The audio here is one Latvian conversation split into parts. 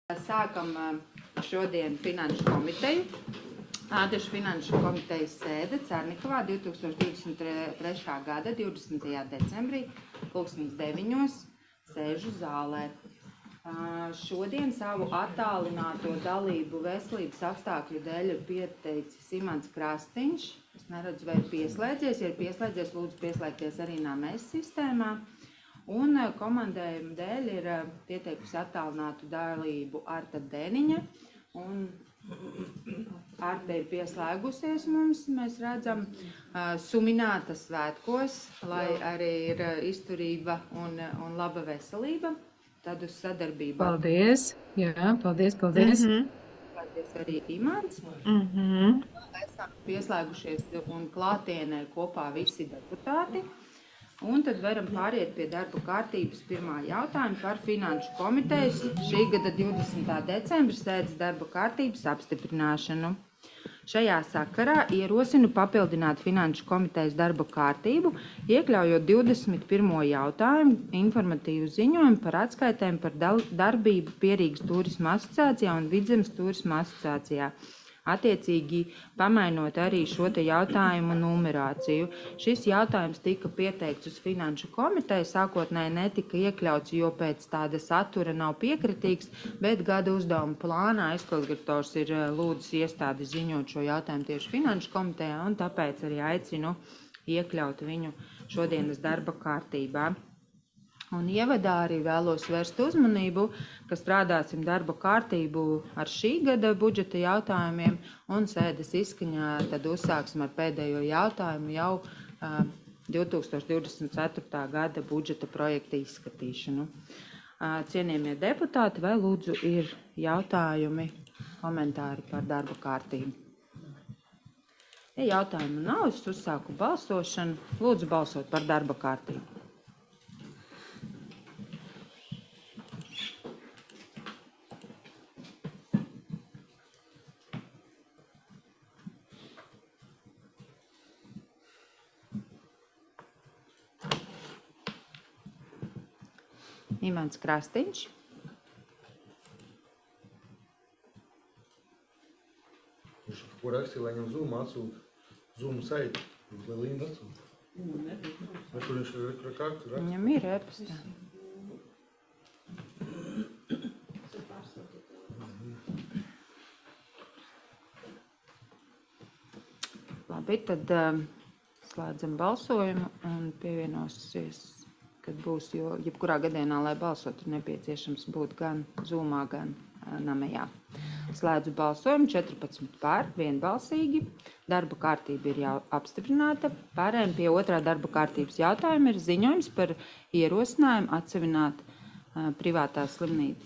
Sākam šodien Finanšu komiteju. Ādažu Finanšu komitejas sēde Cernikavā 2023. gada 20. decembrī, 9:00 sēžu zālē. Šodien savu attālināto dalību veselības apstākļu dēļ ir pieteicis Imants Krastiņš. Es neredzu, vai ir pieslēdzies. Ja ir pieslēdzies, lūdzu pieslēgties arī NAMES sistēmā. Un komandējuma dēļ ir pieteikusi attālinātu dalību Arta Deniņa. Un Arta ir pieslēgusies mums, mēs redzam, sumināta svētkos, lai arī ir izturība un laba veselība. Tad uz sadarbību. Paldies! Jā, paldies! Paldies Arī Imants. Esam pieslēgušies un klātienē kopā visi deputāti. Un tad varam pāriet pie darba kārtības pirmā jautājuma par Finanšu komitejas šī gada 20. decembra sēdes darba kārtības apstiprināšanu. Šajā sakarā ierosinu papildināt Finanšu komitejas darba kārtību, iekļaujot 21. jautājumu informatīvu ziņojumu par atskaitēm par darbību Pierīgas turisma asociācijā un Vidzemes turisma asociācijā. Attiecīgi pamainot arī šo te jautājumu numerāciju. Šis jautājums tika pieteikts uz Finanšu komiteju, sākotnēji netika iekļauts, jo pēc tāda satura nav piekritīgs, bet gada uzdevuma plānā izpilddirektors ir lūdzis iestādi ziņot šo jautājumu tieši Finanšu komitejā, un tāpēc arī aicinu iekļaut viņu šodienas darba kārtībā. Un ievadā arī vēlos vērst uzmanību, ka strādāsim darba kārtību ar šī gada budžeta jautājumiem un sēdes izskaņā tad uzsāksim ar pēdējo jautājumu jau 2024. gada budžeta projekta izskatīšanu. Cienījamie deputāti, vai lūdzu ir jautājumi, komentāri par darba kārtību? Ja jautājumu nav, es uzsāku balsošanu. Lūdzu balsot par darba kārtību. Imants Krastiņš. Viņš ko rakstīja, lai viņam Zoom atsūta. Zoom saiti, lai Linda atsūta. Kur viņš ir kartu raksta? Viņam ir e-pastā. Labi, tad slēdzam balsojumu un pievienosies, kad būs, jo jebkurā gadienā, lai balsotu, ir nepieciešams būt gan Zoomā, gan Namejā. Slēdzu balsojumu 14 par, vienbalsīgi. Darba kārtība ir jau apstiprināta. Pārējiem pie otrā darba kārtības jautājuma ir ziņojums par ierosinājumu atsevināt privātās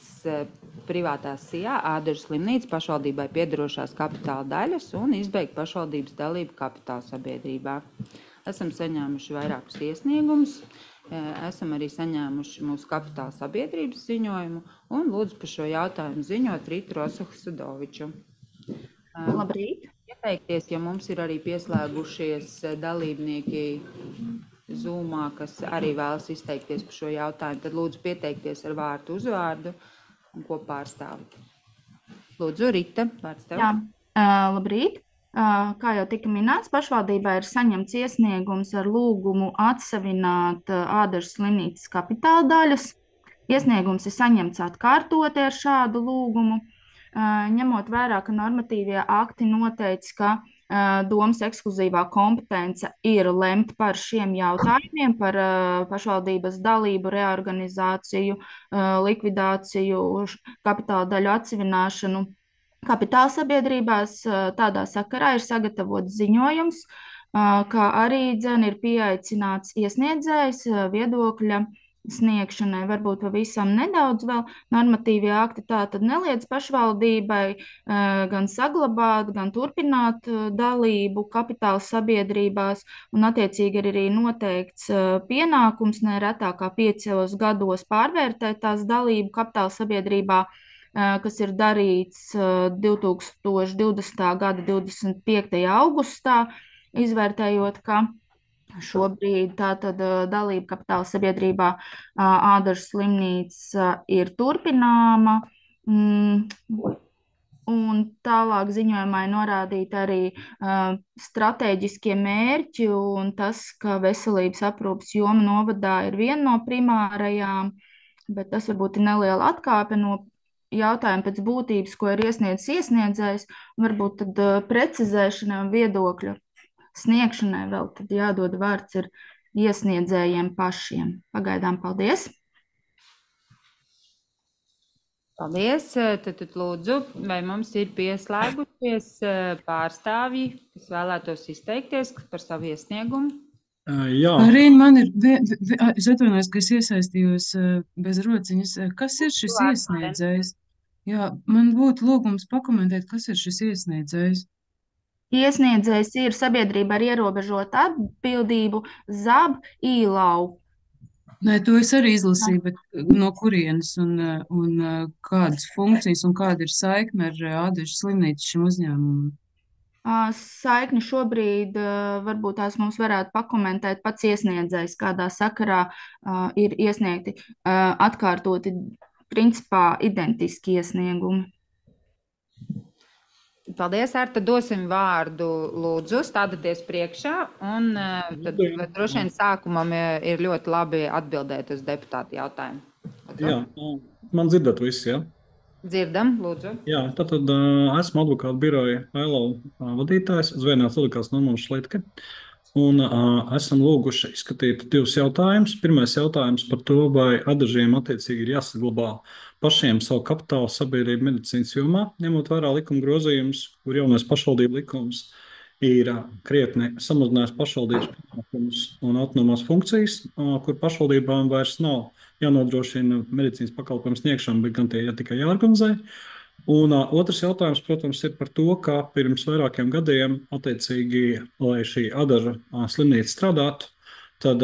SIA Ādažu slimnīcas pašvaldībai piederošās kapitāla daļas un izbeigt pašvaldības dalību kapitāla sabiedrībā. Esam saņēmuši vairākus iesniegumus. Esam arī saņēmuši mūsu kapitāla sabiedrības ziņojumu un lūdzu par šo jautājumu ziņot Rītu Rosahu Sudoviču. Labrīt! Ieteikties, ja mums ir arī pieslēgušies dalībnieki Zoomā, kas arī vēlas izteikties par šo jautājumu, tad lūdzu pieteikties ar vārdu uzvārdu un ko pārstāvot. Lūdzu, Rita, vārds tev. Jā, labrīt! Kā jau tika minēts, pašvaldībā ir saņemts iesniegums ar lūgumu atsevināt Ādažu slimnīcas kapitāla daļas. Iesniegums ir saņemts atkārtoti ar šādu lūgumu, ņemot vērā, ka normatīvie akti noteica, ka domas ekskluzīvā kompetence ir lemt par šiem jautājumiem, par pašvaldības dalību, reorganizāciju, likvidāciju, kapitāla daļu atsevināšanu. Kapitāla sabiedrībās tādā sakarā ir sagatavots ziņojums, kā arī ir pieaicināts iesniedzējs viedokļa sniegšanai. Varbūt pavisam nedaudz vēl normatīvie akti tātad neliedz pašvaldībai gan saglabāt, gan turpināt dalību kapitāla sabiedrībās, un attiecīgi ir arī noteikts pienākums neretāk kā 5 gados pārvērtēt tās dalību kapitāla sabiedrībā, kas ir darīts 2020. gada 25. augustā, izvērtējot, ka šobrīd tātad dalība kapitāla sabiedrībā Ādažu slimnīca ir turpināma, Un tālāk ziņojumā ir norādīti arī stratēģiskie mērķi un tas, ka veselības aprūpas joma novadā ir viena no primārajām, bet tas varbūt ir neliela atkāpe no jautājuma pēc būtības, ko ir iesniedzējs, un varbūt tad precizēšanai un viedokļu sniegšanai vēl tad jādod vārds ir iesniedzējiem pašiem. Pagaidām paldies! Paldies. Tad lūdzu, vai mums ir pieslēgušies pārstāvji, kas vēlētos izteikties par savu iesniegumu? Jā. Rīna, man ir, es atvainojos, ka es iesaistījos bez rociņas. Kas ir šis iesniedzējs? Jā, man būtu lūgums pakomentēt, kas ir šis iesniedzējs. Iesniedzējs ir sabiedrība ar ierobežotu atbildību ZAB īlau. Nē, to es arī izlasīju, bet no kurienes un kādas funkcijas un kāda ir saikme ar Ādažu slimnīcu šim uzņēmumam? Saikni šobrīd varbūt tās mums varētu pakomentēt pats iesniedzējs, kādā sakarā ir iesniegti atkārtoti principā identiski iesniegumi. Paldies, Arta. Dosim vārdu lūdzu, stādieties priekšā, un tad droši vien sākumam ir ļoti labi atbildēt uz deputātu jautājumu. Jā, man dzirdat visi, jā? Dzirdam, lūdzu. Jā, tad esmu advokātu biroja AILO vadītājs, Zvejnieks Ludvigs Normons Šlitke, un esam lūguši izskatīt divus jautājumus. Pirmais jautājums par to, vai Ādažiem attiecīgi ir jāsaglabā pašiem savu kapitālu sabiedrību medicīnas jomā, ņemot vērā likuma grozījumus, kur jaunais pašvaldību likums ir krietni samazinājis pašvaldības pienākumus un autonomās funkcijas, kur pašvaldībām vairs nav jānodrošina medicīnas pakalpojumu sniegšanu, bet gan tie tikai jāorganizē. Un otrs jautājums, protams, ir par to, ka pirms vairākiem gadiem, attiecīgi, lai šī Ādažu slimnīca strādātu, tad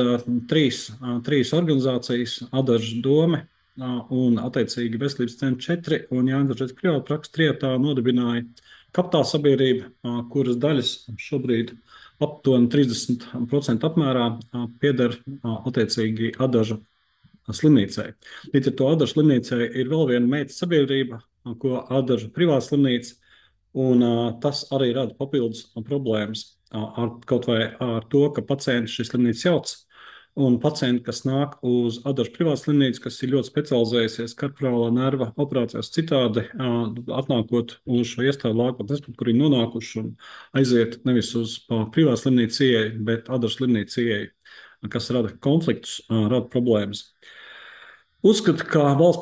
trīs organizācijas, Ādažu dome, un attiecīgi Veselības centrs 4 un Jānis Džets privātprakses trietā nodibināja kapitāla sabiedrību, kuras daļas šobrīd aptuveni 30% apmērā pieder attiecīgi Ādažu slimnīcai. Līdz ar to Ādažu slimnīcai ir vēl viena meitas sabiedrība, ko Ādažu privāta slimnīca, un tas arī rada papildus problēmas kaut vai ar to, ka pacienti šīs slimnīcas jauc. Un pacienti, kas nāk uz Ādažu privātu slimnīcu, kas ir ļoti specializējusies karporālā nerva operācijās citādi, atnākot uz šo iestādi lākot, kur ir nonākuši un aiziet nevis uz privātu slimnīcu ieeju, bet Ādažu slimnīcu ieeju, kas rada konfliktus, rada problēmas. Uzskatu, ka valsts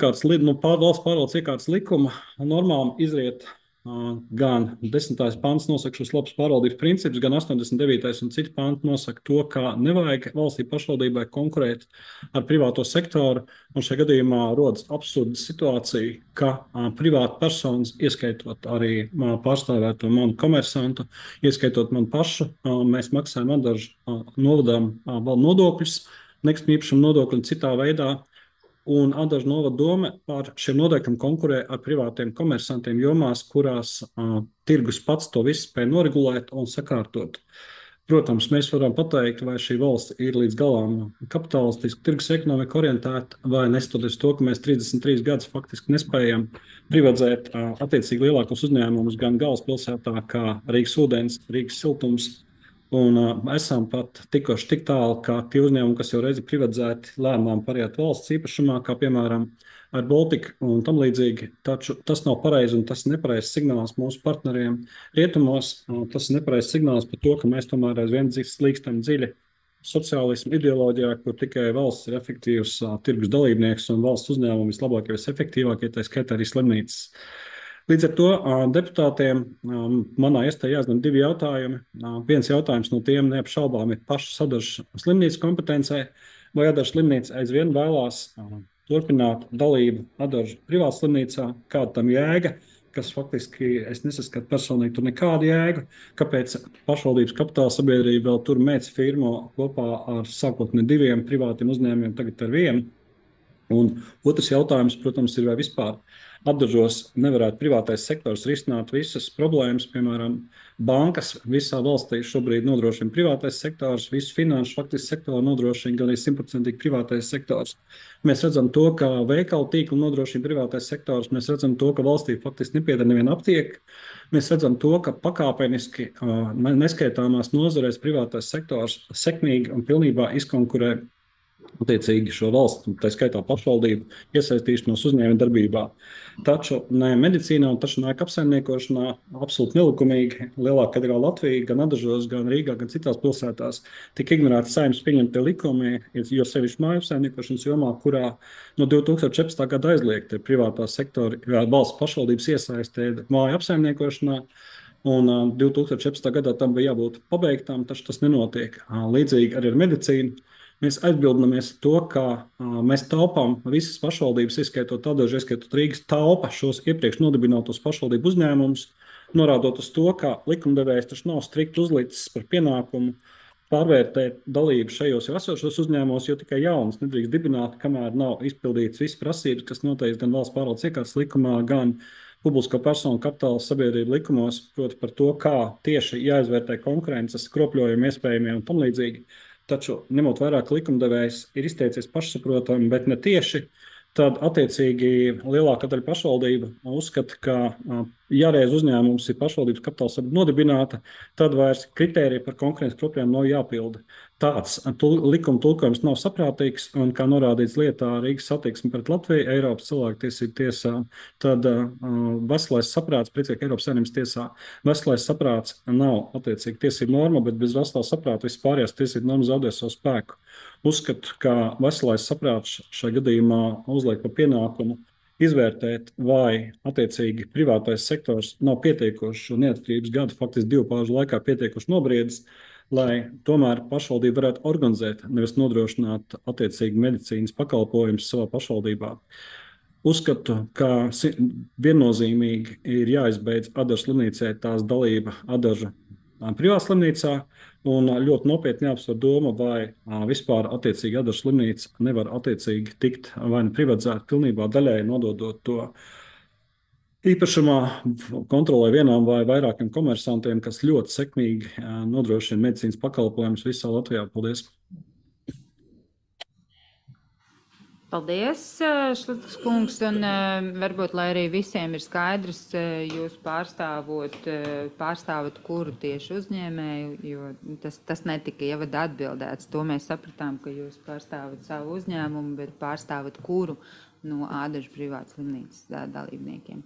pārvaldes iekārtas likuma normām izriet gan 10. pants nosaka šos labas pārvaldības principus, gan 89. un citi panti nosaka to, ka nevajag valstī pašvaldībai konkurēt ar privāto sektoru, un šajā gadījumā rodas absurda situācija, ka privāta personas, ieskaitot arī pārstāvēto manu komersantu, ieskaitot manu pašu, mēs maksājam Ādažu novadām vēl nodokļus, nekustamā īpašuma nodokļu un citā veidā. Un Ādažu novada dome par šiem nodokļiem konkurē ar privātiem komersantiem jomās, kurās tirgus pats to visu spēj noregulēt un sakārtot. Protams, mēs varam pateikt, vai šī valsts ir līdz galām kapitalistiski tirgus ekonomika orientēta, vai neskatoties to, ka mēs 33 gadus faktiski nespējam privatizēt attiecīgi lielākos uzņēmumus gan galvaspilsētā, kā Rīgas ūdens, Rīgas siltums. Un esam pat tikuši tik tālu, ka tie uzņēmumi, kas jau reiz ir privatizēti, lēmām pariet valsts īpašumā, kā piemēram ar Baltiku un tam līdzīgi. Taču tas nav pareizi un tas ir nepareizs signāls mūsu partneriem rietumos. Tas ir nepareizs signāls par to, ka mēs tomēr aizvien slīkstam dziļi sociālismu ideoloģijā, kur tikai valsts ir efektīvs tirgus dalībnieks un valsts uzņēmumi vislabākie, visefektīvākie, tā skaitā arī slimnīcas. Līdz ar to deputātiem manā iestādē jāuzdod divi jautājumi. Viens jautājums no tiem neapšaubām ir pašas Ādažu slimnīcas kompetencē, vai Ādažu slimnīca aizvien vēlās turpināt dalību Ādažu privātu slimnīcā, kāda tam jēga, kas faktiski es nesaskatu personīgi tur nekādu jēgu, kāpēc pašvaldības kapitāla sabiedrība vēl tur meitas firmu kopā ar sākotnēji 2 privātiem uzņēmumiem, tagad ar 1. Un otrs jautājums, protams, ir vai vispār apdažos nevarētu privātais sektors risināt visas problēmas, piemēram, bankas visā valstī šobrīd nodrošina privātais sektors, visu finanšu faktiski sektoru nodrošina gan arī 100% privātais sektors. Mēs redzam to, ka veikalu tīklu nodrošina privātais sektors, mēs redzam to, ka valstī faktiski nepieder neviena aptieka. Mēs redzam to, ka pakāpeniski neskaitāmās nozarēs privātais sektors sekmīgi un pilnībā izkonkurē attiecīgi šo valstu, tā skaitā pašvaldību, iesaistīšanos uzņēmēju darbībā. Taču ne medicīnā un tašināku apsaimniekošanā absolūti nelikumīgi lielākā daļā Latvijā, gan Adažos, gan Rīgā, gan citās pilsētās tika ignorēti Saeimas pieņemtie likumi, jo sevišķi māju apsaimniekošanas jomā, kurā no 2014. gada aizliegta privātā sektora valsts pašvaldības iesaistē māju apsaimniekošanā. Un 2014. gadā tam bija jābūt pabeigtām, taču tas nenotiek. Līdzīgi arī ar medicīnu. Mēs aizbildinamies to, ka mēs taupām visas pašvaldības, ieskaitot Adažu, ieskaitot Rīgas, taupa šos iepriekš nodibinātos pašvaldību uzņēmumus, norādot uz to, ka likumdevējs taču nav strikt uzlicis par pienākumu pārvērtēt dalību šajos jau esošos uzņēmumos, jo tikai jaunas nedrīkst dibināt, kamēr nav izpildītas visas prasības, kas noteikts gan valsts pārvaldes iekārtas likumā, gan publisko personu kapitāla sabiedrību likumos, proti par to, kā tieši jāizvērtē konkurences, kropļojumi iespējamie un tam līdzīgi. Taču, ņemot vērā, ka likumdevējs ir izteicies pašsaprotami, bet ne tieši, tad attiecīgi lielākā daļa pašvaldību uzskata, ka jāreiz uzņēmums ir pašvaldības kapitāla sabiedrība nodibināta, tad vairs kritērija par konkurences kropļojumu nav jāpilda. Tāds likuma tulkojums nav saprātīgs, un kā norādīts lietā Rīgas satiksme pret Latviju Eiropas cilvēktiesību tiesā, tad veselais saprāts, priecīgi Eiropas Savienības tiesā, veselais saprāts nav attiecīgi tiesību norma, bet bez veselā saprāta viss pārējās tiesību normas zaudē savu spēku. Uzskatu, ka veselais saprāts šajā gadījumā uzliek par pienākumu izvērtēt, vai attiecīgi privātais sektors nav pietiekoši un neatkarības gadu faktiski 2 paužu laikā pietiekoši nobriedis, lai tomēr pašvaldība varētu organizēt, nevis nodrošināt attiecīgi medicīnas pakalpojumus savā pašvaldībā. Uzskatu, ka viennozīmīgi ir jāizbeidz Adažas slimnīcē tās dalība Adaža privātā slimnīcā, un ļoti nopietni jāapsver doma, vai vispār attiecīgi Adažas slimnīca nevar attiecīgi tikt vai ne privatizēt pilnībā daļai, nododot to īpašumā kontrolē vienām vai vairākiem komersantiem, kas ļoti sekmīgi nodrošina medicīnas pakalpojumus visā Latvijā. Paldies! Paldies, Šlitas kungs, un varbūt, lai arī visiem ir skaidrs, jūs pārstāvat kuru tieši uzņēmēju, jo tas netika ievada atbildēts. To mēs sapratām, ka jūs pārstāvat savu uzņēmumu, bet pārstāvat kuru no Ādažu privātas slimnīcas dalībniekiem.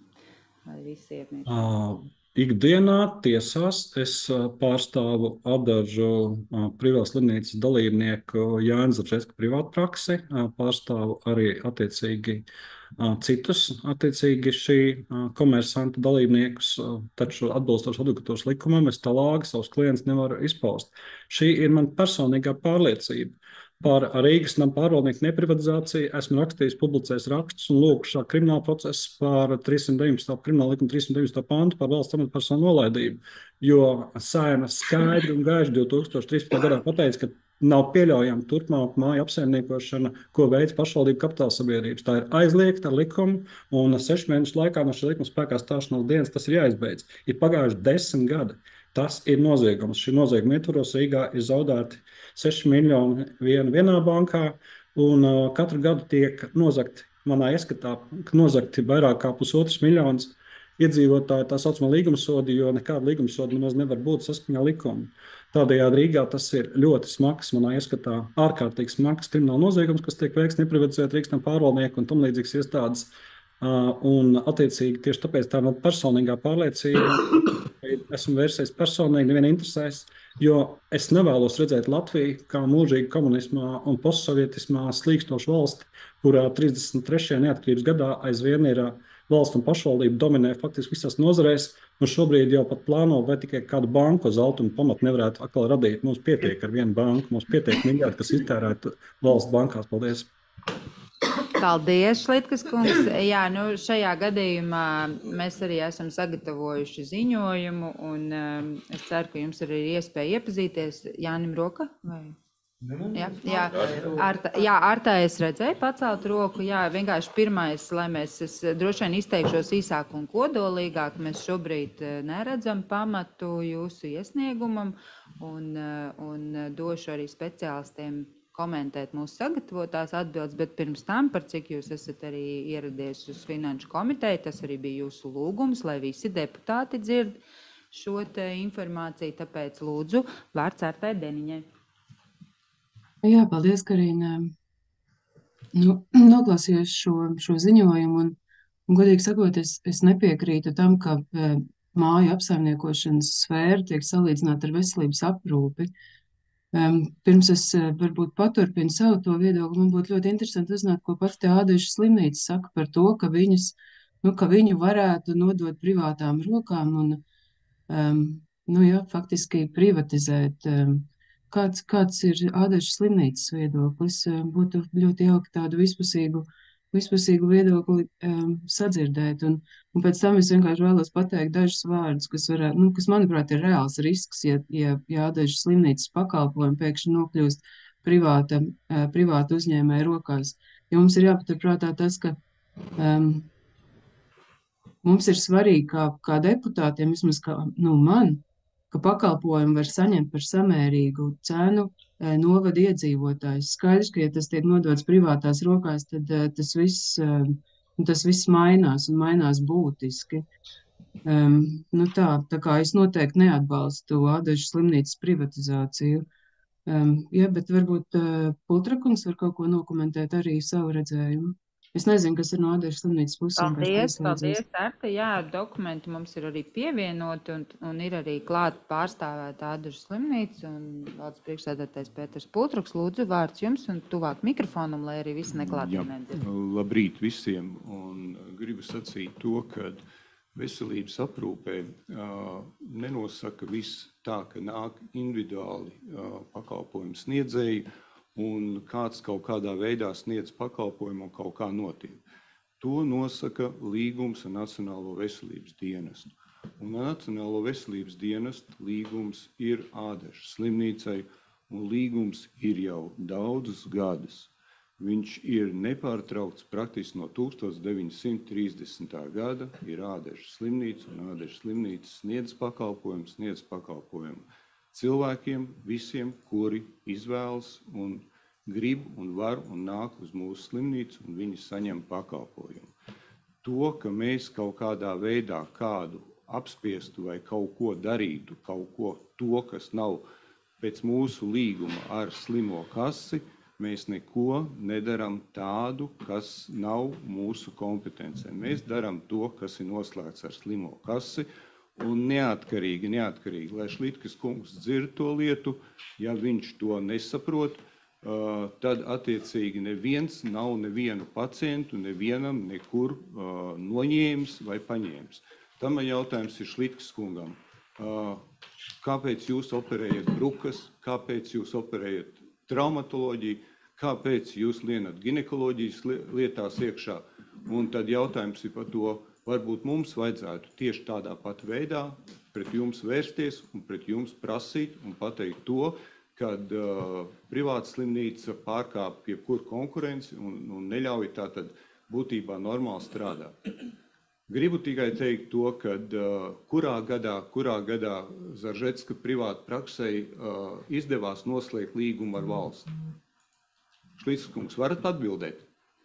Ikdienā tiesās es pārstāvu Ādažu privātās slimnīcas dalībnieku Jāņa Zaržeska privātpraksi, pārstāvu arī attiecīgi citus attiecīgi šī komersanta dalībniekus, taču atbilstoši advokatūras likumam es tālāk savus klientus nevaru izpaust. Šī ir man personīgā pārliecība. Par Rīgas nama pārvaldnieku neprivatizāciju esmu rakstījis, publicējis rakstus un lūk šā krimināla procesa par 319. krimināla likuma 319. pantu par valsts amatpersonu nolaidību, jo Saeima skaidri un gaiši 2013. gadā pateica, ka nav pieļaujama turpmāk māju apsaimniekošana, ko veids pašvaldību kapitāla sabiedrības. Tā ir aizliegta ar likumu, un 6 mēnešu laikā no šī likuma spēkā stāšanās dienas tas ir jāizbeidz. Ir pagājuši 10 gadi. Tas ir noziegums. Šī nozieguma ietvaros Rīgā ir zaudēti 6 miljoni vienā bankā, un katru gadu tiek nozagti, manā ieskatā, nozagti vairāk kā 1,5 miljonus iedzīvotāju tā saucamā līgumsodi, jo nekāda līgumsoda nemaz nevar būt saskaņā likumu. Tādējādi Rīgā tas ir ļoti smags, manā ieskatā, ārkārtīgi smags krimināla noziegums, kas tiek veikts neprivatizēt Rīgas nama pārvaldnieku un tam līdzīgas iestādes. Un attiecīgi tieši tāpēc tā man personīgā pārliecība, esmu vērsies personīgi, neviena interesēs, jo es nevēlos redzēt Latviju kā mūžīgi komunismā un postsovietismā slīkstošu valsti, kurā 33. neatkarības gadā aizvien ir valsts un pašvaldība dominē faktiski visās nozarēs, un šobrīd jau pat plāno, vai tikai kādu banku uz zelta pamatu nevarētu atkal radīt. Mums pietiek ar vienu banku, mums pietiek miljardi, kas iztērētu valsts bankās. Paldies! Paldies, Šlitkas kungs. Jā, šajā gadījumā mēs arī esam sagatavojuši ziņojumu, un es ceru, ka jums arī ir iespēja iepazīties. Jānim roka? Vai? Artā es redzēju pacelt roku, vienkārši pirmais, lai es droši vien izteikšos īsāk un kodolīgāk, mēs šobrīd neredzam pamatu jūsu iesniegumam un došu arī speciālistiem komentēt mūsu sagatavotās atbildes, bet pirms tam, par cik jūs esat arī ieradies uz Finanšu komiteju, tas arī bija jūsu lūgums, lai visi deputāti dzird šo te informāciju, tāpēc lūdzu vārds Artai Deniņai. Jā, paldies, Karina. Noklausījos šo ziņojumu un godīgi sakot, es nepiekrītu tam, ka māju apsaimniekošanas sfēra tiek salīdzināta ar veselības aprūpi. Pirms es varbūt paturpinu savu to viedokli, man būtu ļoti interesanti uzzināt, ko pati Ādažu slimnīca saka par to, ka viņu varētu nodot privātām rokām un, faktiski privatizēt. Kāds ir Ādažu slimnīcas viedoklis? Būtu ļoti jauki tādu vispusīgu viedokli sadzirdēt. Un pēc tam es vienkārši vēlos pateikt dažus vārdus, kas manuprāt ir reāls risks, ja Ādažu slimnīcas pakalpojumi pēkšņi nokļūst privāta uzņēmēja rokās. Jo mums ir jāpaturprātā tas, ka mums ir svarīgi kā deputātiem, vismaz man, ka pakalpojumu var saņemt par samērīgu cenu novada iedzīvotājs. Skaidrs, ka ja tas tiek nodots privātās rokās, tad tas viss mainās un mainās būtiski. Tā kā es noteikti neatbalstu Ādažu slimnīcas privatizāciju. Bet varbūt Pultrakungs var kaut ko nokomentēt arī savu redzējumu. Es nezinu, kas ir no Ādažu slimnīcas puses. Paldies, Arta. Jā, dokumenti mums ir arī pievienoti un ir arī klāt pārstāvēta Ādažu slimnīca un valsts priekšsēdētājs Pēters Pultruks. Lūdzu, vārds jums un tuvāk mikrofonam, lai arī visi neklātienē dzird. Labrīt visiem un gribu sacīt to, ka veselības aprūpē nenosaka viss tā, ka nāk individuāli pakalpojumu sniedzēji un kāds kaut kādā veidā sniedz pakalpojumu un kaut kā notiek. To nosaka līgums ar Nacionālo veselības dienestu. Un ar Nacionālo veselības dienestu līgums ir Ādažu slimnīcai, un līgums ir jau daudzus gadus. Viņš ir nepārtraukts praktiski no 1930. gada, ir Ādažu slimnīca, un Ādažu slimnīca sniedz pakalpojumu cilvēkiem, visiem, kuri izvēlas un grib un var un nāk uz mūsu slimnīcu un viņi saņem pakalpojumu. To, ka mēs kaut kādā veidā kādu apspiestu vai kaut ko darītu, kas nav pēc mūsu līguma ar slimo kasi, mēs neko nedaram tādu, kas nav mūsu kompetencē. Mēs daram to, kas ir noslēgts ar slimo kasi, un neatkarīgi, lai Šlitkas kungs dzird to lietu, ja viņš to nesaprot, tad attiecīgi neviens nav nevienu pacientu, nevienam nekur noņēmis vai paņēmis. Tam jautājums ir Šlitkas kungam. Kāpēc jūs operējat brukas, kāpēc jūs operējat traumatoloģiju, kāpēc jūs lienat ginekoloģijas lietās iekšā? Un tad jautājums ir par to, varbūt mums vajadzētu tieši tādā pat veidā pret jums vērsties un pret jums prasīt un pateikt to, kad privāta slimnīca pārkāp jebkuru konkurenci un neļauj tātad būtībā normāli strādāt. Gribu tikai teikt to, ka kurā gadā Zaržecka privāta praksei izdevās noslēgt līgumu ar valsti? Šlitkas kungs, varat atbildēt?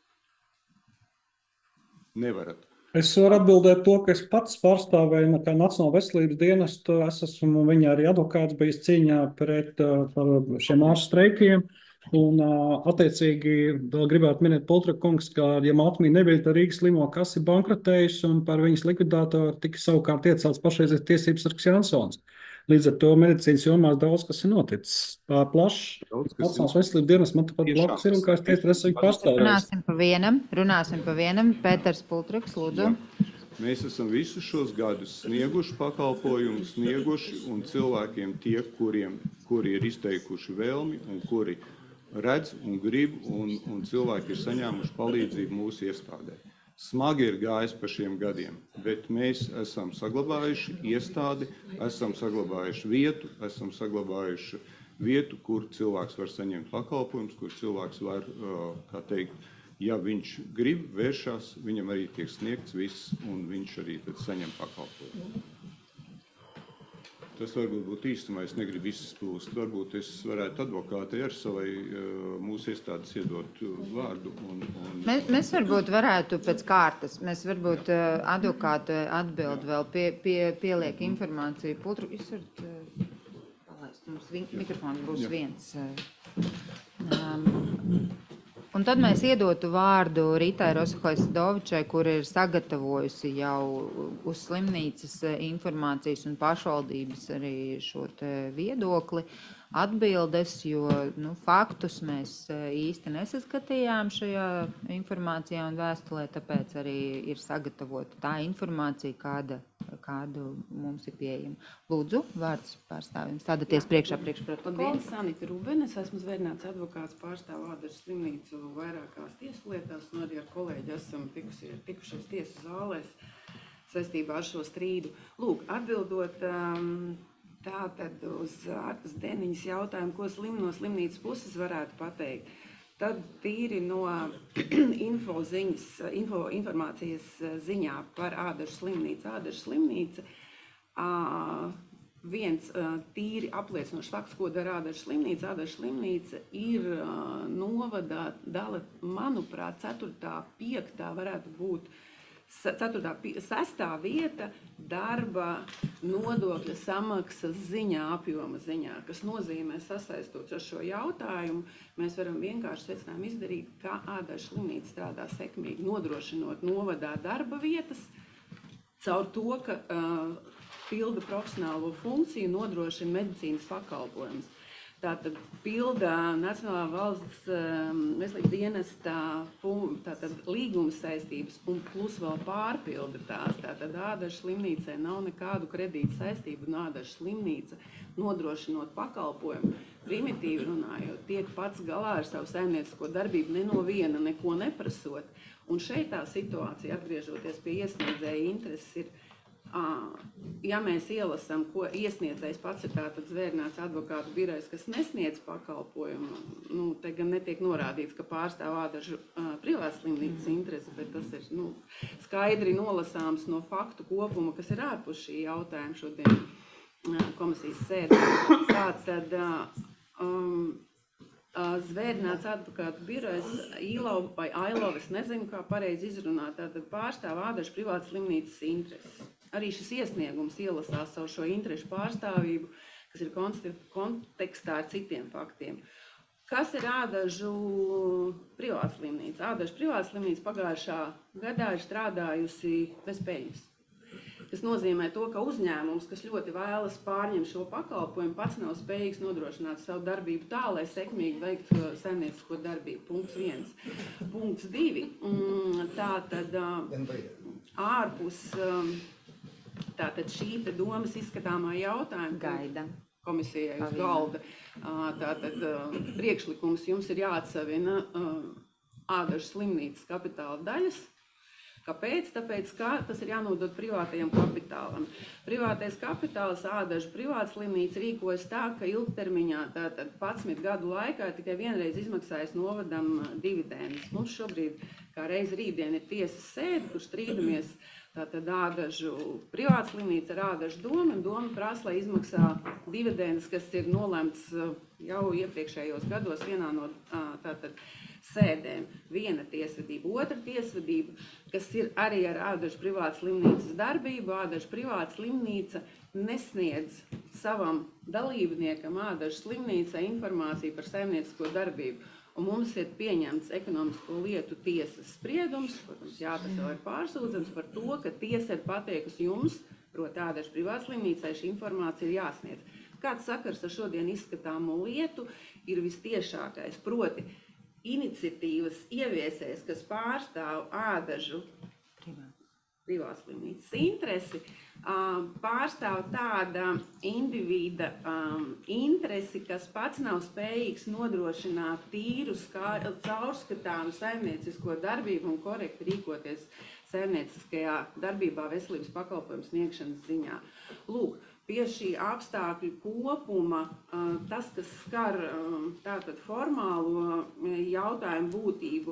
Nevarat. Es varu atbildēt to, ka es pats pārstāvēju kā Nacionālo veselības dienestu. Es esmu viņa arī advokāts bijis cīņā pret šiem ārstu streikiem. Un attiecīgi vēl gribētu minēt Pultraka kungs, ka, ja Maltmī nebija, tad Rīgas slimo kasi bankrotējusi un par viņas likvidātoru tika savukārt iecelts pašreizējais tiesības sargs Jansons. Līdz ar to medicīnas jomās daudz kas ir noticis. Plašs Nacionālās veselības dienas man tepat blakus ir un, kā es teicu, es viņu pārstāvēju. Runāsim pa vienam. Pēters Pultraks, lūdzu. Mēs esam visus šos gadus snieguši pakalpojumu, un cilvēkiem tie, kuri ir izteikuši vēlmi un kuri redz un grib un cilvēki ir saņēmuši palīdzību mūsu iestādē. Smagi ir gājis pa šiem gadiem, bet mēs esam saglabājuši iestādi, esam saglabājuši vietu, esam saglabājuši vietu, kur cilvēks var saņemt pakalpojumus, kur cilvēks var, kā teikt, ja viņš grib vēršās, viņam arī tiek sniegts viss, un viņš arī tad saņem pakalpojumu. Tas varbūt būtu īstumā, es negribu izspūst. Varbūt es varētu advokātei ar savai mūsu iestādes iedot vārdu. Mēs varbūt varētu pēc kārtas. Mēs varbūt advokāte atbild vēl pieliek informāciju. Pultru, jūs varat palaist. Mums mikrofons būs viens. Un tad mēs iedotu vārdu Ritai Rosahoj-Sadovičai, kur ir sagatavojusi jau uz slimnīcas informācijas un pašvaldības arī šo te viedokli, atbildes, jo faktus mēs īsti nesaskatījām šajā informācijā un vēstulē, tāpēc arī ir sagatavota tā informācija, kādu mums ir pieejama. Lūdzu, vārds pārstāvjums. Stādieties priekšprāt. Labdien, Sanita Rubene, es esmu zvērnāts advokāts, pārstāvu Ādažas slimnīcu vairākās tiesu lietās, un arī ar kolēģi esam tikušies tiesu zālēs saistībā ar šo strīdu. Lūk, atbildot tātad uz Artas Deniņas jautājumu, ko no slimnīcas puses varētu pateikt, tad tīri no informācijas ziņā par Ādažas slimnīcu. Ādažas slimnīca viens tīri apliecinošs fakts, ko dara Ādažas slimnīca. Ādažas slimnīca ir novada dala, manuprāt, 4., 5. varētu būt 4., 6. vieta darba nodokļa samaksas ziņā, apjoma ziņā, kas nozīmē, sasaistot ar šo jautājumu, mēs varam vienkārši secinājumu izdarīt, kā Ādažas slimnīca strādā sekmīgi, nodrošinot novadā darba vietas, caur to, ka pilda profesionālo funkciju, nodrošina medicīnas pakalpojumus. Tātad pilda Nacionālā valsts veselības dienesta līguma saistības un plus vēl pārpilda tās. Tātad Ādažas slimnīcai nav nekādu kredītu saistību un Ādažas slimnīca nodrošinot pakalpojumu, primitīvi runājot, tiek pats galā ar savu saimniecisko darbību, ne no viena neko neprasot. Un šeit tā situācija, atgriežoties pie iesniedzēja intereses, ir, ja mēs ielasām, ko iesniedzējs pats ir tātad zvērnāts advokātu birojs, kas nesniedz pakalpojumu, te gan netiek norādīts, ka pārstāv Ādažu privātas slimnīcas interesi, bet tas ir skaidri nolasāms no faktu kopuma, kas ir ārpus šī jautājuma šodien komisijas sēdē. Tātad zvērnāts advokātu birojs ILOV vai AILOV, es nezinu, kā pareizi izrunāt, tātad pārstāv Ādažu privātas slimnīcas intereses. Arī šis iesniegums ielasās savu šo interešu pārstāvību, kas ir kontekstā ar citiem faktiem. Kas ir Ādažu privātas slimnīca? Ādažu privātas slimnīca pagājušā gadā ir strādājusi bez peļņas. Tas nozīmē to, ka uzņēmums, kas ļoti vēlas pārņemt šo pakalpojumu, pats nav spējīgs nodrošināt savu darbību tā, lai sekmīgi veiktu saimniecisko darbību. Punkts 1. Punkts 2. Tātad ārpus tātad šī domas izskatāmā jautājuma gaida komisijai uz galda. Tātad priekšlikums jums ir jāatsavina Ādažas slimnīcas kapitāla daļas. Kāpēc? Tāpēc, ka tas ir jānodod privātajam kapitālam. Privātais kapitāls Ādažu privāta slimnīca rīkojas tā, ka ilgtermiņā, tātad 11 gadu laikā, tikai vienreiz izmaksājas novadam dividendes. Mums šobrīd, kā reiz rītdien, ir tiesas sēde, kur strīdamies tātad Ādažu privāta slimnīca ar Ādažu domu, un doma prasa, lai izmaksā dividendes, kas ir nolemts jau iepriekšējos gados vienā no tātad sēdēm. Viena tiesvedība, otra tiesvedība, kas ir arī ar Ādažu privātas slimnīcas darbību. Ādažu privāta slimnīca nesniedz savam dalībniekam Ādažu slimnīcai informāciju par saimniecisko darbību. Un mums ir pieņemts ekonomisko lietu tiesas spriedums, protams, jā, tas jau ir pārsūdzams par to, ka tiesa ir pateikusi jums, proti Ādažu privātas slimnīcai, šī informācija ir jāsniedz. Kāds sakars ar šodien izskatāmo lietu ir vistiešākais, proti iniciatīvas ieviesējs, kas pārstāv Ādažu privātas slimnīcas interesi, pārstāv tāda individa interesi, kas pats nav spējīgs nodrošināt tīru, caurskatāmu saimniecisko darbību un korekti rīkoties saimnieciskajā darbībā veselības pakalpojumu sniegšanas ziņā. Lūk, pie šī apstākļu kopuma, tas, kas skar tātad formālo jautājumu būtību,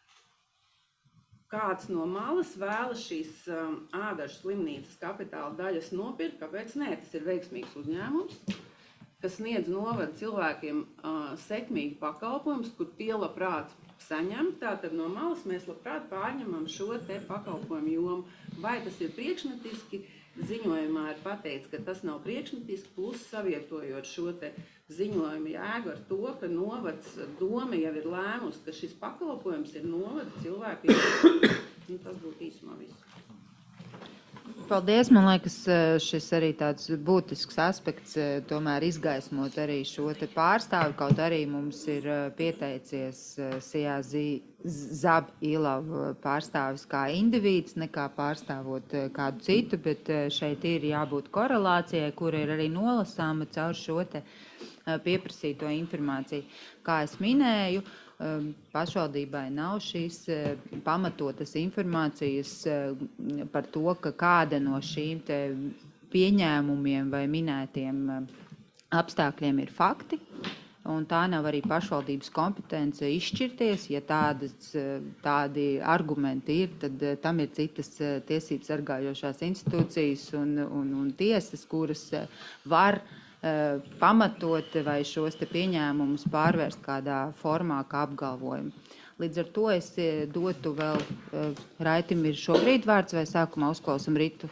kāds no malas vēlas šīs Ādažu slimnīcas kapitāla daļas nopirkt, kāpēc nē, tas ir veiksmīgs uzņēmums, kas sniedz novada cilvēkiem sekmīgi pakalpojumus, kur tie labprāt saņem. Tātad no malas mēs labprāt pārņemam šo te pakalpojumu jomu. Vai tas ir priekšnetiski? Ziņojumā ir pateikts, ka tas nav priekšnetiski, plus savietojot šo te ziņojumu jēgu ar to, ka novads doma jau ir lēmusi, ka šis pakalpojums ir novada cilvēkiem. Tas būtu īsumā viss. Paldies, man liekas, šis arī tāds būtisks aspekts tomēr izgaismot arī šo te pārstāvi, kaut arī mums ir pieteicies Sijā Zab Ilav pārstāvis kā indivīds, nekā pārstāvot kādu citu, bet šeit ir jābūt korelācijai, kura ir arī nolasāma caur šo te pieprasīto informāciju. Kā es minēju, pašvaldībai nav šīs pamatotas informācijas par to, ka kāda no šīm te pieņēmumiem vai minētiem apstākļiem ir fakti, un tā nav arī pašvaldības kompetence izšķirties. Ja tādi argumenti ir, tad tam ir citas tiesības sargājošās institūcijas un tiesas, kuras var pamatot vai šos te pieņēmumus pārvērst kādā formā kā apgalvojumu. Līdz ar to es dotu vēl Raitim ir šobrīd vārds vai sākumā uzklausam Ritu?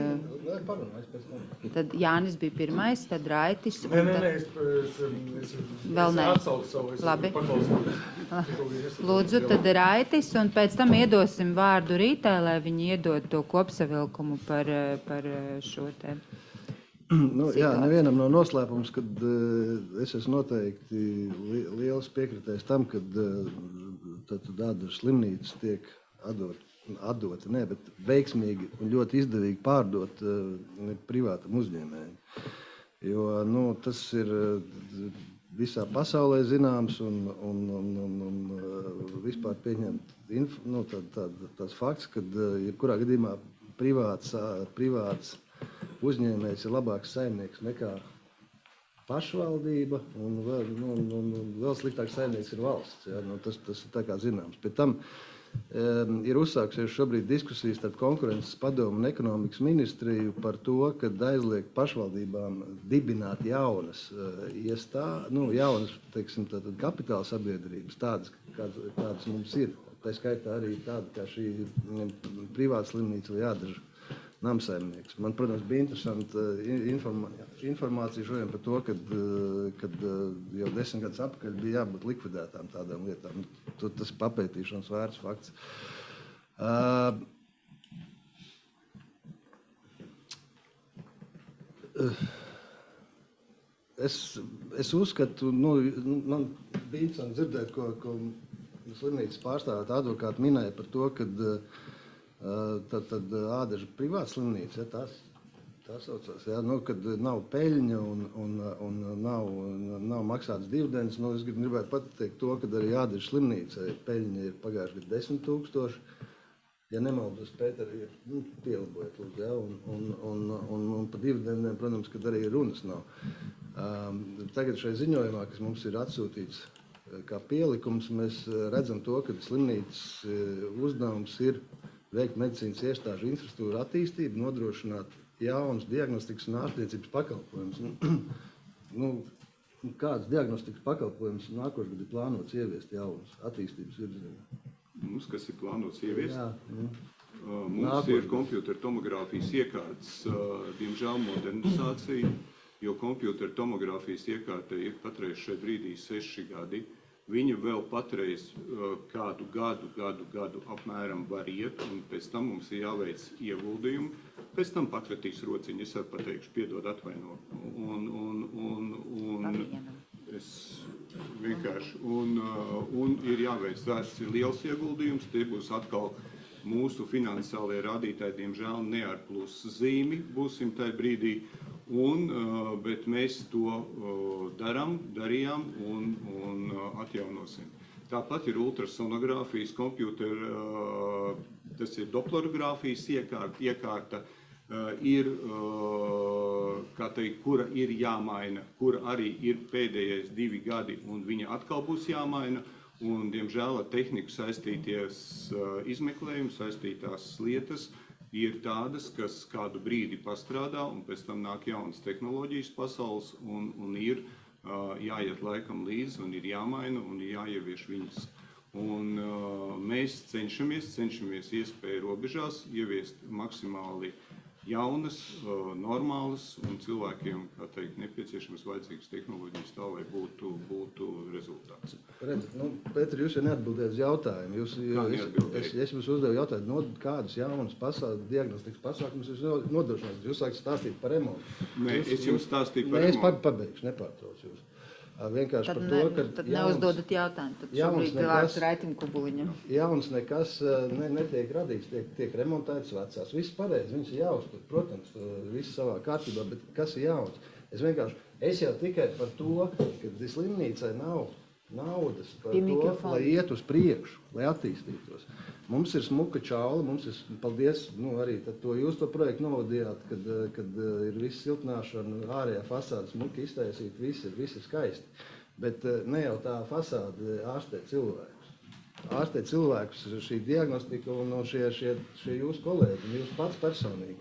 Tad Jānis bija pirmais, tad Raitis. Nē, es vēl nē. Atsaucu savu. Labi. Lūdzu, tad Raitis, un pēc tam iedosim vārdu Rītai, lai viņi iedod to kopsavilkumu par šo te. Jā, nevienam nav noslēpums, kad es esmu noteikti liels piekritējs tam, kad Ādažu slimnīcas tiek atdota, bet veiksmīgi un ļoti izdevīgi pārdot privātam uzņēmējiem. Jo tas ir visā pasaulē zināms un vispār pieņemt tāds fakts, kad jebkurā gadījumā privāts uzņēmējs ir labāks saimnieks nekā pašvaldība, un vēl sliktāks saimnieks ir valsts. Ja? Tas ir tā kā zināms. Pēc tam ir uzsākusies šobrīd diskusijas starp konkurences padomu un ekonomikas ministriju par to, ka aizliek pašvaldībām dibināt jaunas jaunas, teiksim, kapitāla sabiedrības, tādas, kādas mums ir. Tā skaitā arī tāda, kā šī privāta slimnīca vai Ādažu namsaimnieks. Man, protams, bija interesanta informācija šodien par to, kad jau 10 gadus atpakaļ bija jābūt likvidētām tādām lietām. Tas ir papētīšanas vērts fakts. Es uzskatu, man bija interesanti dzirdēt, ko slimnīcas pārstāvēt advokāti minēja par to, kad tad Ādažu privāta slimnīca, tā saucās, kad nav peļņa un nav maksāts dividends. Es gribētu pateikt to, ka arī Ādažu slimnīcai peļņa ir pagājuši gadu 10 000. Ja nemaldos, Pēteri, pielabojiet, lūdzu, un par dividendiem, protams, kad arī runas nav. Tagad šai ziņojumā, kas mums ir atsūtīts kā pielikums, mēs redzam to, ka slimnīcas uzdevums ir veikt medicīnas iestāžu infrastruktūru attīstību, nodrošināt jaunas diagnostikas un ārstniecības pakalpojumus. Kādas diagnostikas pakalpojumus nākošgad ir plānots ieviest jaunas attīstības virzienā? Mums, kas ir plānots ieviest? Mums ir kompjūtera tomogrāfijas iekārtas, diemžēl modernizācija, jo kompjūtera tomogrāfijas iekārta ir patreiz šeit brīdī 6 gadi. Viņa vēl patreiz kādu gadu apmēram var iet, un pēc tam mums ir jāveic ieguldījumi. Pēc tam pakratīs rociņu, es pateikšu, piedod atvaino. Es vienkārši, un ir jāveic tāds liels ieguldījums, tie būs atkal mūsu finansiālie rādītāji, diemžēl ne ar plus zīmi būsim tajā brīdī. Bet mēs to darījām un atjaunosim. Tāpat ir ultrasonogrāfijas kompjūtera, tas ir doplerogrāfijas iekārta, ir, kā teikt, kura ir jāmaina, kura arī ir pēdējais 2 gadi, un viņa atkal būs jāmaina. Un, diemžēl, ar tehniku saistīties izmeklējumi, saistītās lietas ir tādas, kas kādu brīdi pastrādā, un pēc tam nāk jaunas tehnoloģijas pasaules, un ir jāiet laikam līdzi, un ir jāmaina, un ir jāievieš viņas. Un mēs cenšamies iespēju robežās ieviest maksimāli jaunas, normālas un cilvēkiem, kā teikt, nepieciešamas vajadzīgas tehnoloģijas tā, lai būtu rezultāts. Pēter, jūs jau neatbildējat uz jautājumu. Es jums uzdevu jautājumu, kādus jaunus diagnostikas pasākumus jūs nodrošināt. Jūs sākat stāstīt par remontu. Nē, es jums stāstīju par remontu. Es pabeigšu, nepārtraucu jūs. Vienkārši tad par to, ka tad neuzdodat jautājumu, tad šobrīd vārds Raitim Kubuliņam. Jauns nekas netiek radīts, tiek remontēts vecās. Viss pareizi, viņas ir jāuztur, protams, viss savā kārtībā, bet kas ir jauns? Es jau tikai par to, ka slimnīcai nav naudas par to, lai iet uz priekšu, lai attīstītos. Mums ir smuka čaula, mums ir, paldies, arī jūs to projektu novadījāt, kad ir viss siltināšana, ārējā fasāde smuki iztaisīta, viss ir skaisti. Bet ne jau tā fasāde ārstē cilvēkus. Ārstē cilvēkus šī diagnostika un šie jūsu kolēģi, un jūs pats personīgi.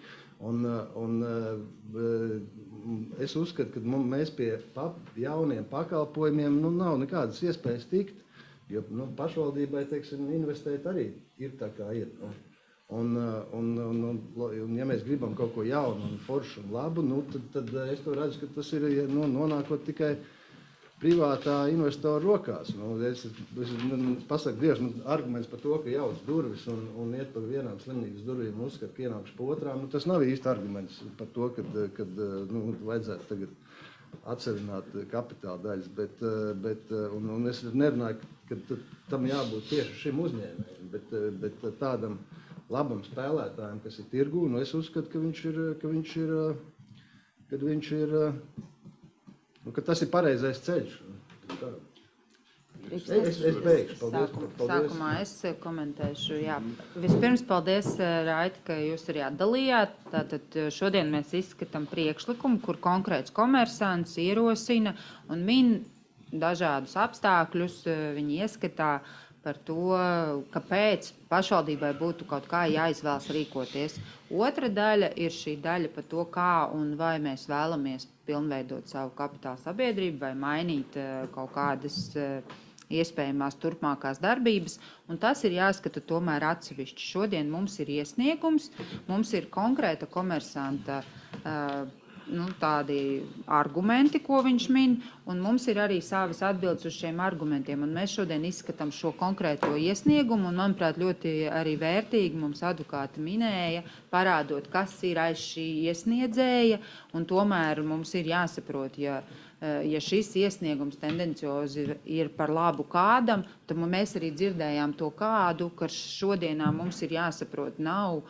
Es uzskatu, ka mēs pie jauniem pakalpojumiem nav nekādas iespējas tikt. Jo pašvaldībai, teiksim, investēt arī ir tā kā ir. Un ja mēs gribam kaut ko jaunu un foršu un labu, tad es to redzu, ka tas ir nonākot tikai privātā investora rokās. Es pasaku Dievs, arguments par to, ka jauc durvis un iet pa vienām slimnīcas durvīm un uzskat, ka ienākšu pa otrām, tas nav īsti arguments par to, kad vajadzētu tagad atsevināt kapitāla daļas, un es nerunāju, ka tam jābūt tieši šim uzņēmējam, bet tādam labam spēlētājam, kas ir tirgū, es uzskatu, ka tas ir pareizais ceļš. Es beigšu. Paldies. Sākumā es komentēšu. Jā. Vispirms paldies, Raiti, ka jūs arī atdalījāt. Tātad šodien mēs izskatām priekšlikumu, kur konkrēts komersants ierosina un min dažādus apstākļus. Viņi ieskatā par to, kāpēc pašvaldībai būtu kaut kā jāizvēlas rīkoties. Otra daļa ir šī daļa par to, kā un vai mēs vēlamies pilnveidot savu kapitāla sabiedrību vai mainīt kaut kādas iespējamās turpmākās darbības, un tas ir jāskata tomēr atsevišķi. Šodien mums ir iesniegums, mums ir konkrēta komersanta tādi argumenti, ko viņš min, un mums ir arī savas atbildes uz šiem argumentiem, un mēs šodien izskatām šo konkrēto iesniegumu, un, manuprāt, ļoti arī vērtīgi mums advokāti minēja, parādot, kas ir aiz šī iesniedzēja, un tomēr mums ir jāsaprot, ja šis iesniegums tendenciozi ir par labu kādam, tad mēs arī dzirdējām to kādu, ka šodienā mums ir jāsaprot, nav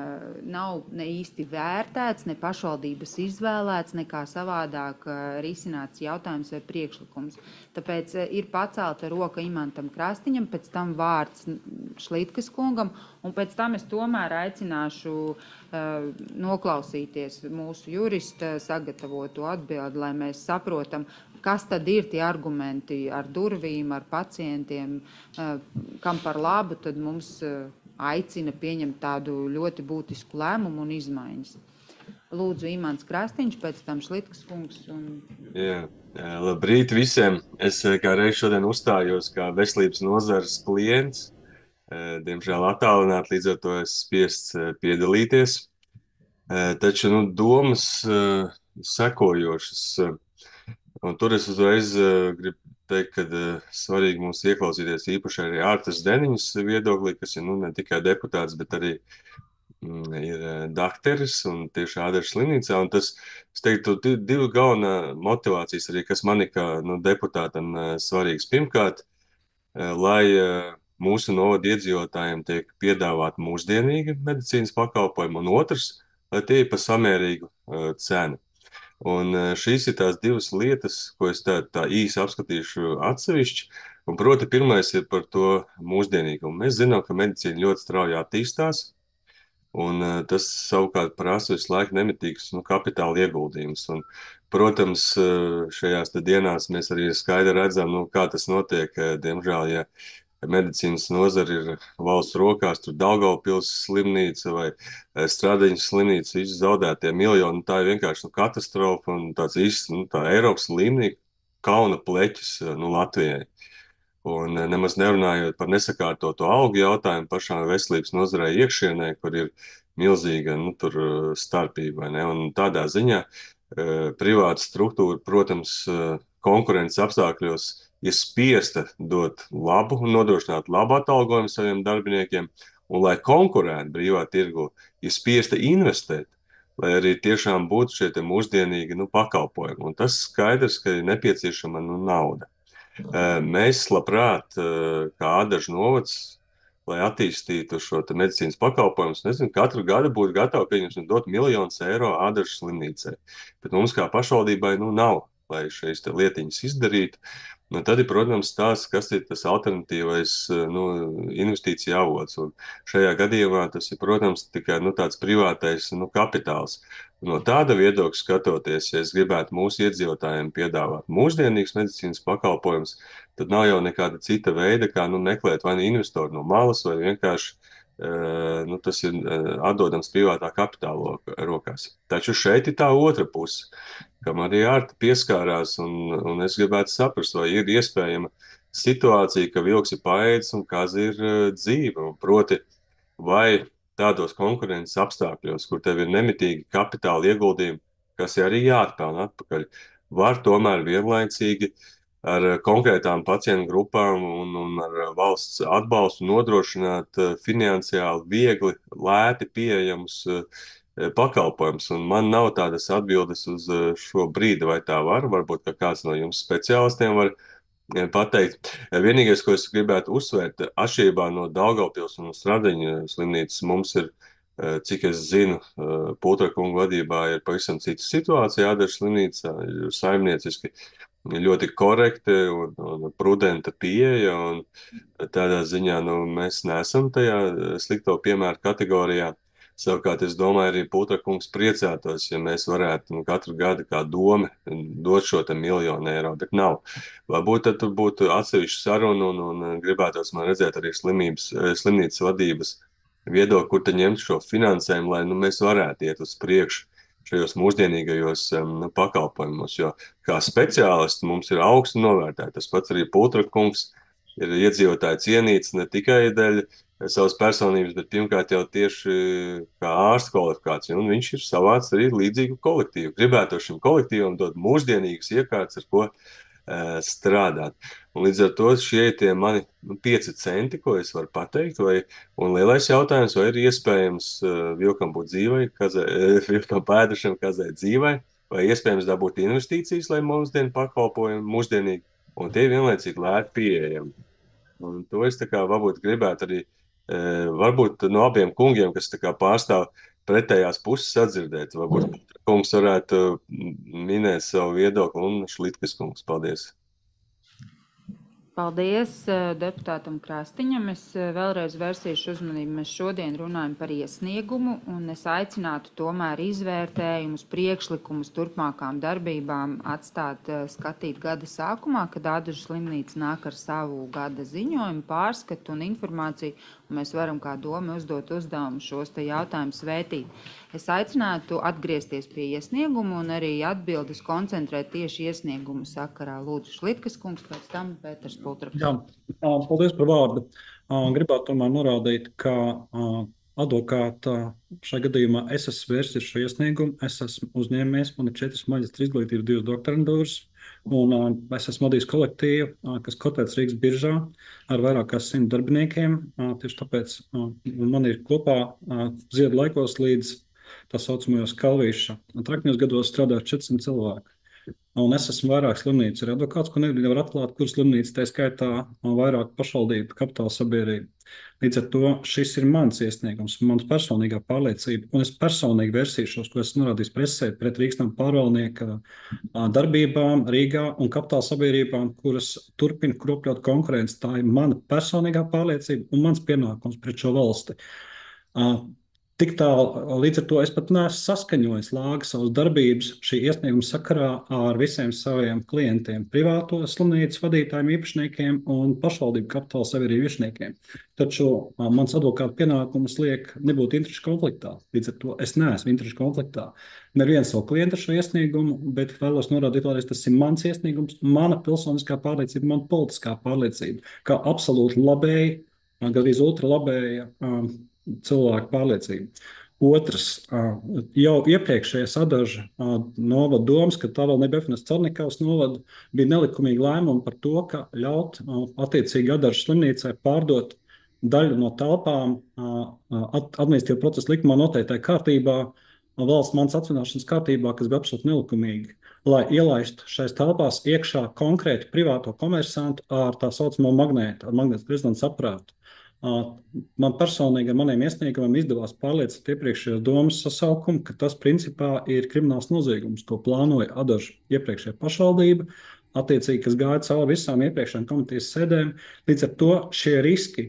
ne īsti vērtēts, ne pašvaldības izvēlēts, nekā savādāk risināts jautājums vai priekšlikums. Tāpēc ir pacelta roka Imantam Krastiņam, pēc tam vārds Šlitkas kungam, un pēc tam es tomēr aicināšu noklausīties mūsu jurista sagatavotu atbildi, lai mēs saprotam, kas tad ir tie argumenti ar durvīm, ar pacientiem, kam par labu tad mums aicina pieņemt tādu ļoti būtisku lēmumu un izmaiņas. Lūdzu, Imants Krastiņš, pēc tam Šlitkas kungs. Jā, labrīt visiem. Es kā reiz šodien uzstājos kā veselības nozares klients. Diemžēl attālināt, līdz ar to es spiests piedalīties. Taču domas sekojošas. Un tur es uzreiz gribu teikt, ka svarīgi mums ieklausīties īpaši arī Ārtas Deniņas viedoklī, kas ir ne tikai deputāts, bet arī ir dakteris un tieši Ādažas slimnīcā. Un tas, es teiktu, divi galvenā motivācijas arī, kas man ir kā deputātam svarīgs. Pirmkārt, lai mūsu novada iedzīvotājiem tiek piedāvāt mūsdienīgi medicīnas pakalpojumi, un otrs, lai tie ir par samērīgu cenu. Un šīs ir tās divas lietas, ko es tā īsi apskatīšu atsevišķi. Un, proti, pirmais ir par to mūsdienīgumu. Mēs zinām, ka medicīna ļoti strauji attīstās. Un tas savukārt prasa visu laiku nemitīgus kapitāla ieguldījumus. Un, protams, šajās dienās mēs arī skaidri redzam, kā tas notiek. Diemžēl, ja medicīnas nozara ir valsts rokās, tur Daugavpils slimnīca vai Stradiņas slimnīca, visi zaudētie miljoni, tā ir vienkārši katastrofa un tāds īsts, tā Eiropas līmenī kauna pleķis Latvijai. Un nemaz nerunājot par nesakārtoto algu jautājumu pašām veselības nozarei iekšienē, kur ir milzīga tur starpība. Ne? Un tādā ziņā privāta struktūra, protams, konkurences apstākļos ir spiesta dot labu un nodrošināt labu atalgojumu saviem darbiniekiem, un lai konkurētu brīvā tirgu, ir spiesta investēt, lai arī tiešām būtu šie mūsdienīgi pakalpojumi. Un tas skaidrs, ka ir nepieciešama nauda. Mēs labprāt, kā Ādažu novads, lai attīstītu šo medicīnas pakalpojumus, katru gadu būtu gatavi, pieņemsim, dot miljonus eiro Ādažu slimnīcai. Bet mums kā pašvaldībai nav, lai šīs lietiņas izdarītu. Tad ir, protams, tās, kas ir tas alternatīvais investīcija avots. Un šajā gadījumā tas ir, protams, tikai tāds privātais kapitāls. No tāda viedokļa skatoties, ja es gribētu mūsu iedzīvotājiem piedāvāt mūsdienīgas medicīnas pakalpojumus, tad nav jau nekāda cita veida, kā meklēt vai investoru no malas, vai vienkārši tas ir atdodams privātā kapitāla rokās. Taču šeit ir tā otra puse, kam arī Ārta pieskārās, un es gribētu saprast, vai ir iespējama situācija, ka vilks ir paēdis un kaza ir dzīva, un proti, vai tādos konkurences apstākļos, kur tev ir nemitīgi kapitāla ieguldījumi, kas arī jāatpelna atpakaļ, var tomēr vienlaicīgi ar konkrētām pacientu grupām un ar valsts atbalstu nodrošināt finansiāli viegli, lēti pieejamus pakalpojumus. Un man nav tādas atbildes uz šo brīdi, vai tā var. Varbūt, ka kāds no jums speciālistiem var pateikt. Vienīgais, ko es gribētu uzsvērt, atšķirībā no Daugavpils un Stradiņa slimnīcas, mums ir, cik es zinu, Pūtra kunga vadībā ir pavisam cita situācija. Ādažu slimnīca ir saimnieciski ļoti korekti un prudenta pieeja, un tādā ziņā mēs neesam tajā slikto piemēru kategorijā. Savukārt, es domāju, arī Pūtra kungs priecātos, ja mēs varētu katru gadu kā doma dot šo miljonu eiro, bet nav. Varbūt tad būtu atsevišķa saruna un gribētos man redzēt arī slimnīcas vadības viedokli, kur te ņemt šo finansējumu, lai mēs varētu iet uz priekšu šajos mūsdienīgajos pakalpojumos, jo kā speciālisti mums ir augstu novērtēti. Tas pats arī Pūtra kungs ir iedzīvotāji cienīts ne tikai dēļ savas personības, bet pirmkārt jau tieši kā ārsta kvalifikācija, un viņš ir savāds arī līdzīgu kolektīvu. Gribētu šim kolektīvam dot mūsdienīgas iekārtas, ar ko strādāt. Un līdz ar to šie ir tie mani 5 centi, ko es varu pateikt, un lielais jautājums, vai ir iespējams vilkam būt dzīvai, vilkam pēdušam, kazai dzīvai, vai iespējams dabūt investīcijas, lai mūsdienu pakalpojumi mūsdienīgi, un tie vienlaicīgi lēti pieejami. Un to es varbūt gribētu arī varbūt no abiem kungiem, kas pārstāv pretējās puses atdzirdēt. Varbūt kungs varētu minēt savu viedokli un Šlitkas kungs. Paldies! Paldies deputātam Krastiņam. Es vēlreiz vērsīšu uzmanību. Mēs šodien runājam par iesniegumu, un es aicinātu tomēr izvērtējumus, priekšlikumus turpmākām darbībām skatīt gada sākumā, kad Ādažu slimnīca nāk ar savu gada ziņojumu, pārskatu un informāciju, un mēs varam kā doma uzdot uzdevumu šos te jautājumus vētīt. Es aicinātu atgriezties pie iesniegumu un arī atbildes koncentrēt tieši iesniegumu sakarā. Lūdzu, Šlitkas kungs, pēc tam Pēters Pultraks. Jā, paldies par vārdu. Gribētu tomēr norādīt, ka advokāta šajā gadījumā es esmu vērsis šo iesniegumu, es esmu uzņēmējs, man ir 4 maģistra izglītība, 2 doktorantūras, un es esmu vadījis kolektīvu, kas kotēts Rīgas biržā ar vairāk kā 100 darbiniekiem. Tieši tāpēc man ir kopā ziedu laikos līdz tā saucamajos kalvīša. Trakņos gados strādāju 400 cilvēku. Un es esmu vairāk slimnīcu arī advokāts, ko nevar atklāt, kur slimnīca, tā skaitā vairāk pašvaldību kapitāla sabiedrība. Līdz ar to šis ir mans iesniegums, mans personīgā pārliecība, un es personīgi versīšos, ko esmu norādījis presē, pret Rīgsnama pārvaldnieka darbībām Rīgā un kapitāla sabiedrībām, kuras turpina kropļot konkurenci. Tā ir mana personīgā pārliecība un mans pienākums pret šo valsti. Tik tālu, līdz ar to es pat neesmu saskaņojis lāga savas darbības šī iesnieguma sakarā ar visiem saviem klientiem, privāto slimnīcu vadītājiem, īpašniekiem un pašvaldību kapitāla sabiedrību īpašniekiem. Taču mans advokāta pienākums liek nebūt interešu konfliktā. Līdz ar to es neesmu interešu konfliktā. Nevienu savu klientu šo iesniegumu, bet vēlos norādīt vēlreiz, tas ir mans iesniegums, mana pilsoniskā pārliecība, mana politiskā pārliecība, kā absolūti labēja, gandrīz ultralabēja cilvēku pārliecība. Otrs, jau iepriekšējais Adaža novada domas, ka tā vēl nebija apvienots Carnikavas novada, bija nelikumīgi lēmumi par to, ka ļaut attiecīgi Adažas slimnīcai pārdot daļu no telpām administratīva procesa likumā noteiktai kārtībā, valsts manas atsvināšanas kārtībā, kas bija absolūti nelikumīgi, lai ielaistu šais telpās iekšā konkrētu privāto komersantu ar tā saucamo magnētu, ar magnētas rezonanses aparātu. Man personīgi ar maniem iesniegumiem izdevās pārliecināt iepriekšējās domas sasaukumu, ka tas principā ir krimināls noziegums, ko plānoja Adaža iepriekšējā pašvaldība, attiecīgi, kas gāja cauri visām iepriekšējām komitejas sēdēm. Līdz ar to šie riski,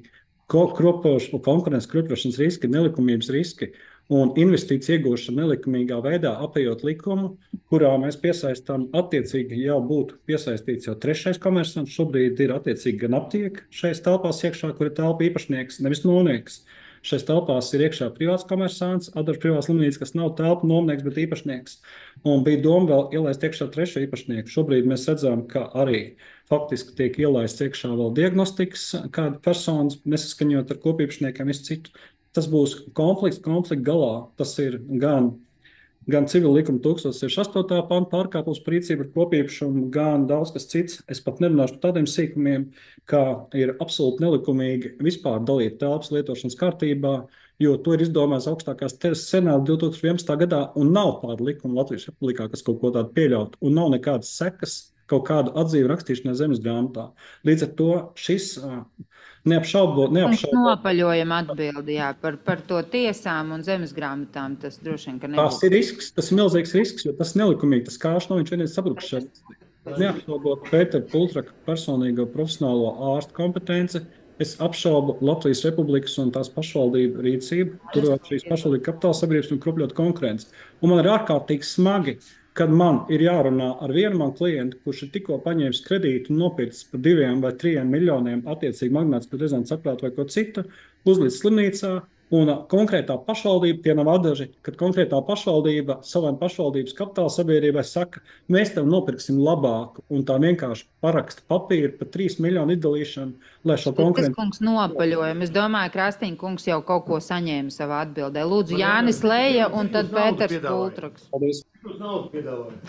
konkurences kropļošanas riski, nelikumības riski un investīciju iegūšana nelikumīgā veidā, apējot likumu, kurā mēs piesaistām attiecīgi jau būtu piesaistīts jau trešais komersants. Šobrīd ir attiecīgi gan aptieka šais telpās iekšā, kur ir telpa īpašnieks, nevis nomnieks. Šais telpās ir iekšā privāts komersants, Adaža privāta slimnīca, kas nav telpa nomnieks, bet īpašnieks. Un bija doma vēl ielaist iekšā trešo īpašnieku. Šobrīd mēs redzam, ka arī faktiski tiek ielaists iekšā vēl diagnostikas, kāda personas nesaskaņot ar kopīpašniekiem, visu citu. Tas būs konflikts galā. Tas ir gan civila likuma 1068. panta pārkāpums par rīcību ar kopīpašumu, gan daudz kas cits. Es pat nerunāšu par tādiem sīkumiem, kā ir absolūti nelikumīgi vispār dalīt telpas lietošanas kārtībā, jo to ir izdomājis augstākās tiesas senāts 2011. gadā, un nav tāda likuma Latvijas Republikā, kas kaut ko tādu pieļaut, un nav nekādas sekas kaut kādu atzīvu rakstīšanai zemes grāmatā. Līdz ar to šis neapšaubot. Nopaļojam atbildi, jā, par to tiesām un zemes grāmatām, tas droši vien, ka nebūs. Tas ir risks, tas ir milzīgs risks, jo tas nelikumīgi, tas kārš nav viņš vienreiz sabrukšana. Neapšaubot Pētera Pultraka personīgo profesionālo ārstu kompetenci, es apšaubu Latvijas Republikas un tās pašvaldību rīcību, turot šīs pašvaldību kapitāla sabiedrības un kropļot konkurenci. Un man ir ārkārtīgi smagi, kad man ir jārunā ar vienu manu klientu, kurš ir tikko paņēmis kredītu un nopircis par 2 vai 3 miljoniem attiecīgi magnētiskā rezonanses aparātu vai ko citu, uzlicis slimnīcā, un konkrētā pašvaldība, tie nav Adaži, kad konkrētā pašvaldība savai pašvaldības kapitāla sabiedrībai saka, mēs tev nopirksim labāku, un tā vienkārši paraksta papīru par 3 miljonu izdalīšanu, lai šo konkurenci... Kungs nopaļojam. Es domāju, Krastīņa kungs jau kaut ko saņēma savā atbildē. Lūdzu, Jānis Leja un tad Pēters Pultraks. Paldies. Jūs naudu piedāvājat?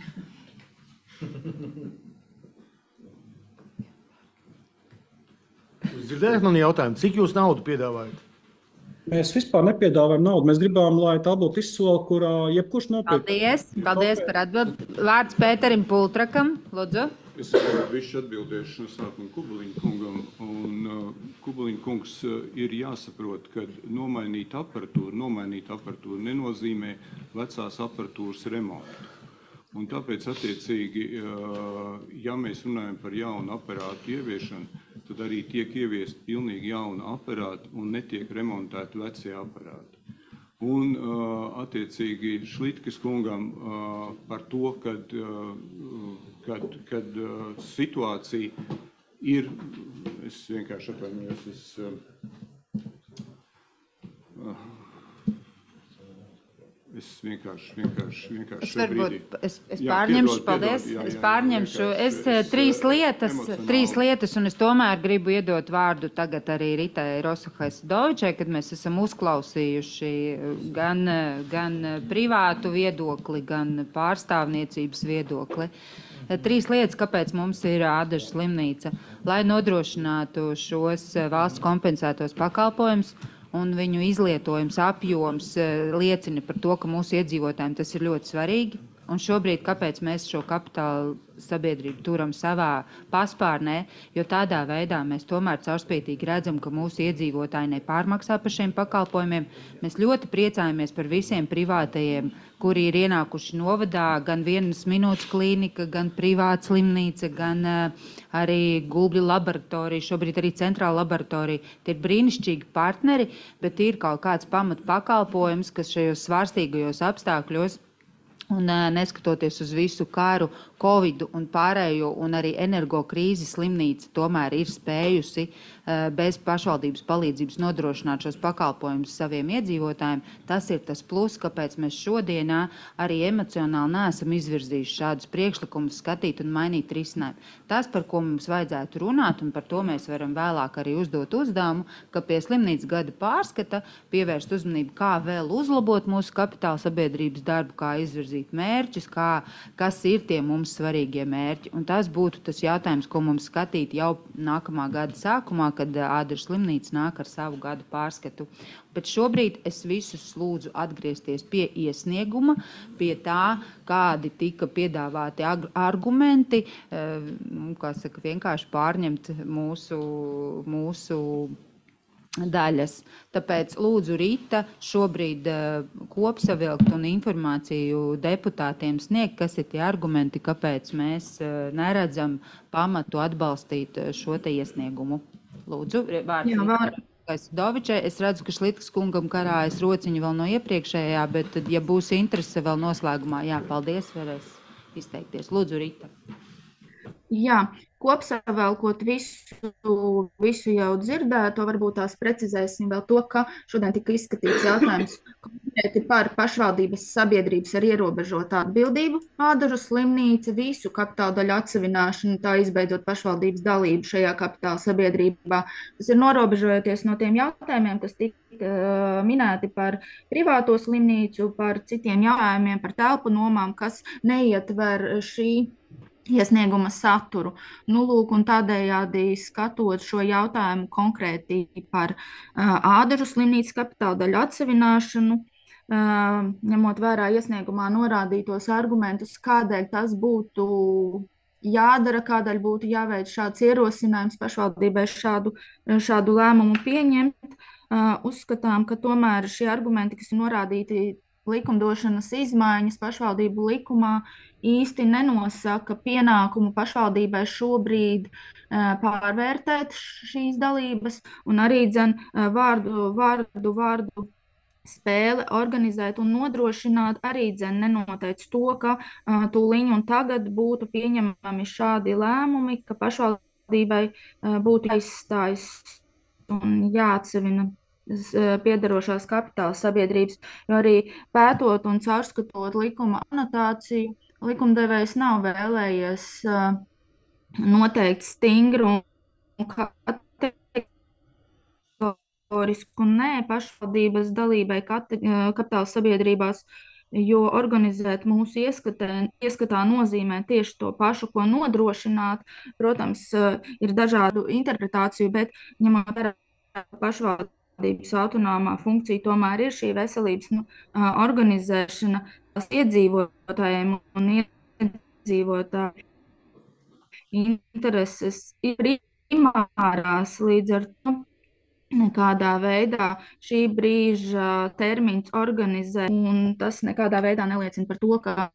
Jūs dzirdējat mani jautājumu, cik jūs naudu piedāvājat? Mēs vispār nepiedāvājam naudu. Mēs gribām, lai tā būtu izsole, kurā jebkurš nopirkt. Paldies par atbildi. Vārds Pēterim Pultrakam, lūdzu. Es visu atbildēšu sākumā Kubeliņa kungam. Un Kubeliņa kungs ir jāsaprot, ka nomainīt aparatūru nenozīmē vecās aparatūras remontu. Un tāpēc, attiecīgi, ja mēs runājam par jaunu aparātu ieviešanu, tad arī tiek ieviest pilnīgi jauna aparāta un netiek remontēti vecie aparāti. Un, attiecīgi, Šlitkes kungam par to, kad situācija ir, es vienkārši atvainojos, es vienkārši es pārņemšu, paldies, es pārņemšu. Es trīs lietas, un es tomēr gribu iedot vārdu tagad arī Ritai Rosuhai-Dovičai, kad mēs esam uzklausījuši gan privātu viedokli, gan pārstāvniecības viedokli. 3 lietas, kāpēc mums ir Ādažas slimnīca, lai nodrošinātu šos valsts kompensētos pakalpojumus, un viņu izlietojums apjoms liecina par to, ka mūsu iedzīvotājiem tas ir ļoti svarīgi. Un šobrīd, kāpēc mēs šo kapitāla sabiedrību turam savā paspārnē, jo tādā veidā mēs tomēr caurspītīgi redzam, ka mūsu iedzīvotāji nepārmaksā par šiem pakalpojumiem. Mēs ļoti priecājamies par visiem privātajiem, kuri ir ienākuši novadā, gan 1 minūtes klīnika, gan privāta slimnīca, gan arī Gulbļu laboratorija, šobrīd arī centrāla laboratorija. Tie ir brīnišķīgi partneri, bet ir kaut kāds pamat pakalpojums, kas šajos svārstīgajos apstākļos un neskatoties uz visu karu, Covidu un pārējo un arī energo krīzi, slimnīca tomēr ir spējusi bez pašvaldības palīdzības nodrošināt šos pakalpojumus saviem iedzīvotājiem. Tas ir tas plus, kāpēc mēs šodienā arī emocionāli neesam izvirzījuši šādus priekšlikumus skatīt un mainīt risinājumu. Tas, par ko mums vajadzētu runāt, un par to mēs varam vēlāk arī uzdot uzdevumu, ka pie slimnīcas gada pārskata pievērst uzmanību, kā vēl uzlabot mūsu kapitāla sabiedrības darbu, kā izvirzīt mērķus, kas ir tie mums svarīgie mērķi. Un tas būtu tas jautājums, ko mums skatīt jau nākamā gada sākumā, kad Ādažu slimnīca nāk ar savu gadu pārskatu. Bet šobrīd es visus lūdzu atgriezties pie iesnieguma, pie tā, kādi tika piedāvāti argumenti, vienkārši pārņemt mūsu daļas. Tāpēc lūdzu Rīta šobrīd kopsavilkt un informāciju deputātiem sniegt, kas ir tie argumenti, kāpēc mēs neredzam pamatu atbalstīt šo te iesniegumu. Lūdzu, vārds Dovičai. Es redzu, ka Šlitkas kungam karājas rociņu vēl no iepriekšējā, bet tad, ja būs interese vēl noslēgumā, paldies, varēs izteikties. Lūdzu, Rīta. Jā, kopsavilkot visu jau dzirdēto, varbūt tās precizēsim vēl to, ka šodien tika izskatīts jautājums konkrēti par pašvaldības sabiedrības ar ierobežotu atbildību, Ādažu slimnīca, visu kapitāla daļu atsevināšanu, tā izbeidzot pašvaldības dalību šajā kapitāla sabiedrībā. Tas ir norobežojoties no tiem jautājumiem, kas tika minēti par privāto slimnīcu, par citiem jautājumiem, par telpu nomām, kas neietver šī iesnieguma saturu. Lūk, un tādējādi skatot šo jautājumu konkrēti par Ādažu slimnīcas kapitāla daļu atsevināšanu, ņemot vērā iesniegumā norādītos argumentus, kādēļ tas būtu jādara, kādēļ būtu jāveic šāds ierosinājums pašvaldībai šādu lēmumu pieņemt. Uzskatām, ka tomēr šie argumenti, kas ir norādīti likumdošanas izmaiņas pašvaldību likumā, īsti nenosaka pienākumu pašvaldībai šobrīd pārvērtēt šīs dalības un arī vārdu spēle organizēt un nodrošināt arī nenoteic to, ka tūliņ un tagad būtu pieņemami šādi lēmumi, ka pašvaldībai būtu jāizstājas un jāatsevina piederošās kapitāla sabiedrības, jo arī pētot un caurskatot likuma anotāciju, likumdevējs nav vēlējies noteikt stingru un kategorisku nē pašvaldības dalībai kapitāla sabiedrībās, jo organizēt mūsu ieskatā nozīmē tieši to pašu, ko nodrošināt. Protams, ir dažādu interpretāciju, bet ņemot vērā pašvaldības autonomā funkcija tomēr ir šī veselības organizēšana iedzīvotājiem un iedzīvotāju intereses ir primārās, līdz ar to nekādā veidā šī brīža termiņš organizē, un tas nekādā veidā neliecina par to, ka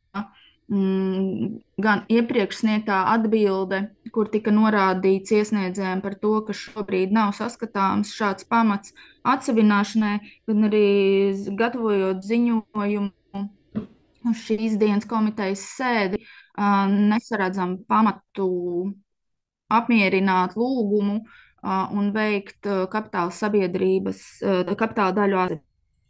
gan iepriekš sniegtā atbilde, kur tika norādīts iesniedzējiem par to, ka šobrīd nav saskatāms šāds pamats atsevināšanai, gan arī gatavojot ziņojumu uz šīs dienas komitejas sēdi, nesaredzam pamatu apmierināt lūgumu un veikt kapitāla sabiedrības, kapitāla daļu atzināšanu.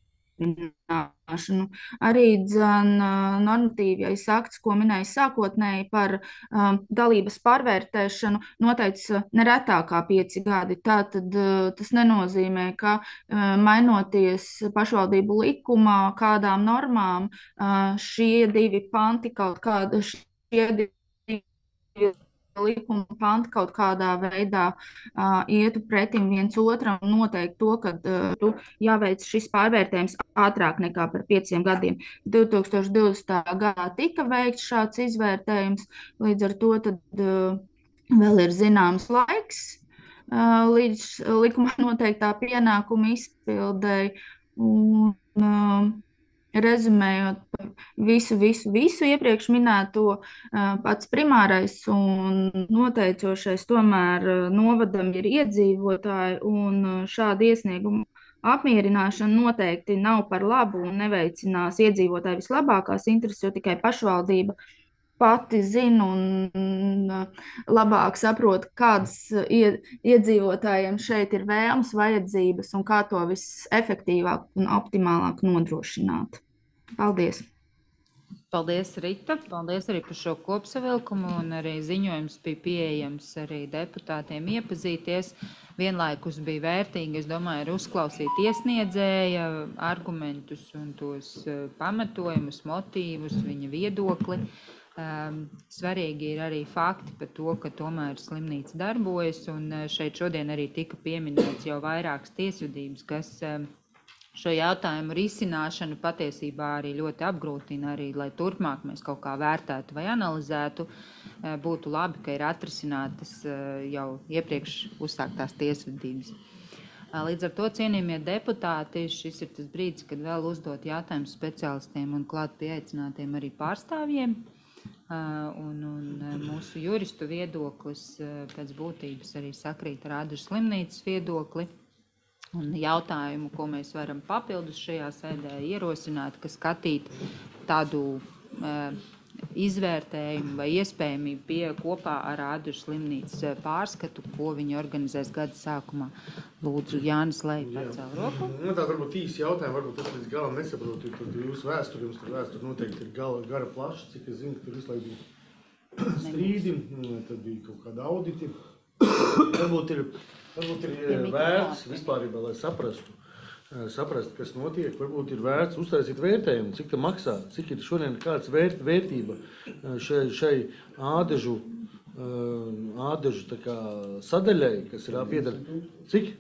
Arī normatīvais akts, ko minēja sākotnēji par dalības pārvērtēšanu, noteica neretāk kā 5 gadi. Tātad tas nenozīmē, ka mainoties pašvaldību likumā, kādām normām šie 2 panti kaut kāda šie 2 likuma panti kaut kādā veidā ietu pretim viens otram, noteikti to, ka tu jāveic šis pārvērtējums ātrāk nekā par 5 gadiem. 2020. gadā tika veikts šāds izvērtējums, līdz ar to tad vēl ir zināms laiks līdz likumā noteiktā pienākuma izpildēji. Un, rezumējot visu iepriekš minēto, pats primārais un noteicošais tomēr novadam ir iedzīvotāji, un šāda iesnieguma apmierināšana noteikti nav par labu un neveicinās iedzīvotāju vislabākās intereses, jo tikai pašvaldība pati zina un labāk saprot, kādas iedzīvotājiem šeit ir vēlmes, vajadzības un kā to visefektīvāk un optimālāk nodrošināt. Paldies! Paldies, Rita! Paldies arī par šo kopsavilkumu, un arī ziņojums bija pieejams arī deputātiem iepazīties. Vienlaikus bija vērtīgi, es domāju, ir uzklausīt iesniedzēja argumentus un tos pamatojumus, motīvus, viņa viedokli. Svarīgi ir arī fakti par to, ka tomēr slimnīca darbojas, un šeit šodien arī tika pieminēts jau vairākas tiesvedības, kas šo jautājumu risināšanu patiesībā arī ļoti apgrūtina, arī, lai turpmāk mēs kaut kā vērtētu vai analizētu, būtu labi, ka ir atrisinātas jau iepriekš uzsāktās tiesvedības. Līdz ar to, cienījamie deputāti, šis ir tas brīdis, kad vēl uzdot jautājumus speciālistiem un klāt pieaicinātiem arī pārstāvjiem. Un mūsu juristu viedoklis pēc būtības arī sakrīt ar Ādažu slimnīcas viedokli. Un jautājumu, ko mēs varam papildus šajā sēdē ierosināt, ka skatīt tādu izvērtējumu vai iespējamību pie kopā ar Ādažu slimnīcas pārskatu, ko viņi organizēs gada sākumā. Lūdzu, Jānis Leja, pacēl roku. Tā varbūt īsi jautājumi, varbūt es līdz galam nesaprotu, tad jūsu vēsturi, jums tur vēsturi noteikti ir gara plaša, cik es zinu, ka tur visu laiku bija strīdi, tad bija kaut kāda auditi. Varbūt ir vērts vispārībā, lai saprast, kas notiek, varbūt ir vērts uztaisīt vērtējumu, cik tā maksā, cik ir šodien kāds vērtība šai Ādažu tā kā sadaļai, kas ir piedara. Cik?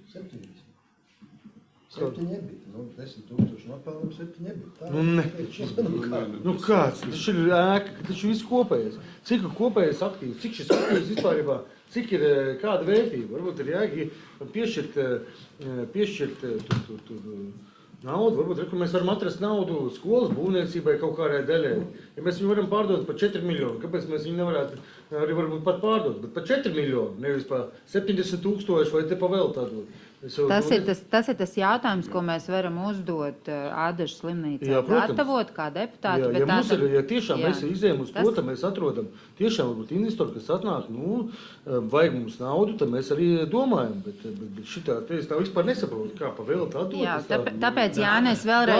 7 nebija. 10 000 nopelnām 7 nebija. Nu kāds? Taču ir ēka, taču viss kopējais. Cik ir kopējais aktīvs? Cik šis aktīvs vispārībā? Cik ir kāda vērtība? Varbūt ir jāgi piešķirt naudu. Varbūt mēs varam atrast naudu skolas būvniecībai kaut kādai daļai. Ja mēs viņu varam pārdot par 4 miljonu, kāpēc mēs viņu nevarētu arī varbūt pat pārdot? Bet par 4 miljonu, nevis par 70 000 vai te pa vēl tādu. Tas ir tas jautājums, ko mēs varam uzdot Ādažu slimnīcā, gatavot kā deputāti. Ja tiešām mēs izējam uz to, tad mēs atrodam tiešām varbūt investori, kas atnāk, vajag mums naudu, tad mēs arī domājam, bet šitā, es tā vispār nesaprotu, kā pa vēl tā dot. Jā, tāpēc, Jāni,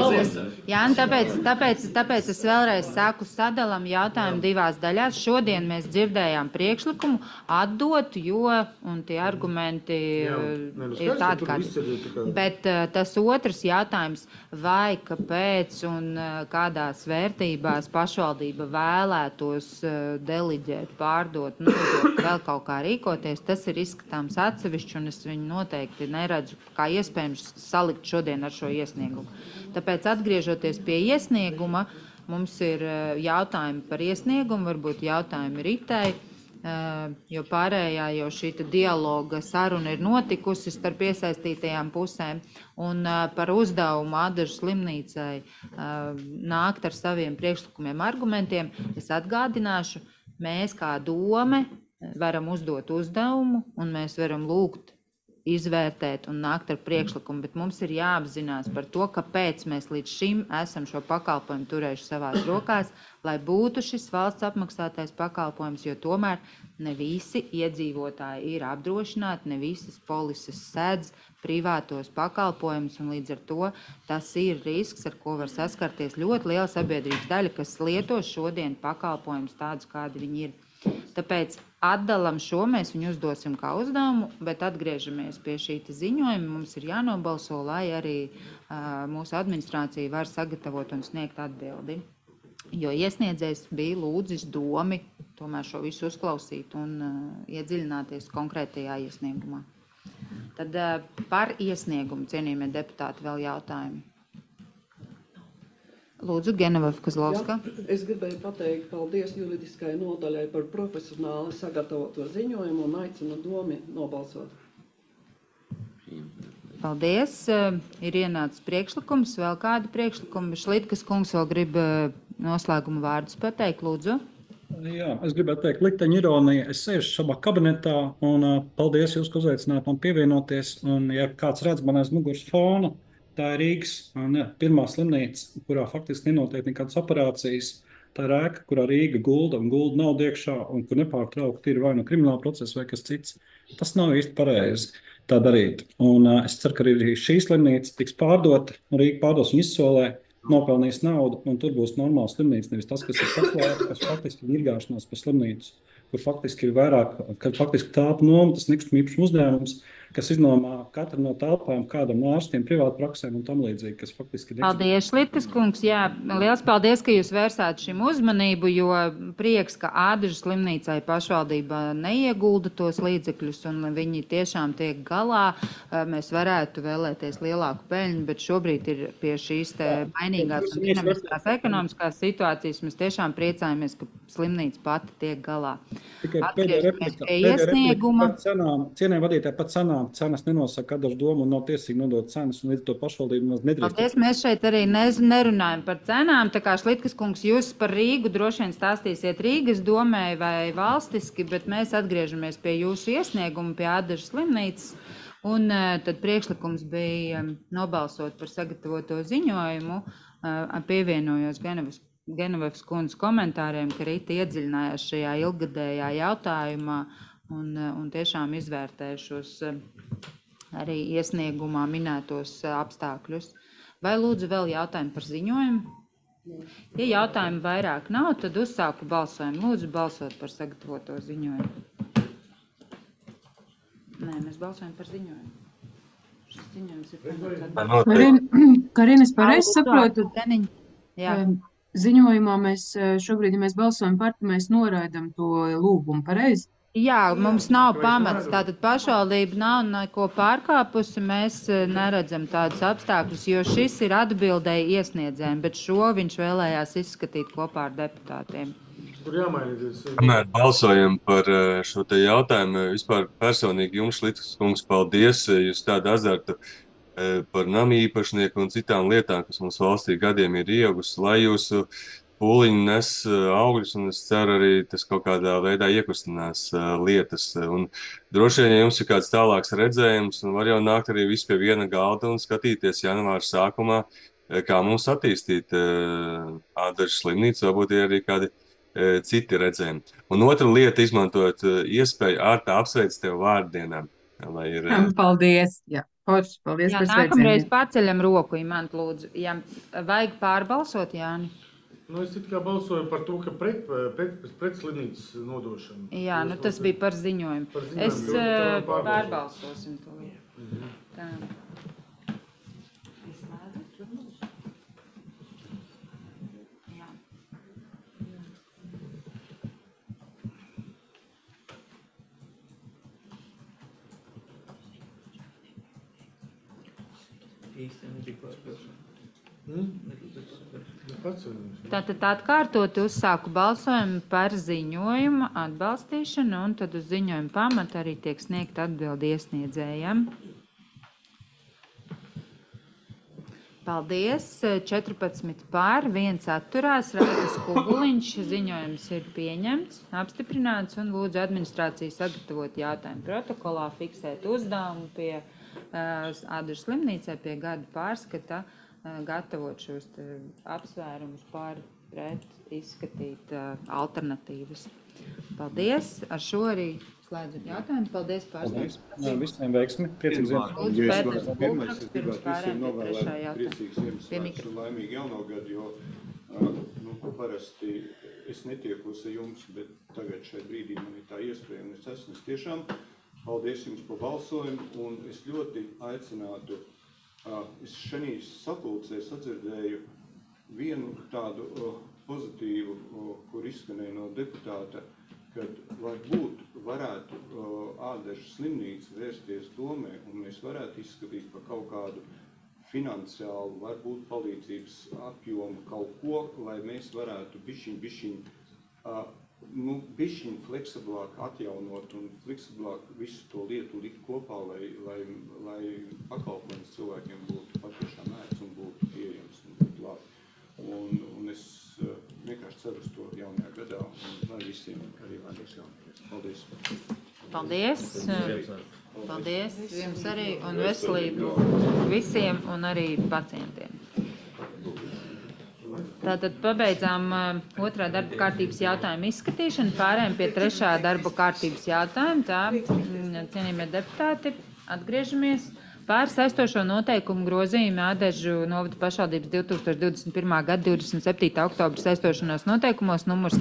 tāpēc es vēlreiz saku, sadalam jautājumu divās daļās. Šodien mēs dzirdējām priekšlikumu atdot, jo, un tie argumenti ir tādi, bet tas otrs jautājums, vai, kāpēc un kādās vērtībās pašvaldība vēlētos deliģēt, pārdot, nodot, vēl kaut kā rīkoties, tas ir izskatāms atsevišķi, un es viņu noteikti neredzu, kā iespējams salikt šodien ar šo iesniegumu. Tāpēc, atgriežoties pie iesnieguma, mums ir jautājumi par iesniegumu, varbūt jautājumi Ritai, jo pārējā jau šī dialoga saruna ir notikusi starp iesaistītajām pusēm, un par uzdevumu Ādažu slimnīcai nākt ar saviem priekšlikumiem, argumentiem. Es atgādināšu, mēs kā dome varam uzdot uzdevumu, un mēs varam lūgt izvērtēt un nākt ar priekšlikumu, bet mums ir jāapzinās par to, kāpēc mēs līdz šim esam šo pakalpojumu turējuši savās rokās, lai būtu šis valsts apmaksātais pakalpojums, jo tomēr ne visi iedzīvotāji ir apdrošināti, ne visas polises sēdz privātos pakalpojumus, un līdz ar to tas ir risks, ar ko var saskarties ļoti liela sabiedrības daļa, kas lieto šodien pakalpojumus tādus, kādi viņi ir. Tāpēc atdalam šo, mēs viņu uzdosim kā uzdevumu, bet atgriežamies pie šī ziņojuma. Mums ir jānobalso, lai arī mūsu administrācija var sagatavot un sniegt atbildi. Jo iesniedzējs bija lūdzis domi tomēr šo visu uzklausīt un iedziļināties konkrētajā iesniegumā. Tad par iesniegumu, cienījamie deputāti, vēl jautājumi. Lūdzu, Genevieva Kozlovska. Es gribēju pateikt paldies juridiskajai nodaļai par profesionāli sagatavoto ziņojumu un aicinu domi nobalsot. Paldies. Ir ienācis priekšlikums, vēl kādi priekšlikumi. Šlitkas kungs vēl grib noslēguma vārdus pateikt, lūdzu. Jā, es gribētu teikt, likteņa ironija. Es sēžu savā kabinetā un paldies jūs, ka uzaicināt man pievienoties. Un, ja kāds redz man aiz muguras fona, tā ir Rīgas pirmā slimnīca, kurā faktiski nenotiek nekādas operācijas. Tā ir ēka, kurā Rīga gulda un gulda naudu iekšā un kur nepārtraukti ir vai no krimināla procesa vai kas cits. Tas nav īsti pareizi tā darīt. Un es ceru, ka arī šī slimnīca tiks pārdota, Rīga pārdos un izsolē, nopelnīs naudu, un tur būs normāla slimnīca, nevis tas, kas ir paslēpts, kas faktiski ir irgāšanās par slimnīcu, kur faktiski ir vairāk, kad faktiski telpu noma, tas nekustamo īpašumu uzņēmums, kas iznomā katru no telpām kādam ārstiem, privātu praksēm un tam līdzīgi, kas faktiski ir. Paldies, Šlitkas kungs. Jā, liels paldies, ka jūs vērsāt šim uzmanību, jo prieks, ka Ādažu slimnīcai pašvaldība neiegulda tos līdzekļus un viņi tiešām tiek galā. Mēs varētu vēlēties lielāku peļņu, bet šobrīd ir pie šīs te mainīgās un dinamiskās ekonomiskās situācijas. Mēs tiešām priecājamies, ka slimnīca pati tiek galā. Atgriežamies pie iesnieguma. Cienējamie vadītāji, pat cenas nenosaka Ādažu doma un nav tiesīgi nodot cenas, un līdz to pašvaldību maz nedrīkst. Paldies, mēs šeit arī nerunājam par cenām, tā kā Šlitkas kungs, jūs par Rīgu droši vien stāstīsiet Rīgas domē vai valstiski, bet mēs atgriežamies pie jūsu iesnieguma, pie Ādažu slimnīcas, un tad priekšlikums bija nobalsot par sagatavoto ziņojumu, pievienojos Genevevas kundzes komentāriem, ka Rīta iedziļinājās šajā ilggadējā jautājumā un tiešām izvērtēja šos arī iesniegumā minētos apstākļus. Vai lūdzu vēl jautājumi par ziņojumu? Ja jautājumu vairāk nav, tad uzsāku balsojumu. Lūdzu balsot par sagatavoto ziņojumu. Nē, mēs balsojam par ziņojumu. Šis ziņojums ir Karina, es pareizi saprotu? Jā. Ziņojumā mēs šobrīd, ja mēs balsojam par, mēs noraidam to lūgumu, pareizi? Jā, mums nav pamats. Tātad pašvaldība nav neko pārkāpusi. Mēs neredzam tādus apstākļus, jo šis ir atbildēji iesniedzējiem, bet šo viņš vēlējās izskatīt kopā ar deputātiem. Tur jāmainīties. Kamēr balsojam par šo te jautājumu, vispār personīgi jums, Šlitkas kungs, paldies. Jūs tādu azartu par namu īpašnieku un citām lietām, kas mums valstī gadiem ir iegusi, lai jūsu pūliņi nes augļus, un es ceru arī tas kaut kādā veidā iekustinās lietas. Un droši vien, ja jums ir kāds tālāks redzējums, un var jau nākt arī viss pie viena galda un skatīties janvāra sākumā, kā mums attīstīt Ādažu slimnīcu, varbūt ir arī kādi citi redzējumi. Un otra lieta, izmantojot iespēju, Ārta apsveic tev vārdienām. Paldies! Jā. Paldies par sveicieniem. Nākamreiz paceļam roku, Imant, lūdzu. Ja vajag pārbalsot, Jāni? Es it kā balsoju par to, ka pret slimnīcas nodošanu. Jā, tas bija par ziņojumu. Es pārbalsosim to. Tā. Jā. Īsti nebija pārbalsošana. Tātad atkārtot uzsāku balsojumu par ziņojumu atbalstīšanu, un tad uz ziņojumu pamata arī tiek sniegt atbildi iesniedzējiem. Paldies! 14 pār, 1 atturās, Raitas Kuguliņš, ziņojums ir pieņemts, apstiprināts, un lūdzu administrāciju sagatavot jautājumu protokolā, fiksēt uzdevumu pie Ādažu slimnīcai, pie gada pārskata, gatavot šos apsvērumus par pret, izskatīt alternatīvas. Paldies! Ar šo arī slēdzam jautājumu. Paldies pārstāvjiem. Visiem veiksmi. Priecīgs Ziemassvētku. Lūdzu, Pēters Bulkraks, pirms pārējām pie trešā jautājuma. Pie mikrofona. Laimīgi jauno gadu, jo parasti es netiekus ar jums, bet tagad šeit brīdī man ir tā iespēja, un es esmu tiešām. Paldies jums par balsojumu, un es ļoti aicinātu. Es šeit sapulcē sadzirdēju vienu tādu pozitīvu, kur izskanēja no deputāta kad varbūt varētu Ādažu slimnīca vērsties domē, un mēs varētu izskatīt par kaut kādu finansiālu, varbūt palīdzības apjomu kaut ko, lai mēs varētu bišķiņ fleksiblāk atjaunot un fleksiblāk visu to lietu likt kopā, lai pakalpojums cilvēkiem būtu patiešām ērts un būtu pieejams un būtu labi. Un es vienkārši ceru uz to jaunajā gadā, un lai visiem arī vajadzēs jaunajās. Paldies! Paldies! Paldies jums arī un veselību visiem un arī pacientiem. Tātad pabeidzām otrā darba kārtības jautājuma izskatīšanu, pārējām pie trešā darba kārtības jautājuma. Tā, cienījamie deputāti, atgriežamies par saistošo noteikumu grozījumu Ādažu novada pašvaldības 2021. gada 27. oktobra saistošanos noteikumos numur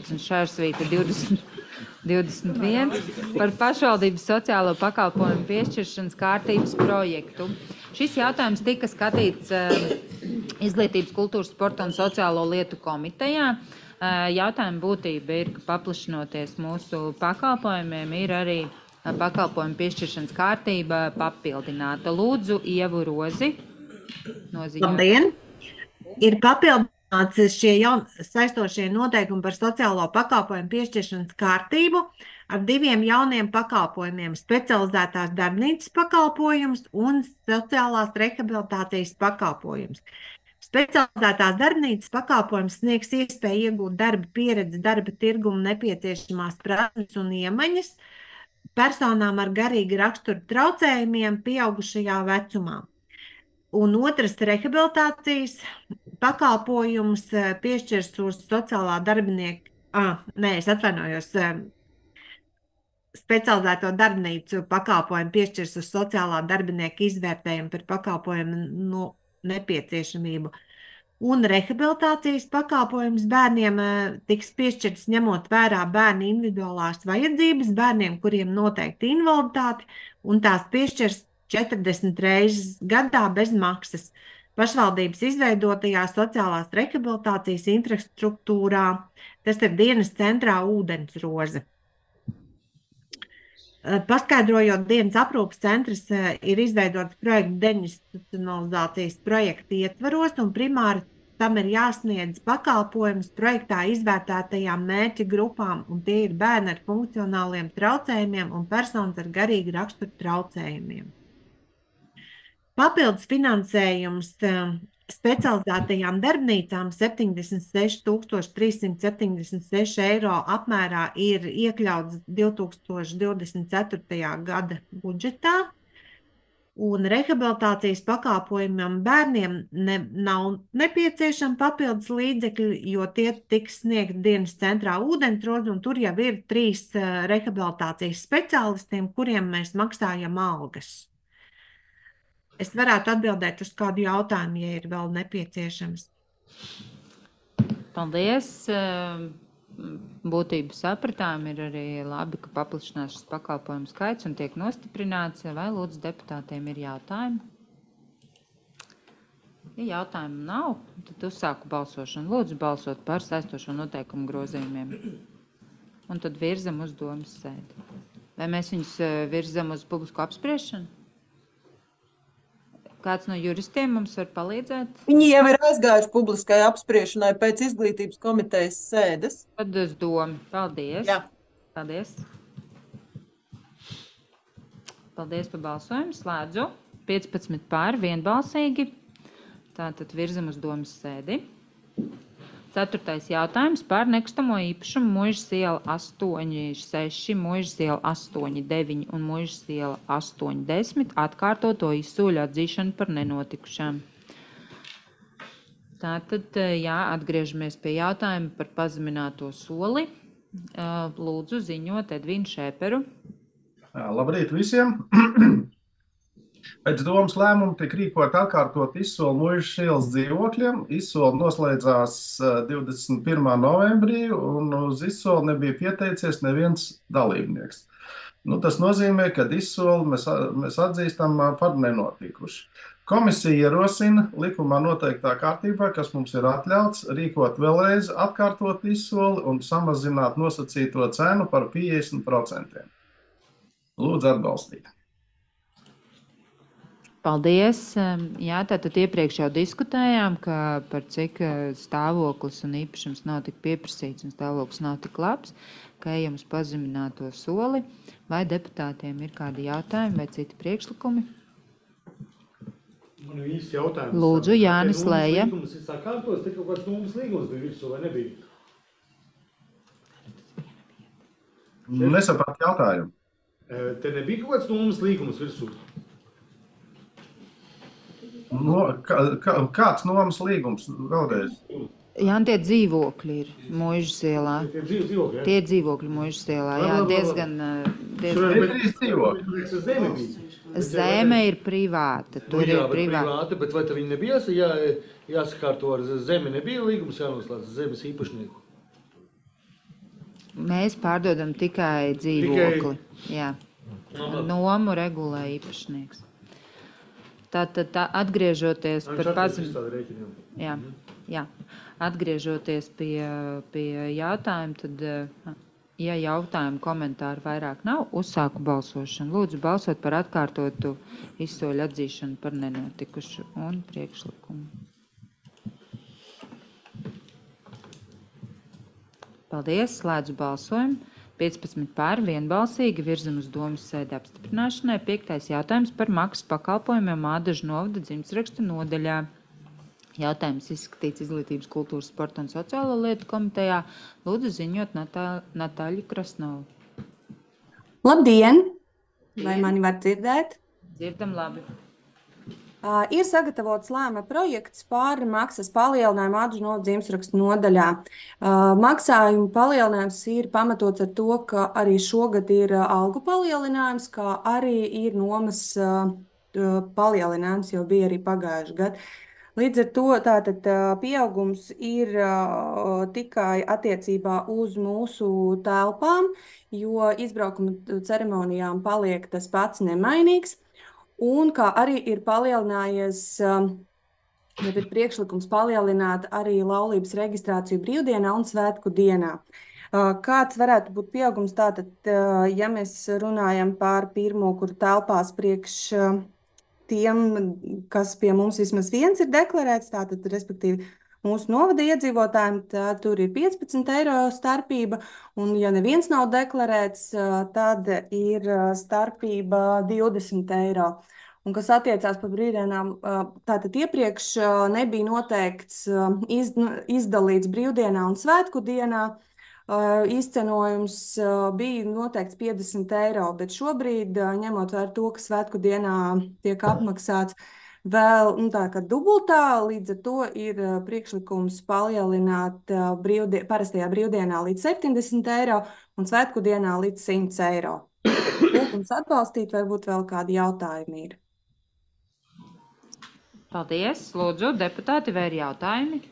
17/2021 par pašvaldības sociālo pakalpojumu piešķiršanas kārtības projektu. Šis jautājums tika skatīts Izglītības, kultūras, sporta un sociālo lietu komitejā. Jautājuma būtība ir, ka paplašinoties mūsu pakalpojumiem, ir arī pakalpojumu piešķiršanas kārtība papildināta. Lūdzu, Ievu Rozi. Labdien! Ir papildināts šie saistošie noteikumi par sociālo pakalpojumu piešķiršanas kārtību ar 2 jauniem pakalpojumiem - specializētās darbnīcas pakalpojums un sociālās rehabilitācijas pakalpojums. Specializētās darbnīcas pakalpojums sniegs iespēju iegūt darba pieredzi, darba tirgumu nepieciešamās prasmes un iemaņas personām ar garīga rakstura traucējumiem pieaugušajā vecumā. Un otrs rehabilitācijas pakalpojums piešķirs uz sociālā darbinieka, specializēto darbnīcu pakalpojumu piešķirs uz sociālā darbinieka izvērtējumu par pakalpojumu nepieciešamību. Un rehabilitācijas pakalpojums bērniem tiks piešķirts ņemot vērā bērnu individuālās vajadzības, bērniem, kuriem noteikti invaliditāte, un tās piešķirs 40 reizes gadā bez maksas pašvaldības izveidotajā sociālās rehabilitācijas infrastruktūrā. Tas ir dienas centrā Ūdensroze. Paskaidrojot, dienas aprūpes centrs ir izveidots projekta deinstitucionalizācijas projekta ietvaros, un primāri tam ir jāsniedz pakalpojums projektā izvērtētajām mērķa grupām, un tie ir bērni ar funkcionāliem traucējumiem un personas ar garīgu raksturu traucējumiem. Papildus finansējums specializētajām darbnīcām 76,376 eiro apmērā ir iekļauts 2024. gada budžetā, un rehabilitācijas pakalpojumiem bērniem nav nepieciešama papildus līdzekļi, jo tie tiks sniegti dienas centrā Ūdensroze, un tur jau ir 3 rehabilitācijas speciālistiem, kuriem mēs maksājam algas. Es varētu atbildēt uz kādu jautājumu, ja ir vēl nepieciešams. Paldies. Būtību sapratām, ir arī labi, ka paplašinās šis pakalpojumu skaits un tiek nostiprināts. Vai lūdzu deputātiem ir jautājumi? Ja jautājumu nav, tad uzsāku balsošanu. Lūdzu balsot par saistošo noteikumu grozījumiem. Un tad virzam uz domas sēdi. Vai mēs viņus virzam uz publisku apspriešanu? Kāds no juristiem mums var palīdzēt? Viņi jau ir aizgājuši publiskai apspriešanai pēc izglītības komitejas sēdes. Tad uz domu. Paldies. Jā. Paldies. Paldies par balsojumu. Slēdzu. 15 pār, vienbalsīgi. Tātad virzam uz domas sēdi. 4. jautājums par nekustamo īpašumu Muižas iela 8-6, Muižas iela 8-9 un Muižas iela 8-10 atkārtoto izsūļu atzīšanu par nenotikušām. Tātad, atgriežamies pie jautājuma par pazemināto soli. Lūdzu ziņot Edvīnu Šēperu. Labrīt visiem! Pēc domas lēmuma tika rīkot atkārtot izsoli Muižas ielas dzīvokļiem. Izsoli noslēdzās 21. novembrī, un uz izsoli nebija pieteicies neviens dalībnieks. Tas nozīmē, ka izsoli mēs atzīstam par nenotikuši. Komisija ierosina likumā noteiktā kārtībā, kas mums ir atļauts, rīkot vēlreiz atkārtot izsoli un samazināt nosacīto cenu par 50%. Lūdzu atbalstīt. Paldies. Jā, tātad iepriekš jau diskutējām, ka par cik stāvoklis un īpašums nav tik pieprasīts un stāvoklis nav tik labs, ka ejam uz pazemināto soli. Vai deputātiem ir kādi jautājumi vai citi priekšlikumi? Man ir īsti jautājums. Lūdzu, Jānis Lēja. Līgums ir sakārtos, te kaut kāds nomas līgums bija virsū vai nebija? Nesapratu jautājumu. Te nebija kaut kāds nomas līgums virsū? Kāds nomas līgums? Vēlreiz. Jā, tie dzīvokļi ir Muižas ielā. Tie dzīvokļi, jā? Tie dzīvokļi Muižas ielā, jā, diezgan... Zeme bija. Zeme ir privāta, tur ir privāta, bet vai viņi nebija jāsakārto ar zemi, nebija līgums jānoslēdz zemes īpašnieku? Mēs pārdodam tikai dzīvokli, jā. Nomu regulē īpašnieks. Tātad atgriežoties par paziņojumu. Jā. Atgriežoties pie jautājuma, tad, ja jautājumu komentāru vairāk nav, uzsāku balsošanu. Lūdzu balsot par atkārtotu izsoļu atzīšanu par nenotikušu un priekšlikumu. Paldies, slēdzu balsojumu. 15 pār, vienbalsīgi virzam uz domas sēdi apstiprināšanai. 5. jautājums par maksas pakalpojumiem Ādažu novada dzimtsrakstu nodaļā. Jautājums izskatīts Izglītības, kultūras, sporta un sociālo lietu komitejā. Lūdzu ziņot Natāļu Krasnovu. Labdien! Vai mani var dzirdēt? Dzirdam labi. Ir sagatavots lēma projekts par maksas palielinājumu Ādažu novada dzimtsrakstu nodaļā. Maksājumu palielinājums ir pamatots ar to, ka arī šogad ir algu palielinājums, kā arī ir nomas palielinājums, jo bija arī pagājuši gadu. Līdz ar to tātad pieaugums ir tikai attiecībā uz mūsu telpām, jo izbraukuma ceremonijām paliek tas pats nemainīgs, un kā arī ir palielinājies, ja ir priekšlikums palielināt arī laulības reģistrāciju brīvdienā un svētku dienā. Kāds varētu būt pieaugums tātad, ja mēs runājam par pirmo, kur telpās priekš tiem, kas pie mums vismaz viens ir deklarēts, tātad, respektīvi, mūsu novada iedzīvotājiem, tad tur ir 15 eiro starpība, un ja neviens nav deklarēts, tad ir starpība 20 eiro. Un kas attiecās par brīvdienām, tātad iepriekš nebija noteikts izdalīts brīvdienā un svētku dienā. Izcenojums bija noteikts 50 eiro, bet šobrīd, ņemot vērā to, ka svētku dienā tiek apmaksāts vēl tā kā dubultā, līdz ar to ir priekšlikums palielināt parastajā brīvdienā līdz 70 eiro un svētku dienā līdz 100 eiro. Lūgums atbalstīt, varbūt vēl kādi jautājumi ir. Paldies. Lūdzu, deputāti, vai ir jautājumi?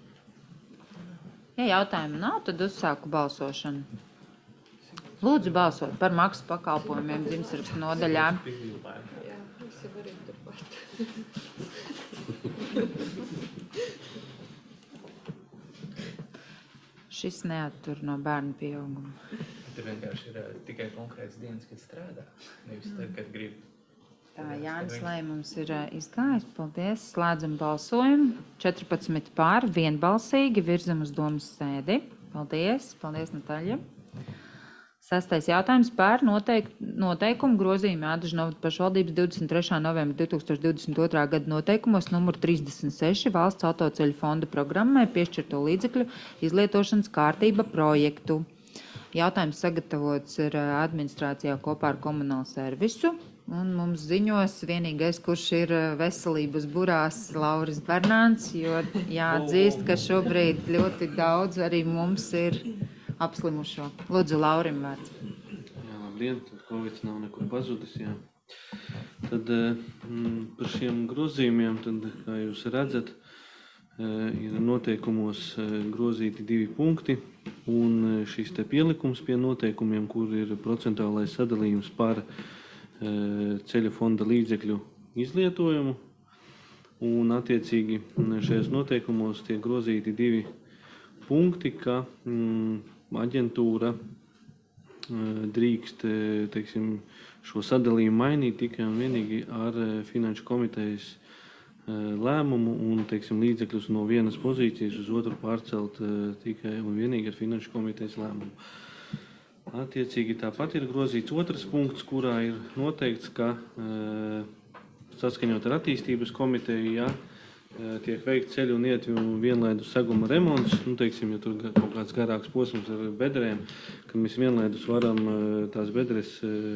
Ja jautājumu nav, tad uzsāku balsošanu. Lūdzu balsot par maksas pakalpojumiem dzimtsrakstu nodaļā. Šis neattur no bērnu pieauguma. Tur vienkārši ir tikai konkrēts dienas, kad strādā, nevis tad, kad grib. Tā, Jānis Lēja mums ir izgājis. Paldies. Slēdzam balsojumu. 14 pār, vienbalsīgi virzam uz domas sēdi. Paldies. Paldies, Natāļa. 6. jautājums par noteikumu grozījumu Ādažu novada pašvaldības 23. novembra 2022. gada noteikumos numur 36 valsts autoceļu fonda programmai piešķirto līdzekļu izlietošanas kārtība projektu. Jautājums sagatavots ir administrācijā kopā ar komunālu servisu. Un mums ziņos vienīgais, kurš ir veselības burās, Lauris Bernāns, jo jāatzīst, ka šobrīd ļoti daudz arī mums ir apslimušo. Lūdzu, Laurim vārds. Jā, labdien, tad Covid nav nekur pazudis, jā. Tad par šiem grozījumiem, tad, kā jūs redzat, ir noteikumos grozīti 2 punkti, un šis te pielikums pie noteikumiem, kur ir procentuālais sadalījums par ceļa fonda līdzekļu izlietojumu, Un, attiecīgi, šajos noteikumos tiek grozīti 2 punkti, ka aģentūra drīkst, teiksim, šo sadalījumu mainīt tikai un vienīgi ar Finanšu komitejas lēmumu un, teiksim, līdzekļus no vienas pozīcijas uz otru pārcelt tikai un vienīgi ar Finanšu komitejas lēmumu. Attiecīgi tāpat ir grozīts 2. punkts, kurā ir noteikts, ka saskaņot ar attīstības komiteju, ja tiek veikt ceļu un ietvi un vienlaidus seguma remonts, teiksim, ja tur kaut kāds garāks posms ar bedrēm, ka mēs vienlaidus varam tās bedres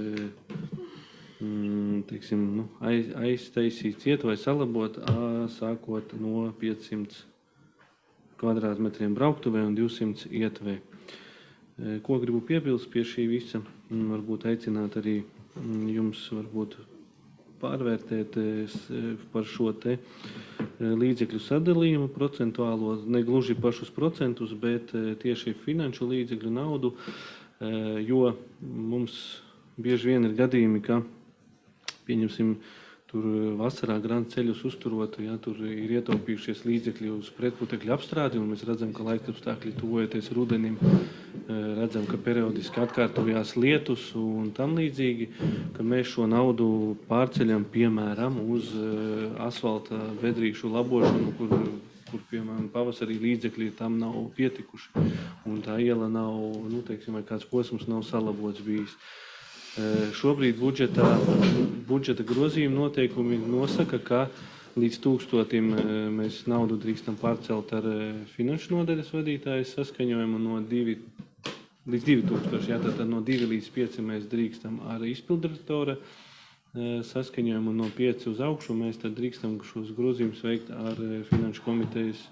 teiksim, aiztaisīt ciet vai salabot, sākot no 500 kvadrātmetriem brauktuvē un 200 ietvē. Ko gribu piebilst pie šī visa, varbūt aicināt arī jums varbūt pārvērtēt par šo te līdzekļu sadalījumu procentuālo, ne gluži pašus procentus, bet tieši finanšu līdzekļu naudu, jo mums bieži vien ir gadījumi, ka, pieņemsim, tur vasarā grand ceļus uzturot, ja tur ir ietaupījušies līdzekļi uz pretputekļu apstrādi, un mēs redzam, ka laikapstākļi tuvojoties rudenim, redzam, ka periodiski atkārtojās lietus un tam līdzīgi, ka mēs šo naudu pārceļam, piemēram, uz asfalta bedrīšu labošanu, kur piemēram, pavasarī līdzekļi tam nav pietikuši, un tā iela nav, teiksim, vai kāds posms nav salabots bijis. Šobrīd budžeta grozījuma noteikumi nosaka, ka līdz 1000 mēs naudu drīkstam pārcelt ar finanšu nodaļas vadītājas saskaņojumu līdz 2000, jā, tātad no 2 līdz 5 mēs drīkstam ar izpildirektora saskaņojumu, no 5 uz augšu mēs tad drīkstam šos grozījumus veikt ar finanšu komitejas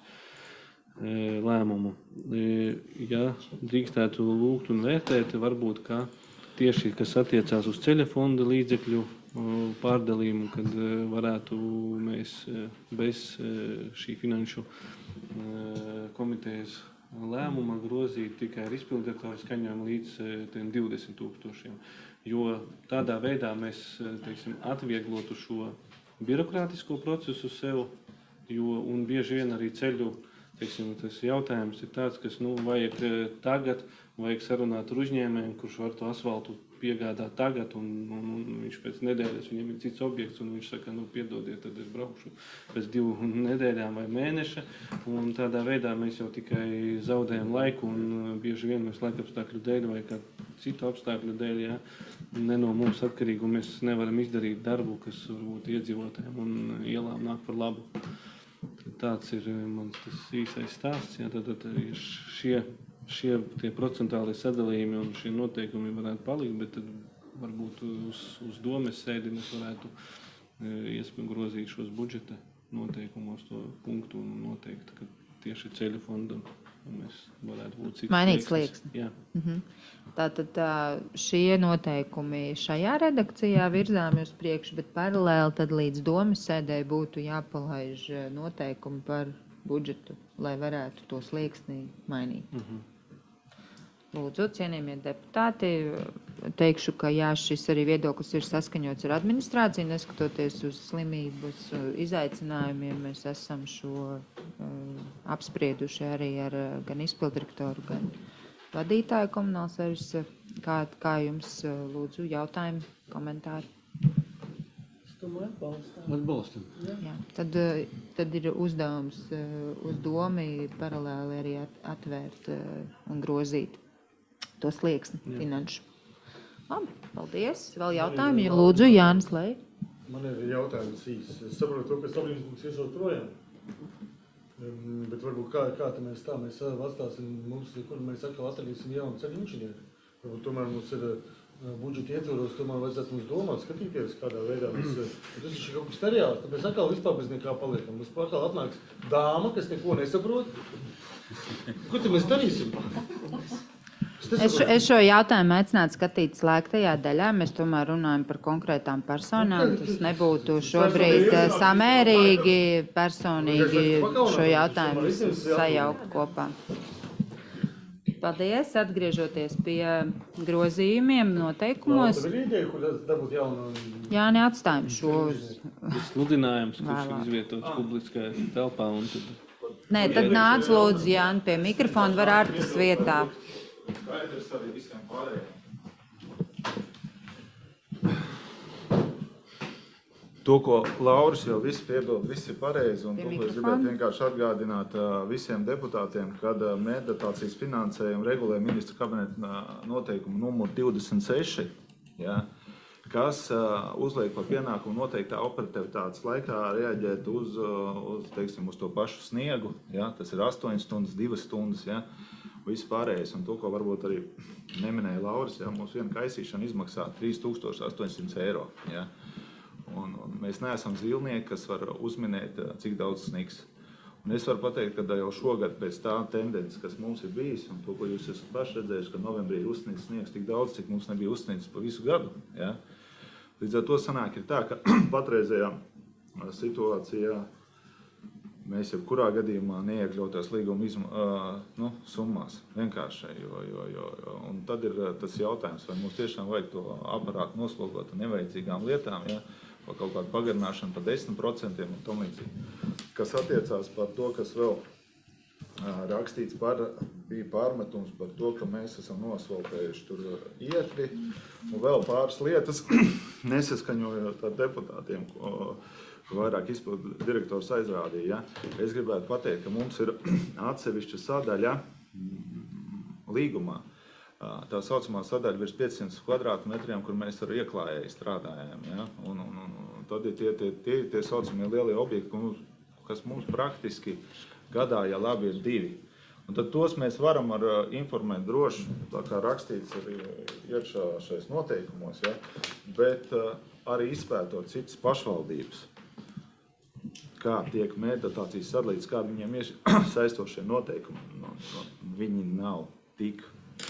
lēmumu. Ja drīkstētu lūgt un vērtēt, varbūt, ka tieši, kas attiecās uz ceļa fonda līdzekļu pārdalījumu, kad varētu mēs bez šī finanšu komitejas lēmuma grozīt tikai ar izpildirektoru skaņojumu līdz 20 000. Jo tādā veidā mēs, teiksim, atvieglotu šo birokrātisko procesu sev, un bieži vien arī ceļu, teiksim, tas jautājums ir tāds, kas, vajag tagad, vajag sarunāt ar uzņēmējiem, kurš var to asfaltu piegādāt tagad, un viņš pēc nedēļas, viņam ir cits objekts, un viņš saka, piedodiet, tad es braukšu pēc 2 nedēļām vai mēneša, un tādā veidā mēs jau tikai zaudējam laiku, un bieži vien mēs laikapstākļu dēļ vai kā citu apstākļu dēļ, jā, ne no mums atkarīgi, un mēs nevaram izdarīt darbu, kas varbūt iedzīvotājiem un ielām nāk par labu. Tāds ir mans tas īsais stāsts, jā, tad šie tie procentuālie sadalījumi un šie noteikumi varētu palikt, bet tad varbūt uz domes sēdi mēs varētu iespējami grozīt šos budžeta noteikumos to punktu un noteikt, ka tieši ceļu fondam mēs varētu būt cits mainīt slieksni. Jā. Tātad šie noteikumi šajā redakcijā virzām uz priekšu, bet paralēli tad līdz domes sēdē būtu jāpalaiž noteikumi par budžetu, lai varētu to slieksni mainīt. Lūdzu, cienījamie deputāti, teikšu, ka jā, šis arī viedoklis ir saskaņots ar administrāciju, neskatoties uz slimības izaicinājumiem, mēs esam šo apsprieduši arī ar gan izpildirektoru, gan vadītāju komunāla servisa. Kā jums, lūdzu, jautājumi, komentāri? Es domāju, atbalstam. Jā, tad ir uzdevums uz domi paralēli arī atvērt un grozīt to slieksni finanšu. Labi, paldies. Vēl jautājumi? Lūdzu, Jānis Lej. Man ir jautājums īsts. Es saprotu to, ka sabrīns būs iešot projām. Bet varbūt kā mēs atstāsim mums, kur mēs atkal atradīsim jaunu ceļu inženieri. Varbūt tomēr mums ir budžeta ietvaros, tomēr vajadzētu mums domāt, skatīties, kādā veidā mēs... Tas ir kaut kas terjāls, tad mēs atkal vispār bez nekā paliekam. Mums atkal atnāks dāma, kas neko nesaprot. Ko tad mēs darīsim? Es šo jautājumu aicinātu skatīt slēgtajā daļā. Mēs tomēr runājam par konkrētām personām. Tas nebūtu šobrīd samērīgi, personīgi šo jautājumu sajaukt kopā. Paldies. Atgriežoties pie grozījumiem noteikumos. Tev ir ideja, kur dabūt jaunu? Jā, neatstājam šo uz sludinājums, kurš vēlāk. izvietots publiskajā telpā. Un tad... Nē, tad nāc lūdzu, Jāni, pie mikrofona var ārtas vietā. Skaidrs arī visiem pārējiem. To, ko Lauris jau viss piedod, viss ir pareizi, un to, ko es gribētu vienkārši atgādināt visiem deputātiem, kad mēdotācijas finansējumu regulē ministra kabineta noteikumu numur 26, ja, kas uzliek par pienākumu noteiktā operativitātes laikā reaģēt teiksim, uz to pašu sniegu, ja, tas ir 8 stundas, 2 stundas, ja, viss pārējais, un to, ko varbūt arī neminēja Lauris, ja, mums viena kaisīšana izmaksā 3800 eiro, ja. Un mēs neesam zilnieki, kas var uzminēt, cik daudz snigs. Un es varu pateikt, ka jau šogad pēc tā tendences, kas mums ir bijis, un to, ko jūs esat paši redzējuši, ka novembrī ir uzsniegts sniegs tik daudz, cik mums nebija uzsniegts pa visu gadu. Ja? Līdz ar to sanāk ir tā, ka patreizējā situācijā mēs jebkurā gadījumā neiekļautās līguma summās vienkārši. Un tad ir tas jautājums, vai mums tiešām vajag to aparātu noslogot ar nevajadzīgām lietām, ja? Vai kaut kādu pagarināšanu par 10% un tam līdzīgi. Kas attiecās par to, kas vēl rakstīts bija pārmetums par to, ka mēs esam nosvalpējuši tur ietvi un vēl pāris lietas nesaskaņojot ar deputātiem, ko vairāk izpildu direktors aizrādīja. Ja? Es gribētu pateikt, ka mums ir atsevišķa sadaļa līgumā. Tā saucamā sadaļa virs 500 kvadrātmetriem, kur mēs ar ieklājēju strādājam. Ja? Un tad ir tie saucamie lielie objekti, kas mums praktiski gadā, ja labi, ir 2. Un tad tos mēs varam informēt droši, tā kā rakstīts arī iekšā šais noteikumos, ja? Bet arī izpētot citas pašvaldības, kā tiek mēdotācijas sadalīts, kā viņiem ir saistošie noteikumi. Viņi nav tik,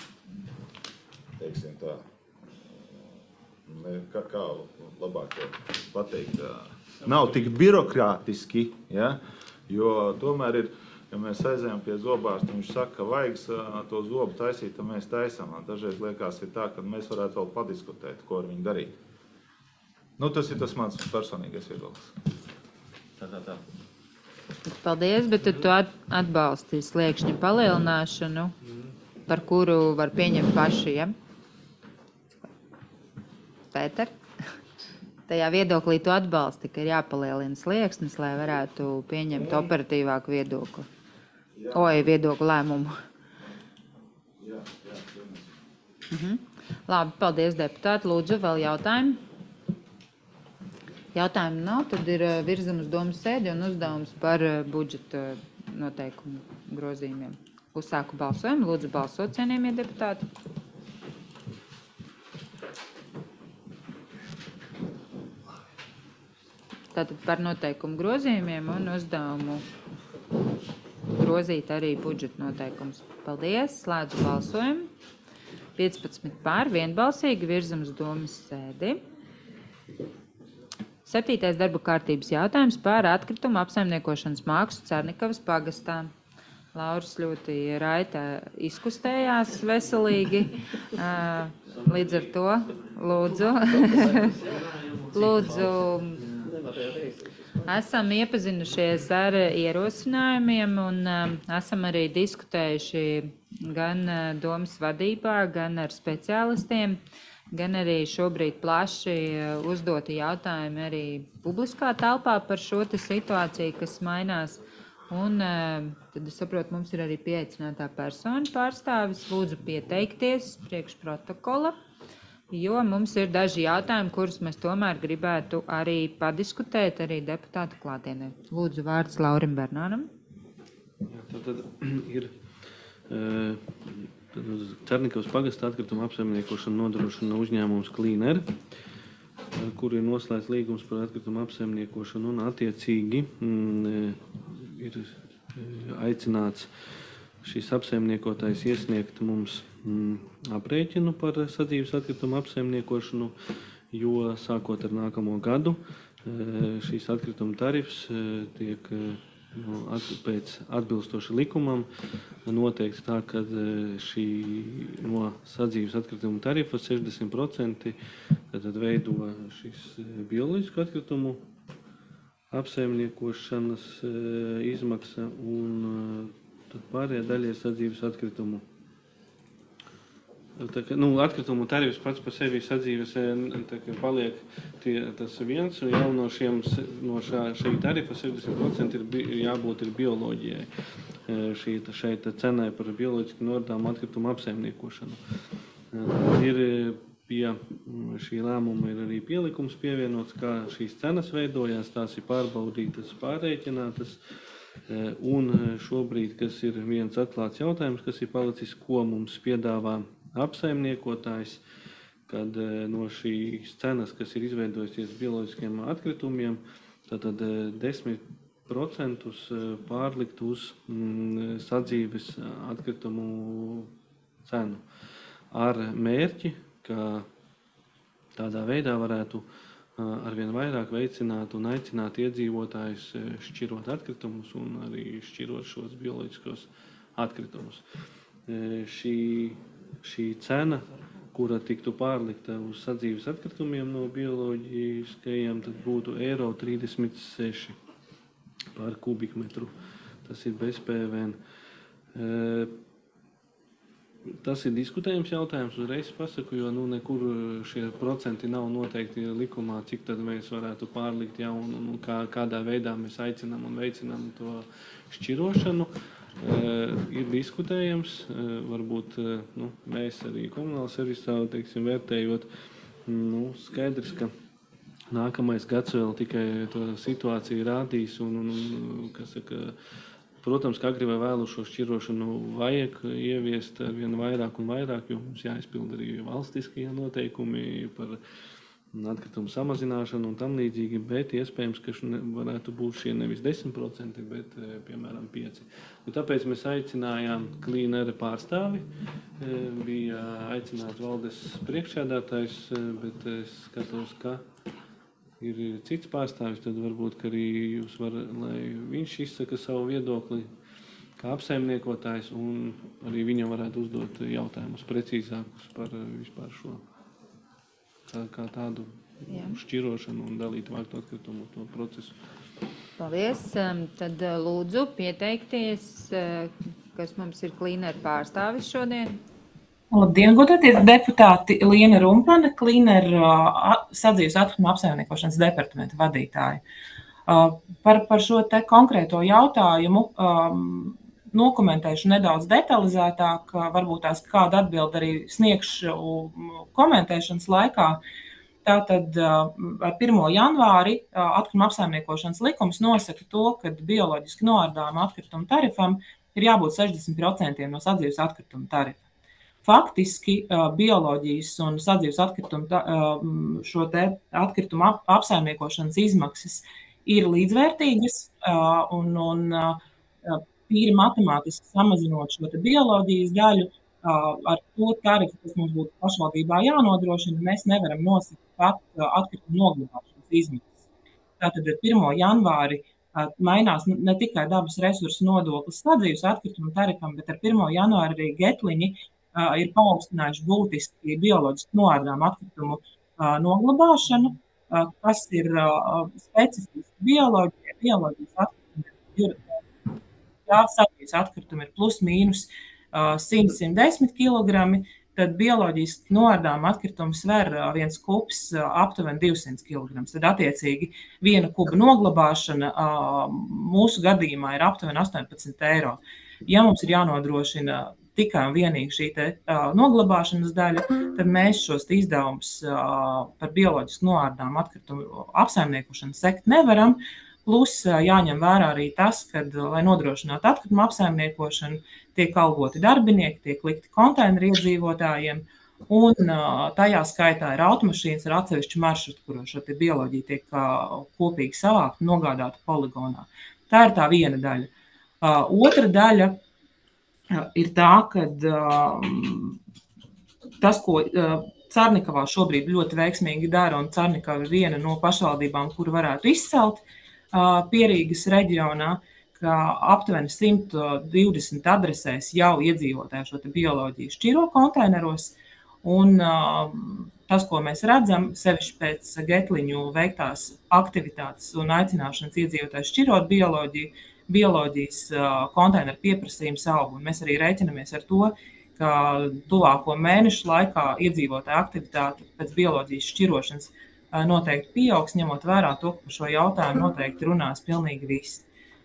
teiksim tā, kā labāk pateikt, nav tik birokrātiski, ja? Jo tomēr ir, ja mēs aizējam pie zobārsta, viņš saka, ka vajag to zobu taisīt, tad mēs taisām. Dažreiz liekas ir tā, ka mēs varētu vēl padiskutēt, ko ar viņu darīt. Tas ir tas mans personīgais viedoklis. Tā. Paldies, bet tu atbalsti sliekšņa palielināšanu, par kuru var pieņemt paši, ja? Pēter, tajā viedoklī tu atbalsti, ka ir jāpalielina slieksnis, lai varētu pieņemt operatīvāku viedokli. Viedokli lēmumu. Labi, paldies, deputāti. Lūdzu, vēl jautājumi? Jautājumu nav, tad ir virzam uz domas sēdi un uzdevums par budžeta noteikumu grozījumiem. Uzsāku balsojumu. Lūdzu, balsot, cienījamie deputāti. Tātad par noteikumu grozījumiem un uzdevumu grozīt arī budžeta noteikumus. Paldies, slēdzu balsojumu. 15 pār, vienbalsīgi, virzam uz domas sēdi. 7. darba kārtības jautājums par atkritumu apsaimniekošanas mākslu Cernikavas pagastā. Lauris ļoti raita izkustējās veselīgi. Līdz ar to lūdzu, esam iepazinušies ar ierosinājumiem un esam arī diskutējuši gan domas vadībā, gan ar speciālistiem, gan arī šobrīd plaši uzdoti jautājumi arī publiskā telpā par šo situāciju, kas mainās. Un tad es saprotu, mums ir arī pieaicinātā persona pārstāvis. Lūdzu pieteikties priekš protokola, jo mums ir daži jautājumi, kurus mēs tomēr gribētu arī padiskutēt arī deputātu klātienē. Lūdzu, vārds Laurim Bernānam. Tad ir Cernikavas pagasta atkrituma apsaimniekošanu nodrošina uzņēmums Cleaner, kur ir noslēgts līgums par atkritumu apsaimniekošanu un attiecīgi ir aicināts šīs apsaimniekotājs iesniegt mums aprēķinu par sadzīves atkritumu apsaimniekošanu, jo sākot ar nākamo gadu šīs atkrituma tarifs tiek pēc atbilstoši likumam noteikti tā, ka šī no sadzīves atkritumu tarifa 60% tad veido šis bioloģisku atkritumu apsaimniekošanas izmaksa un tad pārējā daļa ir sadzīves atkritumu. Atkritumu tarifs pats par sevi sadzīves paliek tas viens, un jau no šī tarifa 60% ir jābūt ir bioloģijai, šai cenai par bioloģiski noardāmu atkritumu apsaimniekošanu. Pie šī lēmuma ir arī pielikums pievienots, kā šīs cenas veidojās, tās ir pārbaudītas, pārrēķinātas, un šobrīd, kas ir viens atklāts jautājums, kas ir palicis, ko mums piedāvā apsaimniekotājs, kad no šīs cenas, kas ir izveidojusies bioloģiskiem atkritumiem, tad 10% pārlikt uz sadzīves atkritumu cenu. Ar mērķi, ka tādā veidā varētu arvien vairāk veicināt un aicināt iedzīvotājus šķirot atkritumus un arī šķirot šos bioloģiskos atkritumus. Šī cena, kura tiktu pārlikta uz sadzīves atkritumiem no bioloģiskajiem, tad būtu €36 par kubikmetru. Tas ir bez PVN. Tas ir diskutējums jautājums, uzreiz pasaku, jo nekur šie procenti nav noteikti likumā, cik tad mēs varētu pārlikt un kādā veidā mēs aicinām un veicinām to šķirošanu. Ir diskutējams, varbūt mēs arī komunāla servisā, vērtējot, skaidrs, ka nākamais gads vēl tikai to situāciju rādīs un kas saka, protams, ka agri vai vēlu šo šķirošanu vajag ieviest arvien vairāk un vairāk, jo mums jāizpild arī valstiskie noteikumi par atkritumu samazināšanu un tam līdzīgi, bet iespējams, ka varētu būt šie nevis 10%, bet, piemēram, 5%. Un tāpēc mēs aicinājām Clean-Air pārstāvi, bija aicināts valdes priekšsēdētājs, bet es skatos, ka ir cits pārstāvis, tad varbūt, ka arī jūs lai viņš izsaka savu viedokli kā apsaimniekotājs un arī viņam varētu uzdot jautājumus precīzākus par vispār šo kā tādu šķirošanu un dalītu vāktu atkritumu to procesu. Paldies. Tad lūdzu pieteikties, kas mums ir Clean-Air pārstāvis šodien. Labdien, godātie deputāti, Liena Rumpane, Clean-Air sadzīves atkritumu apsaimniekošanas departamenta vadītāja. Par šo te konkrēto jautājumu nokomentēšu nedaudz detalizētāk, varbūt tās kādu atbildi arī sniegšu komentēšanas laikā. Tātad ar 1. janvāri atkritumu apsaimniekošanas likums nosaka to, ka bioloģiski noārdāma atkritumu tarifam ir jābūt 60% no sadzīves atkritumu tarifa. Faktiski bioloģijas un sadzīves šo te atkritumu apsaimniekošanas izmaksas ir līdzvērtīgas un tīri matemātiski samazinot šo te bioloģijas daļu, ar to tarifu, kas mums būtu pašvaldībā jānodrošina, mēs nevaram nosakt pat atkritumu noglabāšanas izmaksas. Tātad ar 1. janvāri mainās ne tikai dabas resursu nodoklis sadzīves atkritumu tarifam, bet ar 1. janvāri arī getliņi ir paaugstinājuši būtiski bioloģiski noārdāmu atkritumu noglabāšanu, kas ir specifiski bioloģijas atkritumi. Sadzīves atkritumi ir plus mīnus 100–110 kg, tad bioloģiski noārdāma atkrituma sver viens kubs aptuveni 200 kg. Tad attiecīgi viena kuba noglabāšana mūsu gadījumā ir aptuveni €18. Ja mums ir jānodrošina tikai un vienīgi šī te noglabāšanas daļa, tad mēs šos izdevumus par bioloģiski noārdāmu atkritumu apsaimniekošanu sekt nevaram. Plus jāņem vērā arī tas, ka, lai nodrošinātu atkritumu apsaimniekošanu, tiek algoti darbinieki, tiek likti konteineri iedzīvotājiem, un tajā skaitā ir automašīnas ar atsevišķu maršrutu, kuro šo te bioloģiju tiek kopīgi savākt un nogādāta poligonā. Tā ir tā viena daļa. Otra daļa ir tā, ka tas, ko Carnikavā šobrīd ļoti veiksmīgi dara, un Carnikava ir viena no pašvaldībām, kuru varētu izcelt Pierīgas reģionā, ka aptuveni 120 adresēs jau iedzīvotāji šo te bioloģiju šķiro konteineros, un tas, ko mēs redzam, sevišķi pēc Getliņu veiktās aktivitātes un aicināšanas iedzīvotājus šķirot bioloģiju, bioloģijas konteineru pieprasījums aug, un mēs arī rēķinamies ar to, ka tuvāko mēnešu laikā iedzīvotāju aktivitāte pēc bioloģijas šķirošanas noteikti pieaugs, ņemot vērā to, ka par šo jautājumu noteikti runās pilnīgi visi.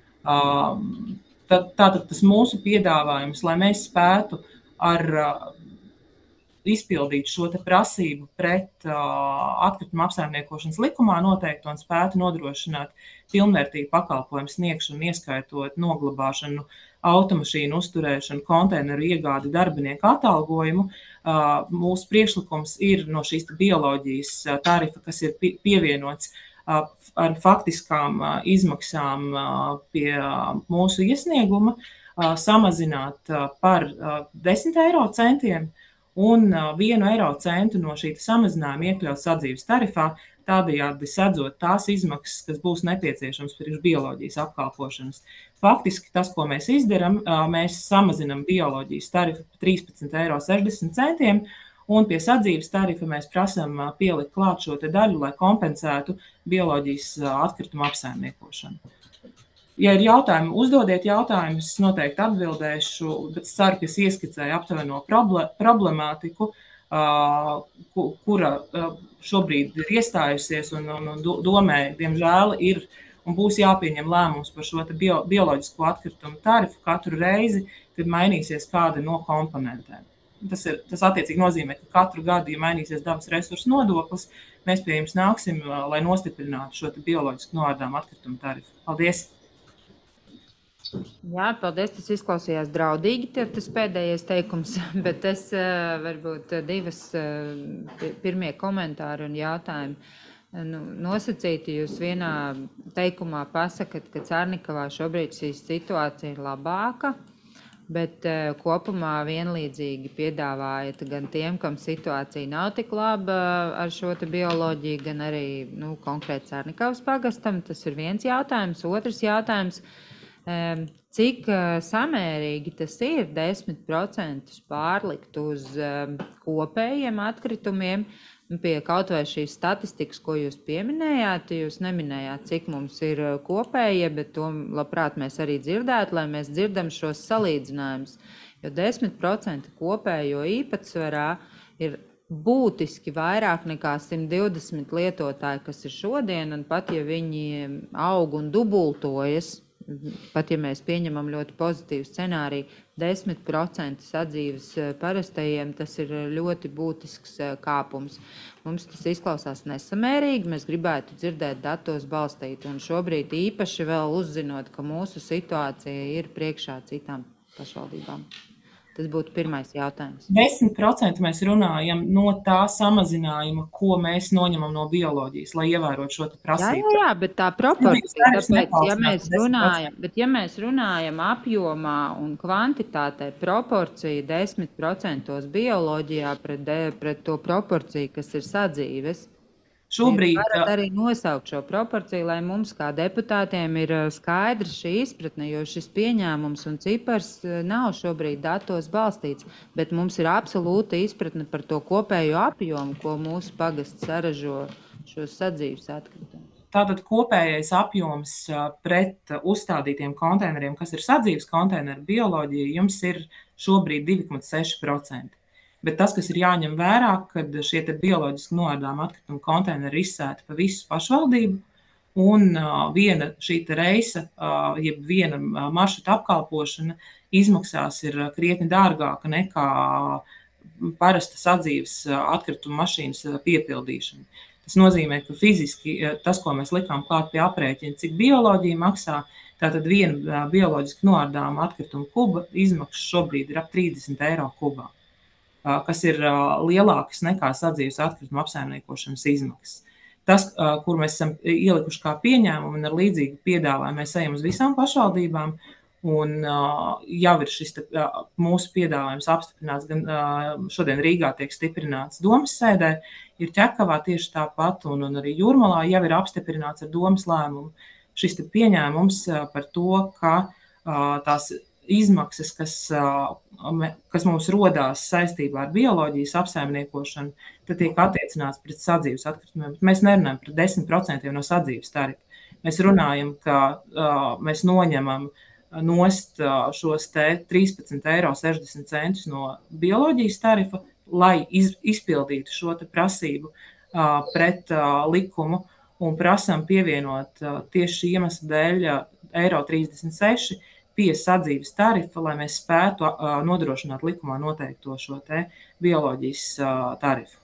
Tātad tas mūsu piedāvājums, lai mēs spētu ar izpildīt šo te prasību pret atkrituma apsaimniekošanas likumā noteikti un spētu nodrošināt pilnvērtīgu pakalpojumu sniegšanu, ieskaitot noglabāšanu, automašīnu uzturēšanu, konteineru iegādi, darbinieku atalgojumu. Mūsu priekšlikums ir no šīs bioloģijas tarifa, kas ir pievienots ar faktiskām izmaksām pie mūsu iesnieguma, samazināt par 10 eiro centiem un 1 eiro centu no šī samazinājuma iekļaut sadzīves tarifā, tādējādi sedzot tās izmaksas, kas būs nepieciešams priekš bioloģijas apkalpošanas. Faktiski tas, ko mēs izdaram, mēs samazinam bioloģijas tarifu par 13,60 eiro, un pie sadzīves tarifa mēs prasam pielikt klāt šo te daļu, lai kompensētu bioloģijas atkritumu apsaimniekošanu. Ja ir jautājumi, uzdodiet jautājumus, noteikti atbildēšu, bet ceru, ka es ieskicēju aptuveno problemātiku, kura šobrīd ir iestājusies un domē, diemžēl, ir un būs jāpieņem lēmums par šo bioloģisko atkritumu tarifu katru reizi, kad mainīsies kāda no komponentēm. Tas attiecīgi nozīmē, ka katru gadu, ja mainīsies dabas resursu nodoklis, mēs pie jums nāksim, lai nostiprinātu šo bioloģisku noārdām atkritumu tarifu. Paldies! Jā, paldies, tas izklausījās draudīgi, tas pēdējais teikums, bet es varbūt divas pirmie komentāri un jautājumi. Nosacīti jūs vienā teikumā pasakat, ka Cārnikavā šobrīd šī situācija ir labāka, bet kopumā vienlīdzīgi piedāvājat gan tiem, kam situācija nav tik laba ar šo te bioloģiju, gan arī konkrēti Cārnikavas pagastam. Tas ir viens jautājums. Otrs jautājums. Cik samērīgi tas ir 10% pārlikt uz kopējiem atkritumiem, pie kaut vai šīs statistikas, ko jūs pieminējāt, jūs neminējāt, cik mums ir kopējie, bet to labprāt mēs arī dzirdētu, lai mēs dzirdam šos salīdzinājumus, jo 10% kopējo īpatsvarā ir būtiski vairāk nekā 120 lietotāji, kas ir šodien, un pat ja viņi aug un dubultojas, pat ja mēs pieņemam ļoti pozitīvu scenāriju, 10% sadzīves parastajiem, tas ir ļoti būtisks kāpums. Mums tas izklausās nesamērīgi, mēs gribētu dzirdēt datos balstīt, un šobrīd īpaši vēl uzzinot, ka mūsu situācija ir priekšā citām pašvaldībām. Tas būtu pirmais jautājums. 10% mēs runājam no tā samazinājuma, ko mēs noņemam no bioloģijas, lai ievērotu šo prasību. Jā, bet tā proporcija, tāpēc, ja mēs runājam apjomā un kvantitātē, proporcija 10% bioloģijā pret to proporciju, kas ir sadzīves. Šobrīd varat arī nosaukt šo proporciju, lai mums kā deputātiem ir skaidra šī izpratne, jo šis pieņēmums un cipars nav šobrīd datos balstīts, bet mums ir absolūta izpratne par to kopējo apjomu, ko mūsu pagasts saražo šos sadzīves atkritumus. Tātad kopējais apjoms pret uzstādītiem konteineriem, kas ir sadzīves konteineru bioloģija, jums ir šobrīd 2,6%. Bet tas, kas ir jāņem vērā, kad šie bioloģiski noārdām atkritumu konteineri ir izsēti pa visu pašvaldību, un viena šī reisa, jeb viena maršruta apkalpošana izmaksās ir krietni dārgāka nekā parasta sadzīves atkritumu mašīnas piepildīšana. Tas nozīmē, ka fiziski tas, ko mēs likām klāt pie aprēķina, cik bioloģija maksā, tātad viena bioloģiski noārdām atkritumu kuba izmaksas šobrīd ir ap 30 eiro kubā, kas ir lielākas nekā sadzīves atkrituma apsaimniekošanas izmaksas. Tas, kur mēs esam ielikuši kā pieņēmumu un ar līdzīgu piedāvājumu, mēs ejam uz visām pašvaldībām, un jau ir šis mūsu piedāvājums apstiprināts, gan šodien Rīgā tiek stiprināts domas sēdē, ir Ķekavā tieši tāpat, un arī Jūrmalā jau ir apstiprināts ar domas lēmumu. šis pieņēmums par to, ka tās izmaksas, kas mums rodās saistībā ar bioloģijas apsaimniekošanu, tad tiek attiecināts pret sadzīves atkritumiem. Mēs nerunājam par 10% no sadzīves tarifa. Mēs runājam, ka mēs noņemam nost šos te 13,60 € no bioloģijas tarifa, lai izpildītu šo te prasību pret likumu un prasam pievienot tieši šī iemesla dēļ 1,36 € pie sadzīves tarifa, lai mēs spētu nodrošināt likumā noteikto šo te bioloģijas tarifu.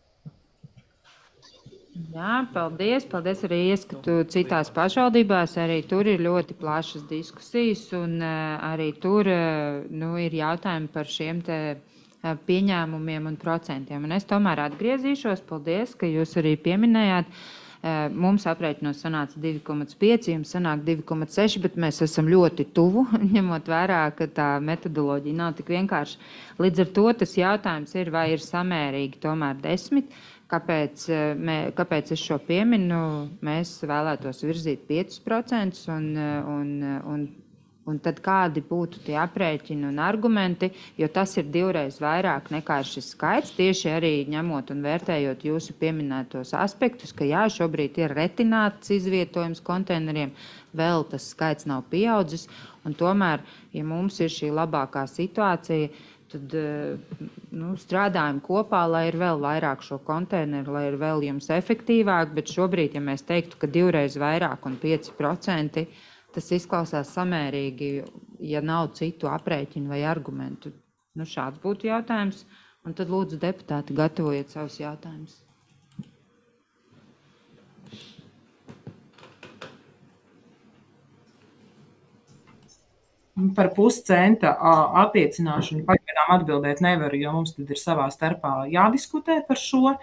Jā, paldies. Paldies arī ieskatu citās pašvaldībās. Arī tur ir ļoti plašas diskusijas un arī tur ir jautājumi par šiem te pieņēmumiem un procentiem. Un es tomēr atgriezīšos. Paldies, ka jūs arī pieminējāt. Mums aprēķinos sanāca 2,5, jums sanāk 2,6, bet mēs esam ļoti tuvu, ņemot vērā, ka tā metodoloģija nav tik vienkārši. Līdz ar to tas jautājums ir, vai ir samērīgi tomēr 10. Kāpēc es šo pieminu? Mēs vēlētos virzīt 5% un tad kādi būtu tie aprēķini un argumenti, jo tas ir 2 vairāk nekā šis skaits, tieši arī ņemot un vērtējot jūsu pieminētos aspektus, ka jā, šobrīd ir retināts izvietojums konteineriem, vēl tas skaits nav pieaudzis, un tomēr, ja mums ir šī labākā situācija, tad strādājam kopā, lai ir vēl vairāk šo konteineru, lai ir vēl jums efektīvāk, bet šobrīd, ja mēs teiktu, ka 2 vairāk un 5%, tas izklausās samērīgi, ja nav citu aprēķinu vai argumentu. Šāds būtu jautājums, un tad lūdzu deputāti gatavojiet savus jautājumus. Par puscenta attiecināšanu pagaidām atbildēt nevaru, jo mums tad ir savā starpā jādiskutē par šo.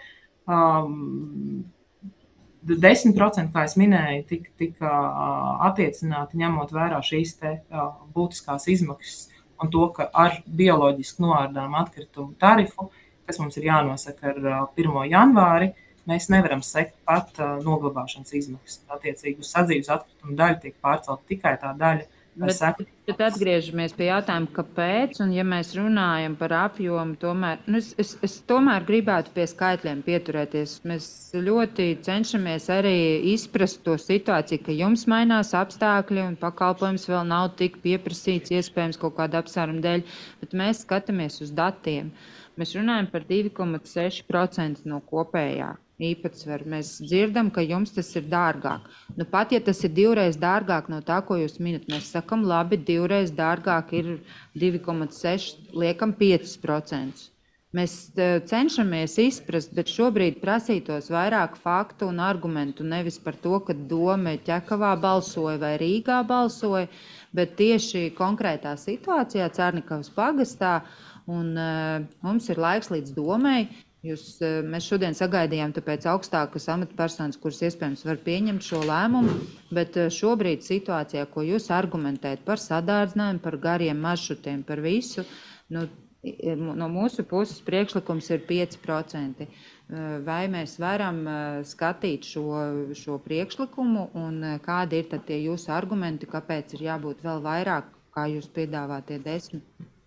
10%, kā es minēju, tika attiecināti ņemot vērā šīs te būtiskās izmaksas un to, ka ar bioloģiski noārdām atkritumu tarifu, kas mums ir jānosaka ar 1. janvāri, mēs nevaram sekt pat noglabāšanas izmaksas. Attiecīgi uz sadzīves atkritumu daļu tiek pārcelt tikai tā daļa. Bet atgriežamies pie jautājuma, kāpēc, un ja mēs runājam par apjomu, tomēr, es tomēr gribētu pie skaitļiem pieturēties. Mēs ļoti cenšamies arī izprast to situāciju, ka jums mainās apstākļi un pakalpojums vēl nav tik pieprasīts, iespējams kaut kāda apsvēruma dēļ, bet mēs skatāmies uz datiem. Mēs runājam par 2,6% no kopējā īpatsvaru. Mēs dzirdam, ka jums tas ir dārgāk. Pat ja tas ir 2 dārgāk no tā, ko jūs minat, mēs sakam, labi, 2 dārgāk ir 2,6, liekam 5%. Mēs cenšamies izprast, bet šobrīd prasītos vairāk faktu un argumentu, nevis par to, ka Dome Ķekavā balsoja vai Rīgā balsoja, bet tieši konkrētā situācijā Cērnikavas pagastā, un mums ir laiks līdz Domei. Mēs šodien sagaidījām tāpēc augstākas amatpersonas, kuras iespējams var pieņemt šo lēmumu, bet šobrīd situācijā, ko jūs argumentējat par sadārdzinājumu, par gariem maršrutiem, par visu, no mūsu puses priekšlikums ir 5%. Vai mēs varam skatīt šo priekšlikumu un kādi ir tad tie jūsu argumenti, kāpēc ir jābūt vēl vairāk, kā jūs piedāvātie 10%?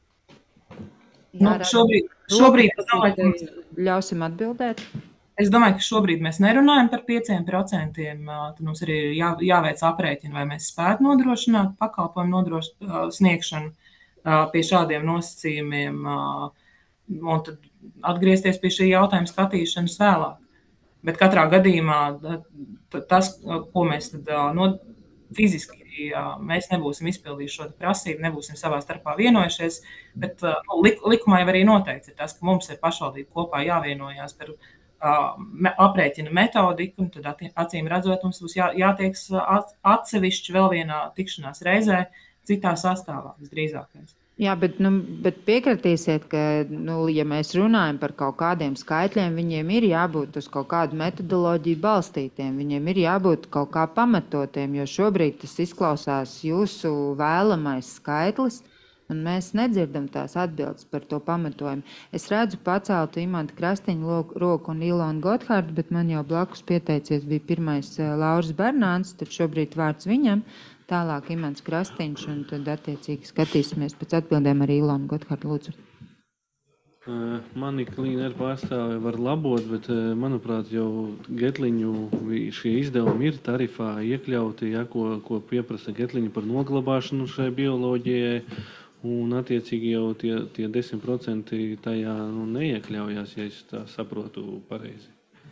Šobrīd ļausim atbildēt. Es domāju, ka šobrīd mēs nerunājam par 5%. Tad mums arī jāveic aprēķini, vai mēs spētu nodrošināt pakalpojumu sniegšanu pie šādiem nosacījumiem un tad atgriezties pie šī jautājuma skatīšanas vēlāk. Bet katrā gadījumā tas, ko mēs tad fiziski mēs nebūsim izpildījuši šo prasību, nebūsim savā starpā vienojušies, bet likumā jau arī noteikts ir tas, ka mums ir pašvaldība kopā jāvienojās par aprēķina metodiku, un tad acīm redzot mums būs jātieks atsevišķi vēl vienā tikšanās reizē citā sastāvā visdrīzākais. Jā, bet piekritīsiet, ka, ja mēs runājam par kaut kādiem skaitļiem, viņiem ir jābūt uz kaut kādu metodoloģiju balstītiem, viņiem ir jābūt kaut kā pamatotiem, jo šobrīd tas izklausās jūsu vēlamais skaitlis, un mēs nedzirdam tās atbildes par to pamatojumu. Es redzu paceltu Imanta Krastiņa roku un Ilonu Gotthārdu, bet man jau blakus pieteicies bija pirmais Lauris Bernāns, tad šobrīd vārds viņam, tālāk Imants Krastiņš, un tad attiecīgi skatīsimies pēc atbildēm ar Ilonu Gotthārdu, lūdzu. Mani klīneru pārstāvi var labot, bet, manuprāt, jau Getliņu šie izdevumi ir tarifā iekļauti, ja, ko pieprasa Getliņu par noglabāšanu šai bioloģijai, un attiecīgi jau tie 10% tajā neiekļaujās, ja es tā saprotu pareizi.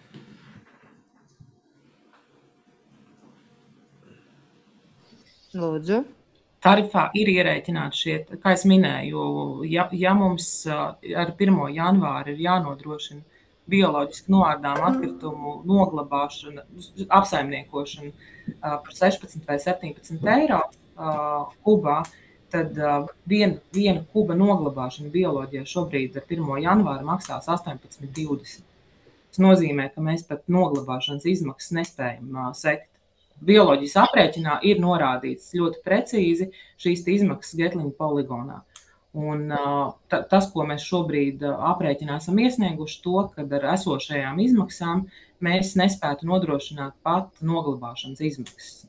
Lūdzu. Tarifā ir ierēķināti šie, kā es minēju, ja mums ar 1. janvāri ir jānodrošina bioloģiski noārdām atkritumu noglabāšana, apsaimniekošana par 16 vai 17 eiro kubā, tad viena kuba noglabāšana bioloģijā šobrīd ar 1. janvāri maksās 18,20. Tas nozīmē, ka mēs pat noglabāšanas izmaksas nespējam sekt. Bioloģijas aprēķinā ir norādīts ļoti precīzi šīs izmaksas Getliņa poligonā. Un tas, ko mēs šobrīd aprēķinā esam iesnieguši, to, kad ar esošajām izmaksām mēs nespētu nodrošināt pat noglabāšanas izmaksas.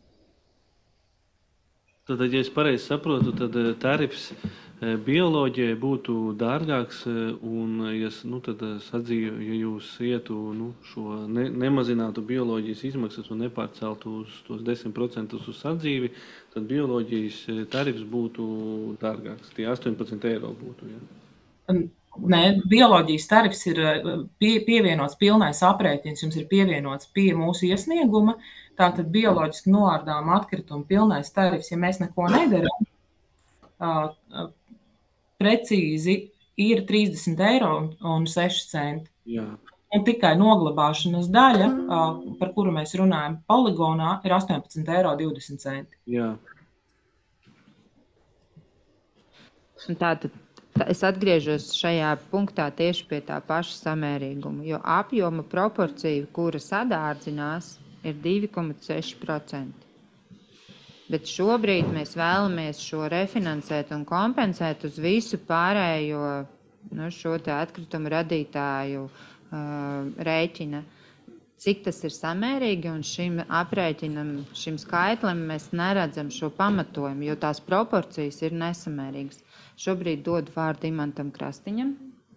Tad, ja es pareizi saprotu, tad tarifs bioloģijai būtu dārgāks, un tad sadzīju, ja jūs ietu šo nemazinātu bioloģijas izmaksas un nepārceltu uz tos 10% uz sadzīvi, tad bioloģijas tarifs būtu dārgāks. Tie 18 eiro būtu. Ja? Nē, bioloģijas tarifs ir pievienots pilnais aprēķins, jums ir pievienots pie mūsu iesnieguma, tātad bioloģiski noārdām atkritumu pilnais tarifs, ja mēs neko nedarām, precīzi ir 30 eiro un 6 centi. Jā. Un tikai noglabāšanas daļa, par kuru mēs runājam poligonā, ir 18,20 eiro. Jā. Un tātad es atgriežos šajā punktā tieši pie tā paša samērīguma, jo apjoma proporcija, kura sadārdzinās, ir 2,6%. Bet šobrīd mēs vēlamies šo refinansēt un kompensēt uz visu pārējo šo te atkritumu radītāju rēķina. Cik tas ir samērīgi, un šim aprēķinam, šim skaitlim mēs neredzam šo pamatojumu, jo tās proporcijas ir nesamērīgas. Šobrīd dodu vārdu Imantam Krastiņam.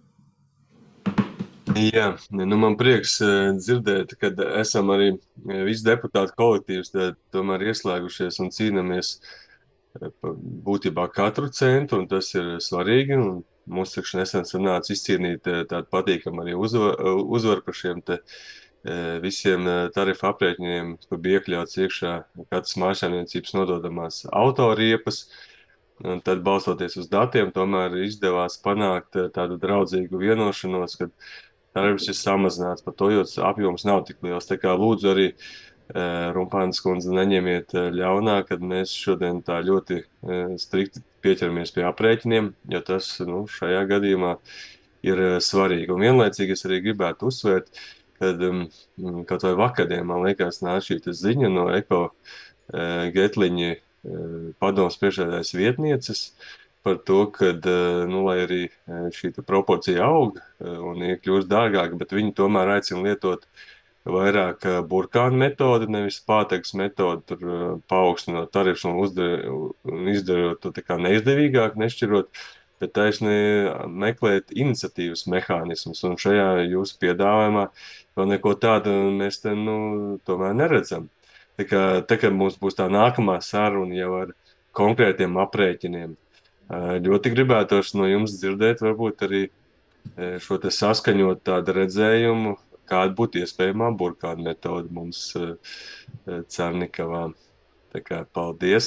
Jā, man prieks dzirdēt, kad esam arī visi deputāti kolektīvs tomēr ieslēgušies un cīnāmies būtībā katru centu, un tas ir svarīgi. Un mums taču nesen sanāca izcīnīt tādu patīkamu arī uzvaru par šiem te visiem tarifu aprēķiniem, kur bija iekļauts iekšā katras mājsaimniecības nododamās autoriepas. Un tad, balstoties uz datiem, tomēr izdevās panākt tādu draudzīgu vienošanos, kad tarifs ir samazināts, par to, jo apjoms nav tik liels. Tā kā lūdzu arī Rumpānas kundze neņemiet ļaunā, kad mēs šodien tā ļoti strikti pieķeramies pie aprēķiniem, jo tas šajā gadījumā ir svarīgi. Un vienlaicīgi es arī gribētu uzsvērt, kad kaut vai vakardien, man liekas, nāk šī ziņa no Eko Getliņa padomes priekšsēdētājas vietnieces par to, kad, lai arī šī proporcija aug un ir kļūst dārgāka, bet viņi tomēr aicina lietot vairāk burkānu metodi, nevis pātegas metodi, tur paaugstinot tarifus un izdarot to tā kā neizdevīgāk, nešķirot, bet taisni meklēt iniciatīvas mehānismus. Un šajā jūsu piedāvājumā vēl neko tādu mēs te tomēr neredzam. Tā kā mums būs tā nākamā saruna jau ar konkrētiem aprēķiniem. Ļoti gribētos no jums dzirdēt varbūt arī šo te saskaņot tādu redzējumu, kāda būtu iespējamā burkānu metode mums Cernikavā. Tā kā paldies.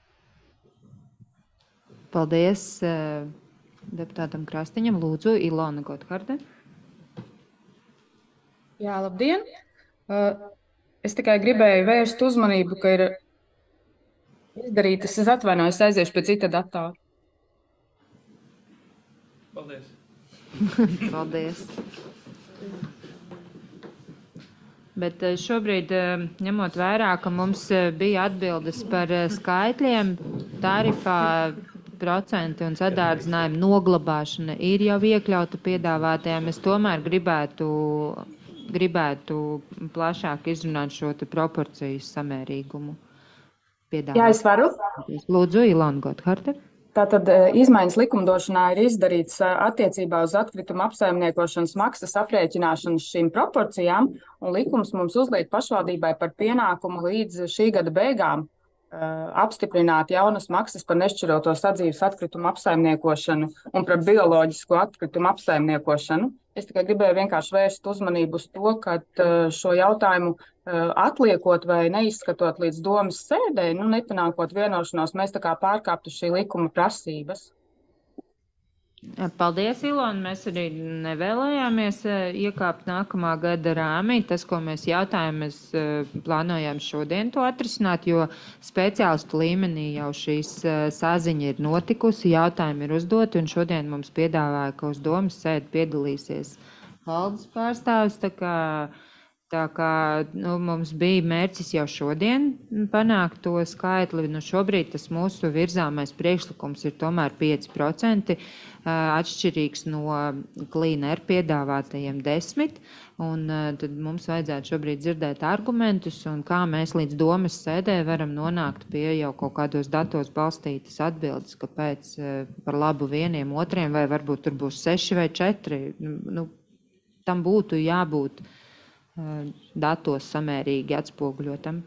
Paldies deputātam Krastiņam. Lūdzu, Ilona Gotthārde. Jā, labdien. Es tikai gribēju vērst uzmanību, ka ir izdarītas, es atvainojos, aiziešu pie cita datora. Paldies. Paldies. Bet šobrīd, ņemot vērā, ka mums bija atbildes par skaitļiem, tarifā 5% un sadārdzinājuma noglabāšana ir jau iekļauta piedāvātajā. Mēs tomēr gribētu plašāk izrunāt šo te proporciju samērīgumu. Jā, es varu. Lūdzu, Ilona Gottharte. Tātad izmaiņas likumdošanā ir izdarīts attiecībā uz atkrituma apsaimniekošanas maksas aprēķināšanu šīm proporcijām, un likums mums uzliek pašvaldībai par pienākumu līdz šī gada beigām apstiprināt jaunas maksas par nešķiroto sadzīves atkritumu apsaimniekošanu un par bioloģisko atkritumu apsaimniekošanu. Es tikai gribēju vienkārši vērst uzmanību uz to, ka šo jautājumu atliekot vai neizskatot līdz domas sēdē, nepanākot vienošanos, mēs tā kā pārkāptu šī likuma prasības. Paldies, Ilona. Mēs arī nevēlējāmies iekāpt nākamā gada rāmī. Tas, ko mēs jautājām, mēs plānojām šodien to atrisināt, jo speciālistu līmenī jau šīs saziņa ir notikusi, jautājumi ir uzdoti, un šodien mums piedāvāja, ka uz domas sēdi piedalīsies valdes pārstāvis. Tā kā mums bija mērķis jau šodien panākt to skaitli, šobrīd tas mūsu virzāmais priekšlikums ir tomēr 5%, atšķirīgs no Clean Air piedāvātajiem 10%, un tad mums vajadzētu šobrīd dzirdēt argumentus, un kā mēs līdz domas sēdē varam nonākt pie jau kaut kādos datos balstītas atbildes, kāpēc par labu vieniem, otriem, vai varbūt tur būs 6 vai 4. Tam būtu jābūt datos samērīgi atspoguļotam.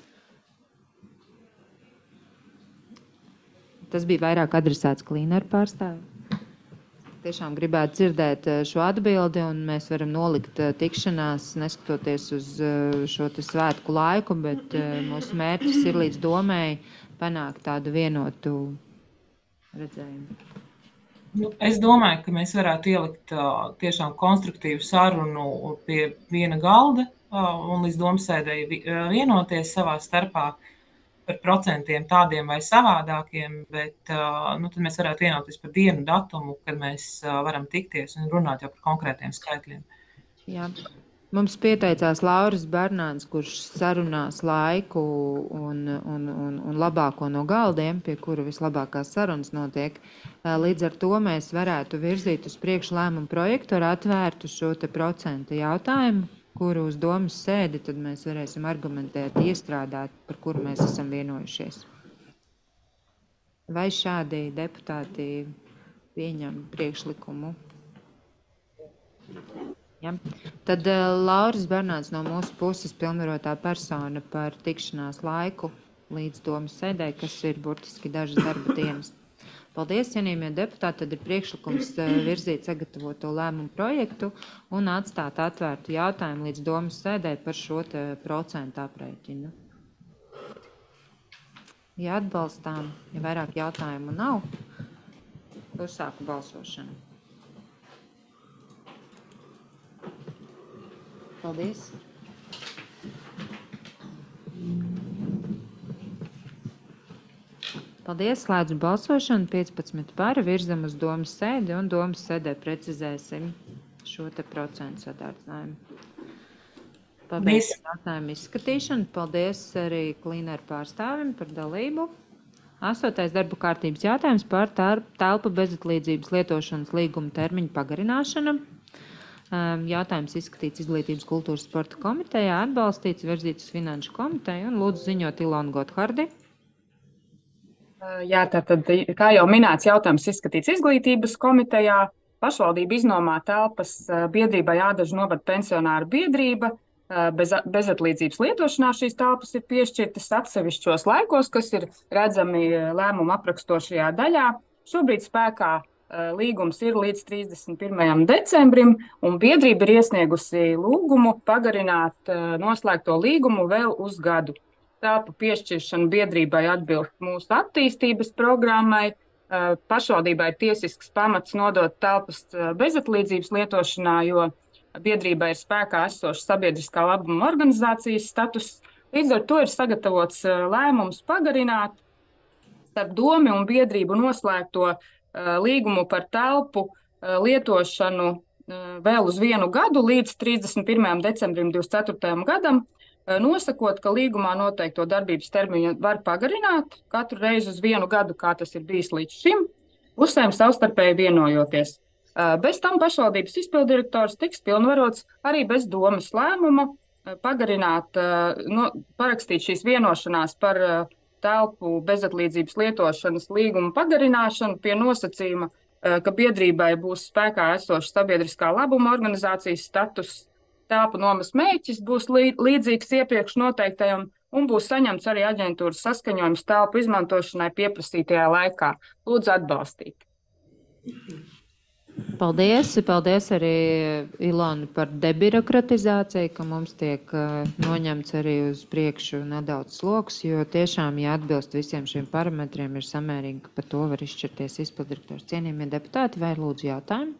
Tas bija vairāk adresēts Clean Air pārstāvim. Tiešām gribētu dzirdēt šo atbildi, un mēs varam nolikt tikšanās, neskatoties uz šo te svētku laiku, bet mūsu mērķis ir līdz domai panākt tādu vienotu redzējumu. Es domāju, ka mēs varētu ielikt tiešām konstruktīvu sarunu pie viena galda un līdz domsēdēji vienoties savā starpā par procentiem tādiem vai savādākiem, bet tad mēs varētu vienoties par dienu datumu, kad mēs varam tikties un runāt jau par konkrētiem skaitļiem. Jā. Mums pieteicās Lauris Bernāns, kurš sarunās laiku un labāko no galdiem, pie kura vislabākās sarunas notiek. Līdz ar to mēs varētu virzīt uz priekšu lēmumu projektu ar atvērtu šo te procentu jautājumu, kuru uz domas sēdi tad mēs varēsim argumentēt, iestrādāt, par kuru mēs esam vienojušies. Vai šādi deputāti pieņem priekšlikumu? Ja. Tad Lauris Bernāns no mūsu puses pilnvarotā persona par tikšanās laiku līdz domas sēdē, kas ir burtiski dažas darba dienas. Paldies, cienījamie deputāti, tad ir priekšlikums virzīt sagatavoto lēmumu projektu un atstāt atvērtu jautājumu līdz domas sēdē par šo procentu aprēķinu. Ja atbalstām, ja vairāk jautājumu nav, uzsāku balsošanu. Paldies. Paldies, slēdzu balsošanu, 15 par, virzam uz domas sēdi un domas sēdē precizēsim šo te procentu sadārdzinājumu. Paldies par jautājumu izskatīšanu, paldies arī Clean Air pārstāvim par dalību. 8. darba kārtības jautājums par telpu bezatlīdzības lietošanas līguma termiņu pagarināšanu. Jautājums izskatīts Izglītības kultūras sporta komitejā, atbalstīts, virzīts uz Finanšu komiteju un lūdzu ziņot Ilonu Gothardi. Jā, tātad, kā jau minēts, jautājums izskatīts Izglītības komitejā. Pašvaldība iznomā telpas biedrībai Ādažu novada pensionāru biedrība. Bezatlīdzības lietošanā šīs telpas ir piešķirtas atsevišķos laikos, kas ir redzami lēmumu aprakstošajā daļā. Šobrīd spēkā līgums ir līdz 31. decembrim, un biedrība ir iesniegusi lūgumu pagarināt noslēgto līgumu vēl uz gadu. Telpu piešķiršana biedrībai atbilst mūsu attīstības programmai. Pašvaldībai ir tiesisks pamats nodot telpas bezatlīdzības lietošanā, jo biedrībai ir spēkā esošs sabiedriskā labuma organizācijas status. Līdz ar to ir sagatavots lēmums pagarināt starp domi un biedrību noslēgto līgumu par telpu lietošanu vēl uz 1 gadu līdz 31. decembrim 24. gadam. nosakot, ka līgumā noteikto darbības termiņu var pagarināt katru reizi uz 1 gadu, kā tas ir bijis līdz šim, pusēm savstarpēji vienojoties. Bez tam pašvaldības izpildirektors tiks pilnvarots arī bez domes lēmuma pagarināt, parakstīt šīs vienošanās par telpu bezatlīdzības lietošanas līgumu pagarināšanu pie nosacījuma, ka biedrībai būs spēkā esošs sabiedriskā labuma organizācijas status, telpu nomas mērķis būs līdzīgs iepriekš noteiktajam un būs saņemts arī aģentūras saskaņojums telpu izmantošanai pieprasītajā laikā. Lūdzu atbalstīt. Paldies arī Ilona par debirokratizāciju, ka mums tiek noņemts arī uz priekšu nedaudz sloks, jo tiešām, ja atbilst visiem šiem parametriem, ir samērīgi, ka par to var izšķirties izpildirektors. Cienījamie deputāti, vai lūdzu jautājumu?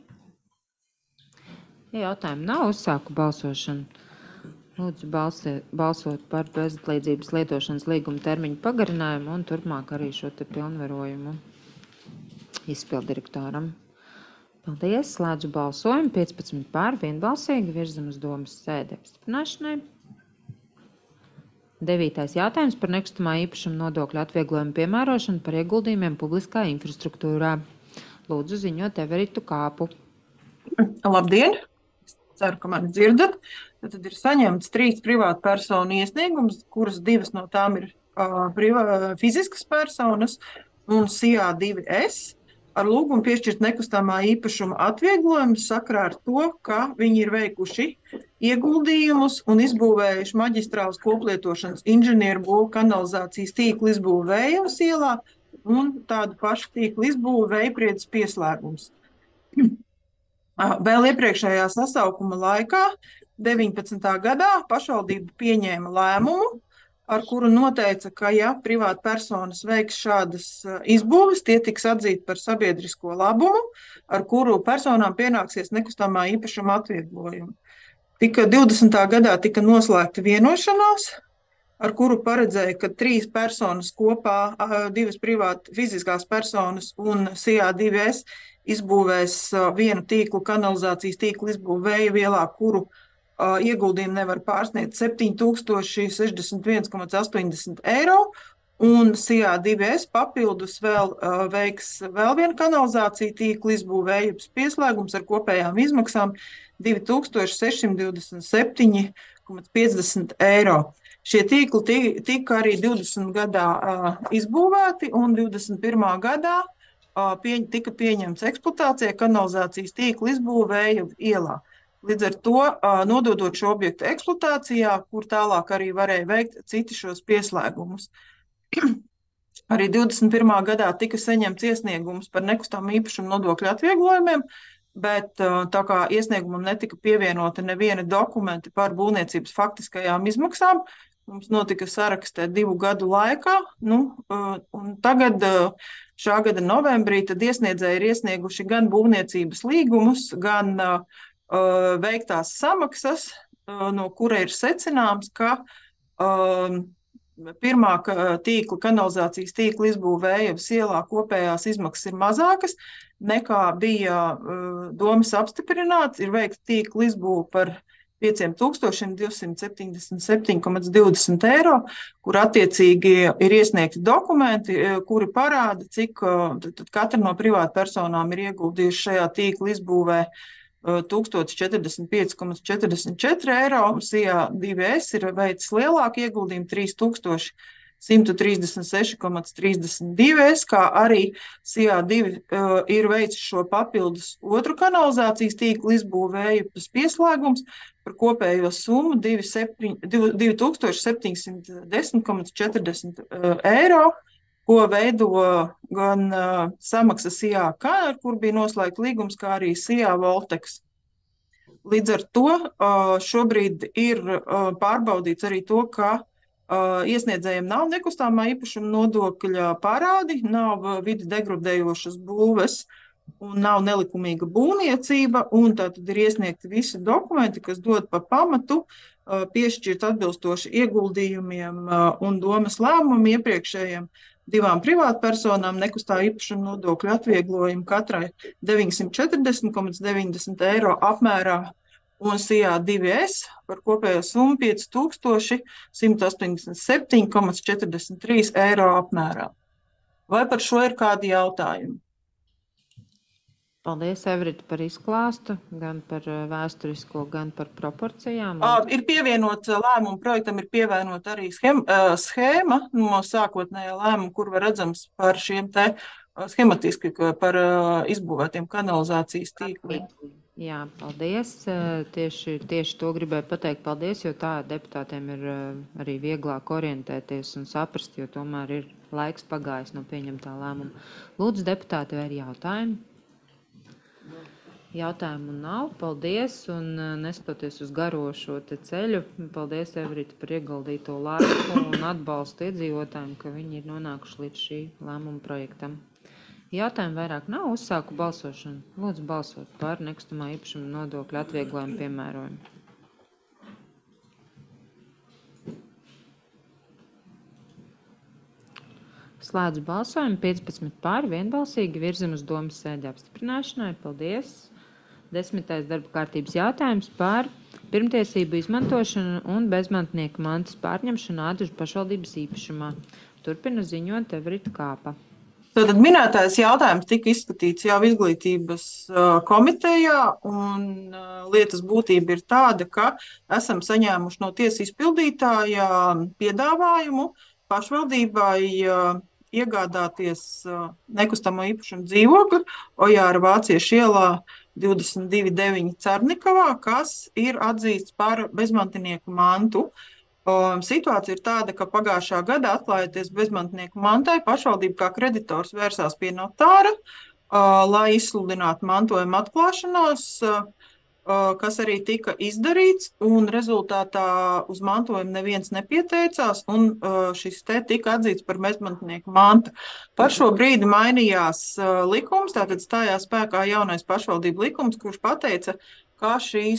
Ja jautājumu nav, uzsāku balsošanu. Lūdzu balsot par bezatlīdzības lietošanas līguma termiņu pagarinājumu un turpmāk arī šo te pilnvarojumu izpildirektoram. Paldies, slēdzu balsojumu, 15 pār, vienbalsīgi, virzam uz domas sēdi apstiprināšanai. 9. jautājums par nekustamā īpašuma nodokļa atvieglojumu piemērošanu par ieguldījumiem publiskā infrastruktūrā. Lūdzu ziņot Everitu Kāpu. Labdien! Ceru, ka mani dzirdat. Tad ir saņemts 3 privātu personu iesniegums, kuras 2 no tām ir fiziskas personas un SIA 2S. Ar lūgumu piešķirt nekustamā īpašuma atvieglojumu sakarā ar to, ka viņi ir veikuši ieguldījumus un izbūvējuši maģistrāles koplietošanas inženieru būvu kanalizācijas tīklu izbūvu Vējavas ielā un tādu pašu tīklu izbūvu Vējpriedes pieslēgums. Vēl iepriekšējā sasaukuma laikā, 19. gadā, pašvaldība pieņēma lēmumu, ar kuru noteica, ka, ja privāta personas veiks šādas izbūves, tie tiks atzīti par sabiedrisko labumu, ar kuru personām pienāksies nekustamā īpašuma atvieglojumi. 20. gadā tika noslēgta vienošanās, ar kuru paredzēja, ka 3 personas kopā, 2 privāti fiziskās personas un SIA 2S izbūvēs vienu tīklu, kanalizācijas tīklu izbūvu Vēju ielā, kuru ieguldījumi nevar pārsniegt 7061,80 eiro, un SIA 2S papildus vēl veiks vēl vienu kanalizāciju tīklu izbūvu Vējavas pieslēgums ar kopējām izmaksām 2677,50 eiro. Šie tīkli tika arī 20 gadā izbūvēti, un 21. gadā tika pieņemts eksploatācijai kanalizācijas tīklu izbūvu Vējavas ielā. Līdz ar to, nododot šo objektu eksploatācijā, kur tālāk arī varēja veikt citi šos pieslēgumus. Arī 21. gadā tika saņemts iesniegums par nekustamā īpašuma nodokļu atvieglojumiem, bet tā kā iesniegumam netika pievienota neviena dokumenti par būvniecības faktiskajām izmaksām, mums notika sarakstē 2 gadu laikā, un tagad šā gada novembrī tad iesniedzēji ir iesnieguši gan būvniecības līgumus, gan veiktās samaksas, no kura ir secināms, ka pirmā tīkla, kanalizācijas tīkla izbūve Vējavas ielā kopējās izmaksas ir mazākas, nekā bija domas apstiprināts, ir veikta tīkla izbūve par 5277,20 eiro, kur attiecīgi ir iesniegti dokumenti, kuri parāda, cik katra no privātu personām ir ieguldījuši šajā tīkla izbūvē 1045,44 eiro, SIA 2S ir veicis lielāku ieguldījumu 3136,32, kā arī SIA 2 ir veicis šo papildus otru kanalizācijas tīklu izbūvu Vējavas pieslēgums par kopējo summu 2710,40 eiro, ko veido gan samaksa SIA K, ar kur bija noslēgts līgums, kā arī SIA Voltex. Līdz ar to šobrīd ir pārbaudīts arī to, ka iesniedzējiem nav nekustamā īpašuma nodokļa parādi, nav vidi degradējošas būves un nav nelikumīga būvniecība, un tātad ir iesniegti visi dokumenti, kas dod pa pamatu piešķirt atbilstoši ieguldījumiem un domas lēmumiem iepriekšējiem 2 privātpersonām nekustamā īpašuma nodokļu atvieglojumu katrai 940,90 eiro apmērā, un SIA 2S par kopējo summu 5187,43 eiro apmērā. Vai par šo ir kādi jautājumi? Paldies, Evrita, par izklāstu, gan par vēsturisko, gan par proporcijām. Ir pievienots lēmumu projektam, ir pievienot arī schēma no sākotnējā lēmuma, kur var redzams par šiem te schematiski par izbūvētiem kanalizācijas tīkliem. Jā, paldies. Tieši to gribēju pateikt paldies, jo tā deputātiem ir arī vieglāk orientēties un saprast, jo tomēr ir laiks pagājis no pieņemtā lēmuma. Lūdzu, deputāti, vai ir jautājumi? Jautājumu nav. Paldies, un neskatoties uz garo šo te ceļu, paldies, Evrita, par ieguldīto laiku un atbalstu iedzīvotājiem, ka viņi ir nonākuši līdz šī lēmuma projektam. Jautājumu vairāk nav, uzsāku balsošanu. Lūdzu balsot par nekustamā īpašuma nodokļa atvieglojumu piemērojumu. Slēdzu balsojumu 15 par, vienbalsīgi virzam uz domas sēdi apstiprināšanai. Paldies! 10. darba kārtības jautājums par pirmtiesību izmantošanu un bezmantnieku mantas pārņemšanu Ādažu pašvaldības īpašumā. Turpina ziņot Evrita Kāpa. Tātad minētais jautājums tika izskatīts jau izglītības komitejā, un lietas būtība ir tāda, ka esam saņēmuši no tiesas izpildītāja piedāvājumu pašvaldībai iegādāties nekustamo īpašumu dzīvokli Ojāra Vāciešu ielā 22.9 Cernikavā, kas ir atzīts par bezmantinieku mantu. Situācija ir tāda, ka pagājušā gada atklājoties bezmantnieku mantai, pašvaldība kā kreditors vērsās pie notāra, lai izsludinātu mantojuma atklāšanos, kas arī tika izdarīts, un rezultātā uz mantojumu neviens nepieteicās, un šis te tika atzīts par bezmantnieku mantu. Par šo brīdi mainījās likums, tātad stājās spēkā jaunais pašvaldību likums, kurš pateica, ka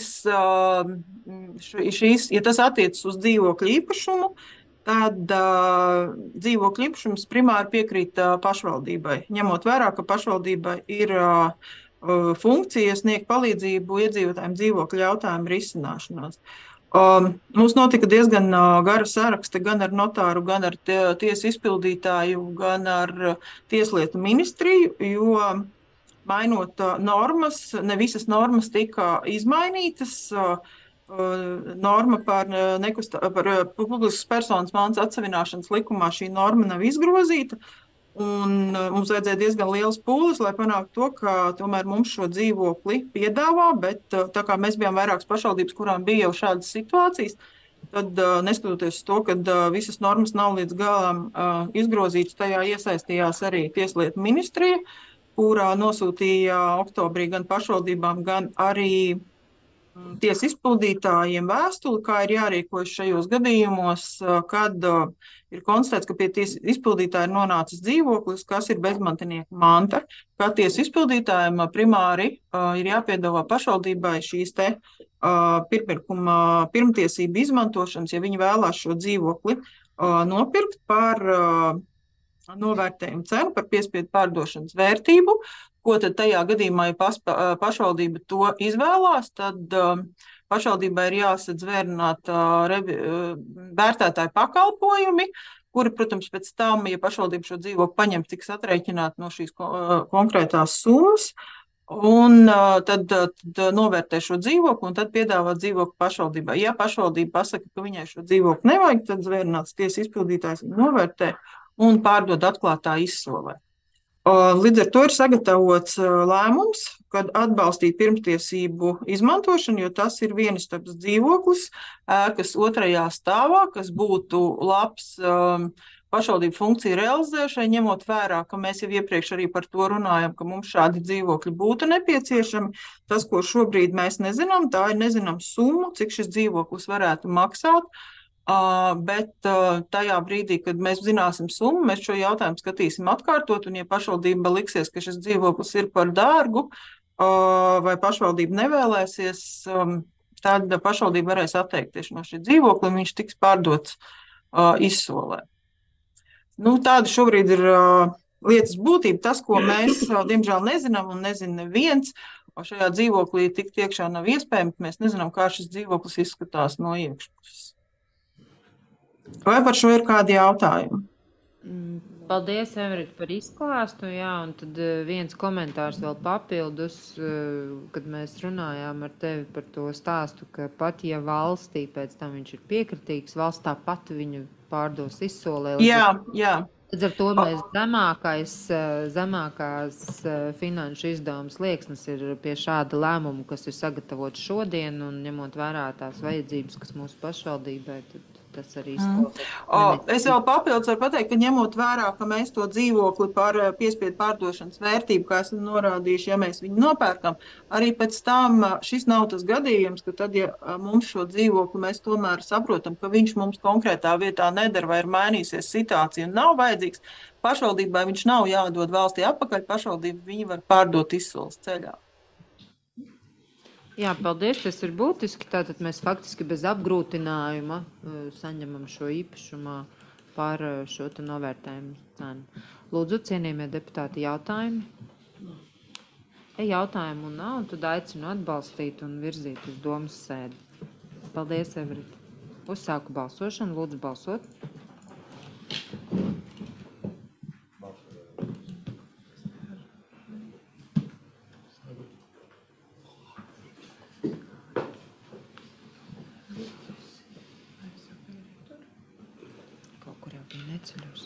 ja tas attiecas uz dzīvokļu īpašumu, tad dzīvokļu īpašums primāri piekrīt pašvaldībai, ņemot vērā, ka pašvaldībai ir funkcija sniegt palīdzību iedzīvotājiem dzīvokļu jautājumu risināšanās. Mums notika diezgan gara saraksta gan ar notāru, gan ar tiesu izpildītāju, gan ar tieslietu ministriju, jo mainot normas, ne visas normas tika izmainītas. Norma par publiskas personas mantas atsavināšanas likumā šī norma nav izgrozīta, un mums vajadzēja diezgan liels pūles, lai panāktu to, ka tomēr mums šo dzīvokli piedāvā, bet tā kā mēs bijām vairākas pašvaldības, kurām bija jau šādas situācijas, tad neskatoties to, ka visas normas nav līdz galam izgrozītas, tajā iesaistījās arī tieslietu ministrija, kurā nosūtīja oktobrī gan pašvaldībām, gan arī tiesu izpildītājiem vēstuli, kā ir jārīkojas šajos gadījumos, kad ir konstatēts, ka pie tiesu izpildītāja ir nonācis dzīvoklis, kas ir bezmantinieku manta. Kā tiesu izpildītājiem primāri ir jāpiedāvā pašvaldībai šīs te pirmtiesību izmantošanas, ja viņi vēlās šo dzīvokli nopirkt par novērtējumu cenu, par piespiedu pārdošanas vērtību, ko tad tajā gadījumā, ja pašvaldība to izvēlās, tad pašvaldībai ir jāsadz vērtētāju pakalpojumi, kuri, protams, pēc tam, ja pašvaldība šo dzīvokli paņem, tiks aprēķināti no šīs konkrētās summas, un tad novērtē šo dzīvokli un tad piedāvā dzīvokli pašvaldībai. Ja pašvaldība pasaka, ka viņai šo dzīvokli nevajag, tad zvērnāts tiesas izpildītājs viņu novērtē un pārdod atklātā izsolē. Līdz ar to ir sagatavots lēmums, kad atbalstīt pirmtiesību izmantošanu, jo tas ir vienistabas dzīvoklis, ēkas otrajā stāvā, kas būtu labs pašvaldību funkciju realizēšai, ņemot vērā, ka mēs jau iepriekš arī par to runājam, ka mums šādi dzīvokļi būtu nepieciešami. Tas, ko šobrīd mēs nezinām, tā ir nezinām summa, cik šis dzīvoklis varētu maksāt. Bet tajā brīdī, kad mēs zināsim summu, mēs šo jautājumu skatīsim atkārtot, un ja pašvaldība liksies, ka šis dzīvoklis ir par dārgu, vai pašvaldība nevēlēsies, tad pašvaldība varēs atteikties no šī dzīvokļa, un viņš tiks pārdots izsolē. Tāda šobrīd ir lietas būtība, tas, ko mēs, diemžēl, nezinām un nezina neviens, šajā dzīvoklī tikt iekšā nav iespējams, mēs nezinām, kā šis dzīvoklis izskatās no iekšpuses. Vai par šo ir kādi jautājumi? Paldies, Everita, par izklāstu, jā, un tad viens komentārs vēl papildus, kad mēs runājām ar tevi par to stāstu, ka pat ja valstī pēc tam viņš ir piekritīgs, valsts tāpat viņu pārdos izsolē. Jā. Līdz ar to mēs zemākās finanšu izdevuma slieksnes ir pie šāda lēmuma, kas ir sagatavots šodien, un ņemot vērā tās vajadzības, kas mūsu pašvaldībai, tad tas arī Es vēl papildus varu pateikt, ka ņemot vērā, ka mēs to dzīvokli par piespiedu pārdošanas vērtību, kā esam norādījuši, ja mēs viņu nopērkam, arī pēc tam šis nav tas gadījums, ka tad, ja mums šo dzīvokli mēs tomēr saprotam, ka viņš mums konkrētā vietā nedara vai ir mainīsies situācija un nav vajadzīgs, pašvaldībai viņš nav jādod valstī atpakaļ, pašvaldība viņu var pārdot izsoles ceļā. Jā, paldies, tas ir būtiski. Tātad mēs faktiski bez apgrūtinājuma saņemam šo īpašumā par šo te novērtējumu cenu. Lūdzu, cienījamie deputāti, jautājumi? Jautājumu nav, un tad aicinu atbalstīt un virzīt uz domas sēdi. Paldies, Everita. Uzsāku balsošanu, lūdzu balsot. Neceļos.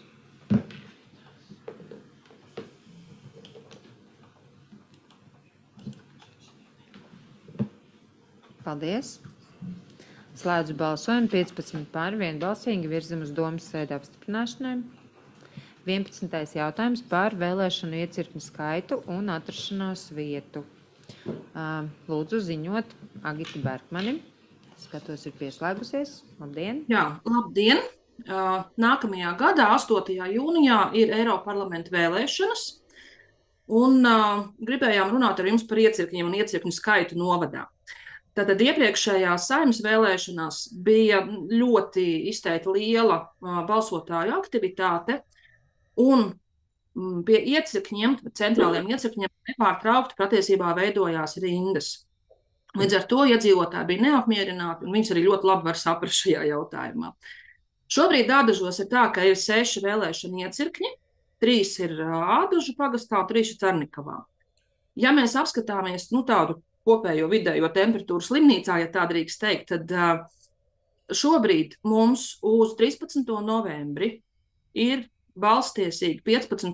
Paldies. Slēdzu balsojumu 15 pār, vienbalsīgi virzam uz domas sēdi apstiprināšanai. 11. jautājums par vēlēšanu iecirkņu skaitu un atrašanās vietu. Lūdzu ziņot Agita Berkmani. Skatos, ir pieslēgusies. Labdien. Jā, labdien. Nākamajā gadā, 8. jūnijā, ir Eiroparlamenta vēlēšanas, un gribējām runāt ar jums par iecirkņiem un iecirkņu skaitu novadā. Tātad iepriekšējās Saeimas vēlēšanās bija ļoti izteikti liela balsotāju aktivitāte, un pie iecirkņiem, centrāliem iecirkņiem nepārtraukti patiesībā veidojās rindas. Līdz ar to iedzīvotāji bija neapmierināti, un viņus arī ļoti labi var saprast šajā jautājumā. Šobrīd Ādažos ir tā, ka ir 6 vēlēšana iecirkņi, 3 ir Ādažu pagastā, 3 ir Cernikavā. Ja mēs apskatāmies tādu kopējo vidējo temperatūru slimnīcā, ja tā drīkst teikt, tad šobrīd mums uz 13. novembri ir balstiesīgi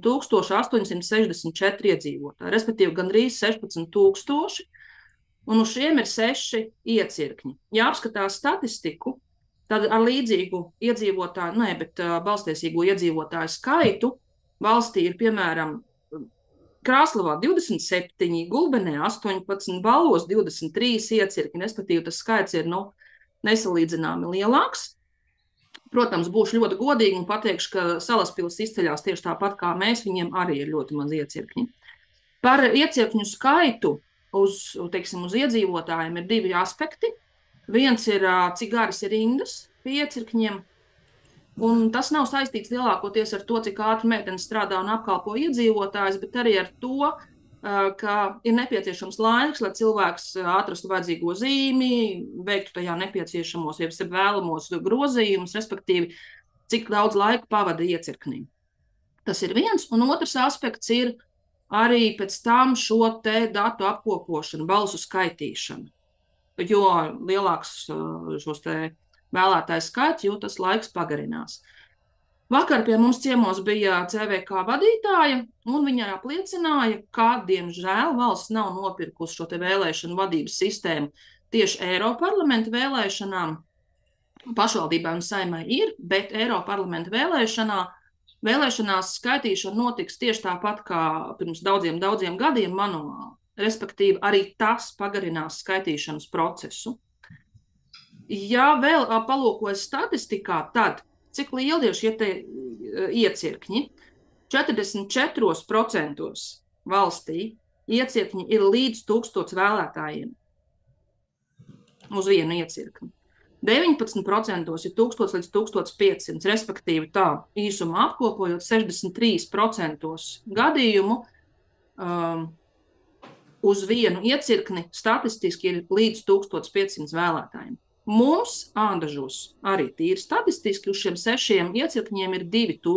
15,864 iedzīvotāji, respektīvi gandrīz 16,000, un uz šiem ir 6 iecirkņi. Ja apskatās statistiku, tad ar līdzīgu iedzīvotāju, balstiesīgo iedzīvotāju skaitu valstī ir, piemēram, Krāslavā 27, Gulbenē 18, Balvos 23 iecirkņi, respektīvi tas skaits ir nesalīdzināmi lielāks. Protams, būšu ļoti godīgi un pateikšu, ka Salaspils izceļās tieši tāpat kā mēs, viņiem arī ir ļoti maz iecirkņi. Par iecirkņu skaitu uz iedzīvotājiem ir 2 aspekti. Viens ir, cik garas ir rindas pie iecirkņiem, un tas nav saistīts lielākoties ar to, cik ātri meitenes strādā un apkalpo iedzīvotājus, bet arī ar to, ka ir nepieciešams laiks, lai cilvēks atrastu vajadzīgo zīmi, veiktu tajā nepieciešamos, jeb vēlamos grozījumus, respektīvi, cik daudz laika pavada iecirknī. Tas ir viens, un otrs aspekts ir arī pēc tam šo te datu apkopošanu, balsu skaitīšanu. Jo lielāks šos te vēlētāju skaits, jo tas laiks pagarinās. Vakar pie mums ciemos bija CVK vadītāja, un viņa apliecināja, ka, diemžēl, valsts nav nopirkusi šo te vēlēšanu vadības sistēmu tieši Eiroparlamenta vēlēšanām. Pašvaldībai un Saeimai ir, bet Eiroparlamenta vēlēšanās skaitīšana notiks tieši tāpat kā pirms daudziem gadiem manuāli. Respektīvi, arī tas pagarinās skaitīšanas procesu. Ja vēl palūkojas statistikā, tad cik lieli ir šie te iecirkņi? 44% valstī iecirkņi ir līdz 1000 vēlētājiem uz vienu iecirkni. 19% ir 1000 līdz 1500, respektīvi tā īsumā apkopojot 63% gadījumu uz vienu iecirkni statistiski ir līdz 1500 vēlētājiem. Mums Ādažos arī tīri statistiski uz šiem 6 iecirkņiem ir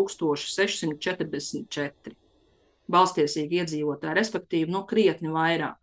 2644 balstiesīgi iedzīvotāji, respektīvi, krietni vairāk.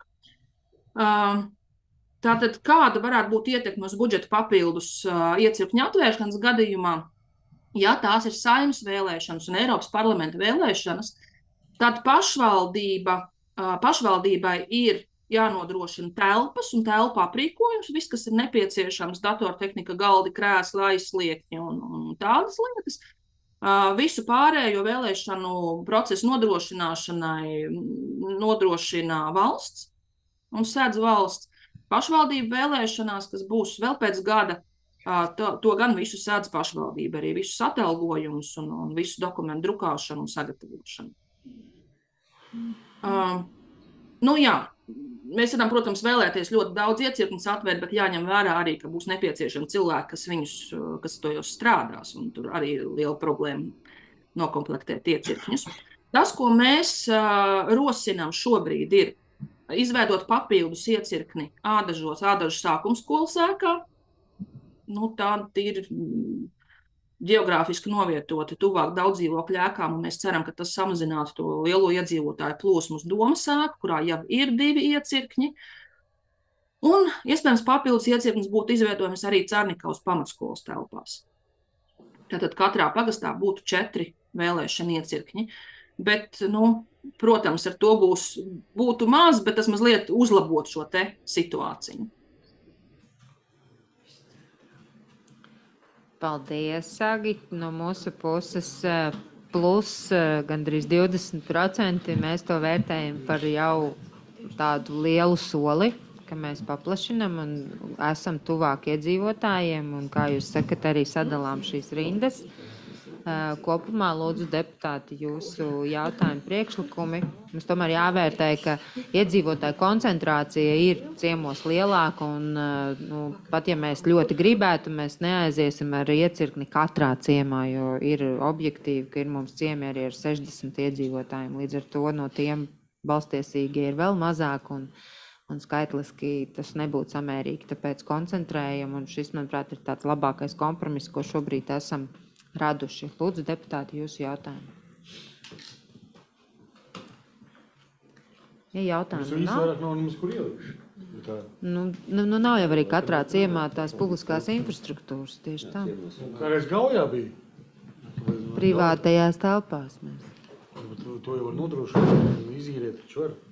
Tātad, kāda varētu būt ietekme uz budžeta papildus iecirkņu atvēršanas gadījumā? Ja tās ir Saeimas vēlēšanas un Eiropas parlamenta vēlēšanas, tad pašvaldībai ir jānodrošina telpas un telpu aprīkojums, viss, kas ir nepieciešams, datortehnika, galdi, krēsli, aizsliekņi un tādas lietas. Visu pārējo vēlēšanu procesu nodrošināšanai nodrošina valsts un sēdz valsts. Pašvaldību vēlēšanās, kas būs vēl pēc gada, to gan visu sēdz pašvaldība, arī visus atalgojumus un visu dokumentu drukāšanu un sagatavošanu. Jā, mēs varam, protams, vēlēties ļoti daudz iecirkņus atvērt, bet jāņem vērā arī, ka būs nepieciešami cilvēki, kas tojos strādās, un tur arī ir liela problēma nokomplektēt iecirkņus. Tas, ko mēs rosinām šobrīd, ir izveidot papildus iecirkni Ādažu sākuma skolas ēkā. Tā ir ģeogrāfiski novietoti tuvāk daudzdzīvokļu ēkām, un mēs ceram, ka tas samazinātu to lielo iedzīvotāju plūsmu uz Domas ēku, kurā jau ir 2 iecirkņi. Un, iespējams, papildus iecirknis būtu izveidojams arī Cernikaus pamatskolas telpās. Tātad katrā pagastā būtu 4 vēlēšana iecirkņi. Bet, protams, ar to būtu maz, bet tas mazliet uzlabot šo te situāciju. Paldies, Agit. No mūsu puses plus gandrīz 20% mēs to vērtējam par jau tādu lielu soli, ka mēs paplašinam un esam tuvāk iedzīvotājiem un, kā jūs sakat, arī sadalām šīs rindas. Kopumā lūdzu deputāti jūsu jautājumu priekšlikumi. Mums tomēr jāvērtē, ka iedzīvotāju koncentrācija ir ciemos lielāka un pat ja mēs ļoti gribētu, mēs neaiziesim ar iecirkni katrā ciemā, jo ir objektīvi, ka ir mums ciemi arī ar 60 iedzīvotājiem. Līdz ar to no tiem balstiesīgi ir vēl mazāk un skaitliski tas nebūtu samērīgi, tāpēc koncentrējam un šis, manuprāt, ir tāds labākais kompromiss, ko šobrīd esam raduši. Lūdzu, deputāti, jūsu jautājumu. Ja jautājumu nav, nav jau arī katrā ciemā tās publiskās infrastruktūras, tieši tā. Kādreiz Gaujā bija? Privātajās telpās mēs. To jau var nodrošināt, izīriet, taču var.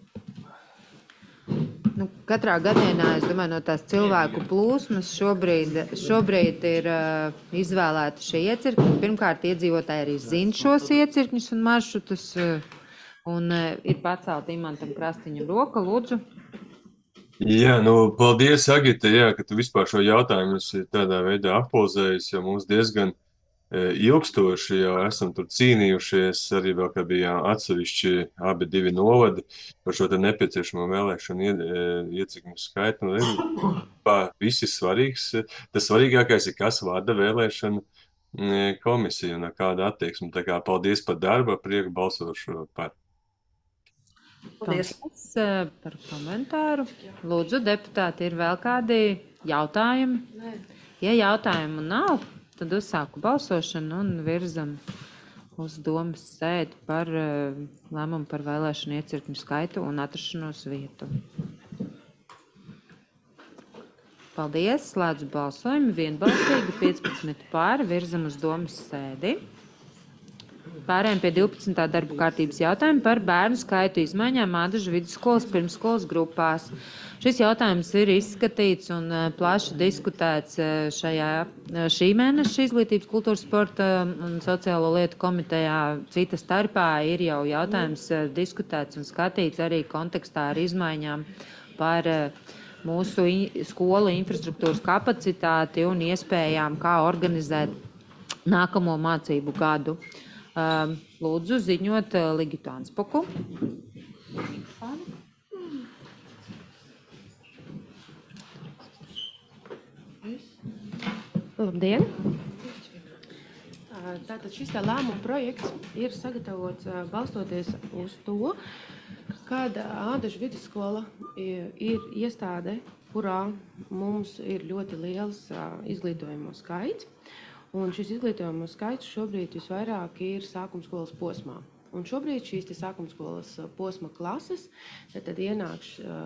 Katrā gadienā, es domāju, no tās cilvēku plūsmas šobrīd ir izvēlēti šie iecirkņi. Pirmkārt, iedzīvotāji arī zina šos iecirkņus un maršrutus, un ir pacelta Imantam Krastiņam roka, lūdzu. Jā, paldies, Agita, ka tu vispār šo jautājumu esi tādā veidā aktualizējis, jo mums diezgan ilgstoši jau esam tur cīnījušies, arī vēl, ka bija atsevišķi abi 2 novadi par šo te nepieciešamo vēlēšanu iecirkņu skaitu. Viss ir svarīgs. Tas svarīgākais ir, kas vada vēlēšanu komisiju un kāda attieksme. Tā kā paldies par darbu, prieku balsošu par. Paldies par komentāru. Lūdzu, deputāti, ir vēl kādi jautājumi? Ja jautājumu nav, tad uzsāku balsošanu un virzam uz domas sēdi par lēmumu par vēlēšanu iecirkņu skaitu un atrašanos vietu. Paldies, slēdzu balsojumu, vienbalsīgi 15 pār, virzam uz domas sēdi. Pārējām pie 12. darba kārtības jautājuma par bērnu skaitu izmaiņām Ādažu vidusskolas pirmsskolas grupās. Šis jautājums ir izskatīts un plaši diskutēts šī mēneša Izglītības, kultūras, sporta un sociālo lietu komitejā. Cita starpā ir jau jautājums diskutēts un skatīts arī kontekstā ar izmaiņām par mūsu skolu infrastruktūras kapacitāti un iespējām, kā organizēt nākamo mācību gadu. Lūdzu ziņot Ligitu Anspoku. Labdien! Tātad šis lēmuma projekts ir sagatavots balstoties uz to, kad Ādažu vidusskola ir iestāde, kurā mums ir ļoti liels izglītojumu skaits. Un šis izglītojumu skaits šobrīd visvairāk ir sākumskolas posmā. Un šobrīd šīs sākumskolas posma klases tad ienāk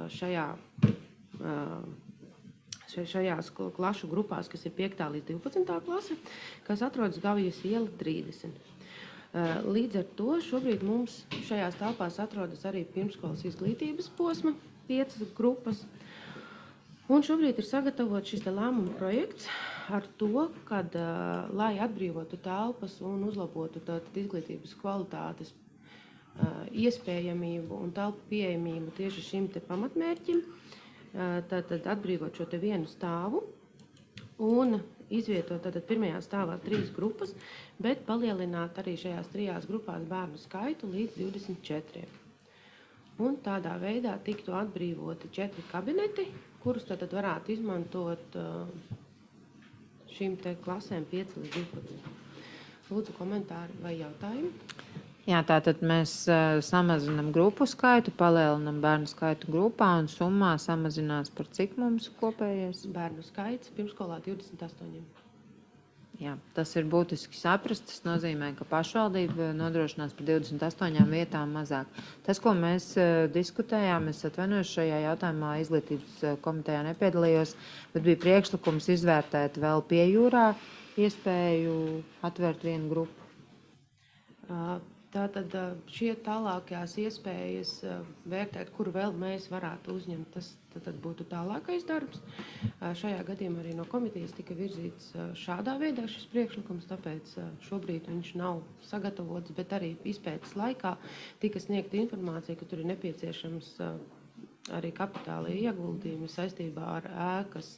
šajās klašu grupās, kas ir 5. līdz 12. klase, kas atrodas Gavijas iela 30. Līdz ar to šobrīd mums šajās telpās atrodas arī pirmskolas izglītības posma 5 grupas. Un šobrīd ir sagatavots šis lēmuma projekts ar to, kad, lai atbrīvotu telpas un uzlabotu izglītības kvalitātes iespējamību un telpu pieejamību tieši šim pamatmērķim, tad atbrīvot šo vienu stāvu un izvietot pirmajā stāvā 3 grupas, bet palielināt arī šajās 3 grupās bērnu skaitu līdz 24. Un tādā veidā tiktu atbrīvoti 4 kabineti, kurus tad varētu izmantot šīm klasēm 5 līdz 12. Lūdzu, komentāri vai jautājumi? Jā, tātad mēs samazinām grupu skaitu, palielinām bērnu skaitu grupā un summā samazinās par cik mums kopējais? Bērnu skaits pirmskolā 28. Jā, tas ir būtiski saprast. Tas nozīmē, ka pašvaldība nodrošinās par 28 vietām mazāk. Tas, ko mēs diskutējām, es atvainojos šajā jautājumā, izglītības komitejā nepiedalījos, bet bija priekšlikums izvērtēt vēl pie jūrā iespēju atvērt vienu grupu. Tātad šie tālākās iespējas vērtēt, kuru vēl mēs varētu uzņemt, tas tad būtu tālākais darbs. Šajā gadījumā arī no komitejas tika virzīts šādā veidā šis priekšlikums, tāpēc šobrīd viņš nav sagatavots, bet arī izpētes laikā tika sniegta informācija, ka tur ir nepieciešams arī kapitāla ieguldījumi saistībā ar ēkas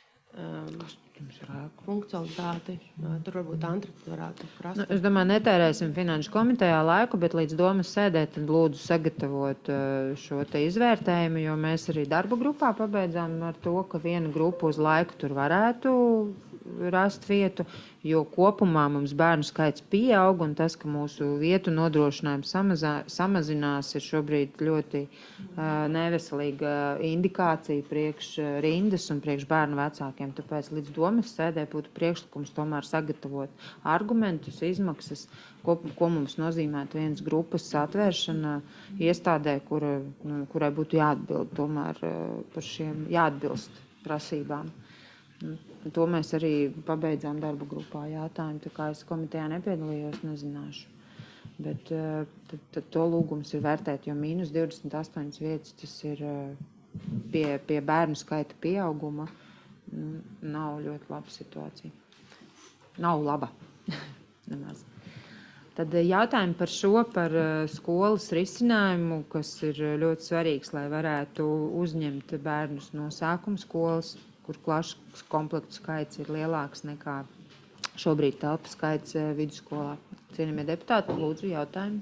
funkcionalitāti. Tur varbūt Antra varētu prasīt. Es domāju, netērēsim finanšu komitejā laiku, bet līdz domas sēdē tad lūdzu sagatavot šo te izvērtējumu, jo mēs arī darba grupā pabeidzām ar to, ka viena grupa uz laiku tur varētu rast vietu, jo kopumā mums bērnu skaits pieaug un tas, ka mūsu vietu nodrošinājums samazinās, ir šobrīd ļoti neveselīga indikācija priekš rindas un priekš bērnu vecākiem. Tāpēc līdz domas sēdē būtu priekšlikums tomēr sagatavot argumentus, izmaksas, ko mums nozīmētu vienas grupas atvēršana iestādē, kurai būtu jāatbild tomēr par šiem jāatbilst prasībām. To mēs arī pabeidzām darba grupā jautājumu, tā kā es komitejā nepiedalījos, nezināšu. Bet tad to lūgums ir vērtēt, jo mīnus 28 vietas, tas ir pie bērnu skaita pieauguma, nav ļoti laba situācija. Nav laba. Nemaz. Tad jautājumi par šo, par skolas risinājumu, kas ir ļoti svarīgs, lai varētu uzņemt bērnus no sākuma skolas, kur klašu komplektu skaits ir lielāks nekā šobrīd telpu skaits vidusskolā. Cienījamie deputāti, lūdzu jautājumu.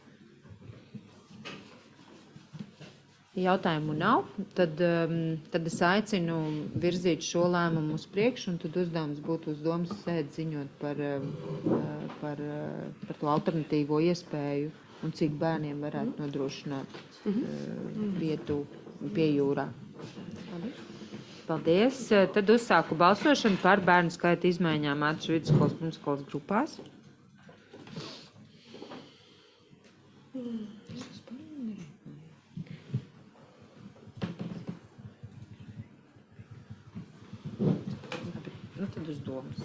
Jautājumu nav, tad es aicinu virzīt šo lēmumu uz priekšu, un tad uzdevums būtu uz domas sēdi ziņot par to alternatīvo iespēju un cik bērniem varētu nodrošināt vietu pie jūrā. Paldies. Tad uzsāku balsošanu par bērnu skaita izmaiņām Ādažu vidusskolas pirmskolas grupās. Tad uz domas.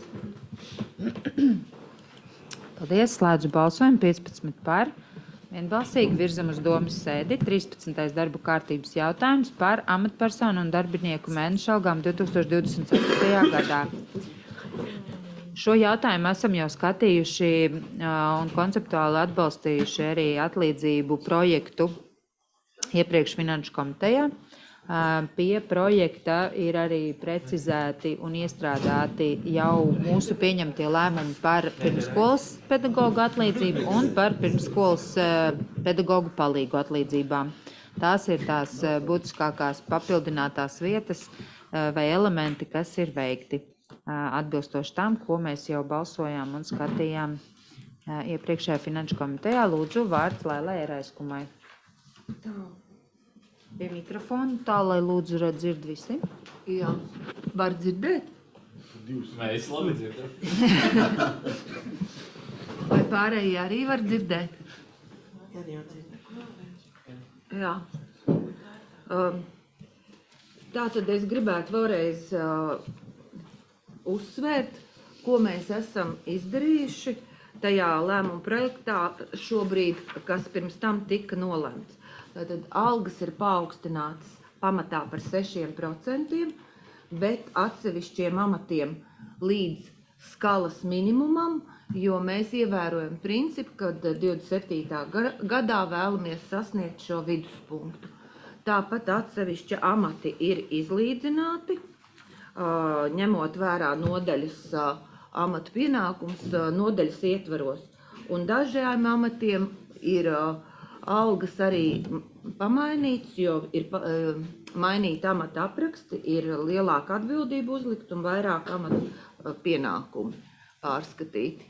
Paldies. Slēdzu balsojumu. 15 par. Vienbalsīgi virzam uz domas sēdi 13. darba kārtības jautājums par amatpersonu un darbinieku mēnešu algām 2024. gadā. Šo jautājumu esam jau skatījuši un konceptuāli atbalstījuši arī atlīdzību projektu iepriekš finanšu komitejā. Pie projekta ir arī precizēti un iestrādāti jau mūsu pieņemtie lēmumi par pirmsskolas pedagoģu atlīdzību un par pirmsskolas pedagoģu palīgu atlīdzībām. Tās ir tās būtiskākās papildinātās vietas vai elementi, kas ir veikti atbilstoši tam, ko mēs jau balsojām un skatījām iepriekšējā finanšu komitejā. Lūdzu, vārds Lailai Eraiskumai. Tā. Pie mikrofona, tā, lai lūdzu dzird visi. Jā, var dzirdēt? Mēs labi dzirdam. Vai pārējie arī var dzirdēt? Jā. Tātad es gribētu vēlreiz uzsvērt, ko mēs esam izdarījuši tajā lēmuma projektā šobrīd, kas pirms tam tika nolemts. Tātad algas ir paaugstinātas pamatā par 6%, bet atsevišķiem amatiem līdz skalas minimumam, jo mēs ievērojam principu, ka 27. gadā vēlamies sasniegt šo viduspunktu. Tāpat atsevišķi amati ir izlīdzināti, ņemot vērā nodaļas amatu pienākums nodaļas ietvaros. Un dažiem amatiem ir algas arī pamainīts, jo ir mainīti amata apraksti, ir lielāka atbildība uzlikt un vairāk amata pienākumi pārskatīti.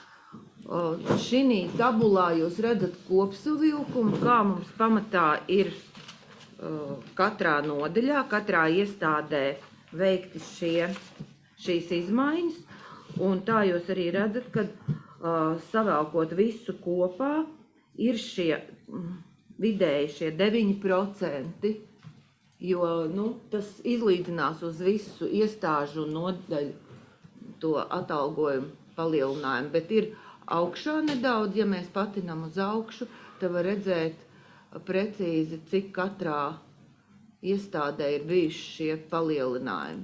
Šī tabulā jūs redzat kopsavilkumu, kā mums pamatā ir katrā nodaļā, katrā iestādē veikti šīs izmaiņas. Un tā jūs arī redzat, ka savēlkot visu kopā ir šie vidēji šie 9%, jo tas izlīdzinās uz visu iestāžu un nodaļu to atalgojumu palielinājumu, bet ir augšā nedaudz, ja mēs patinam uz augšu, tad var redzēt precīzi, cik katrā iestādē ir bijuši šie palielinājumi.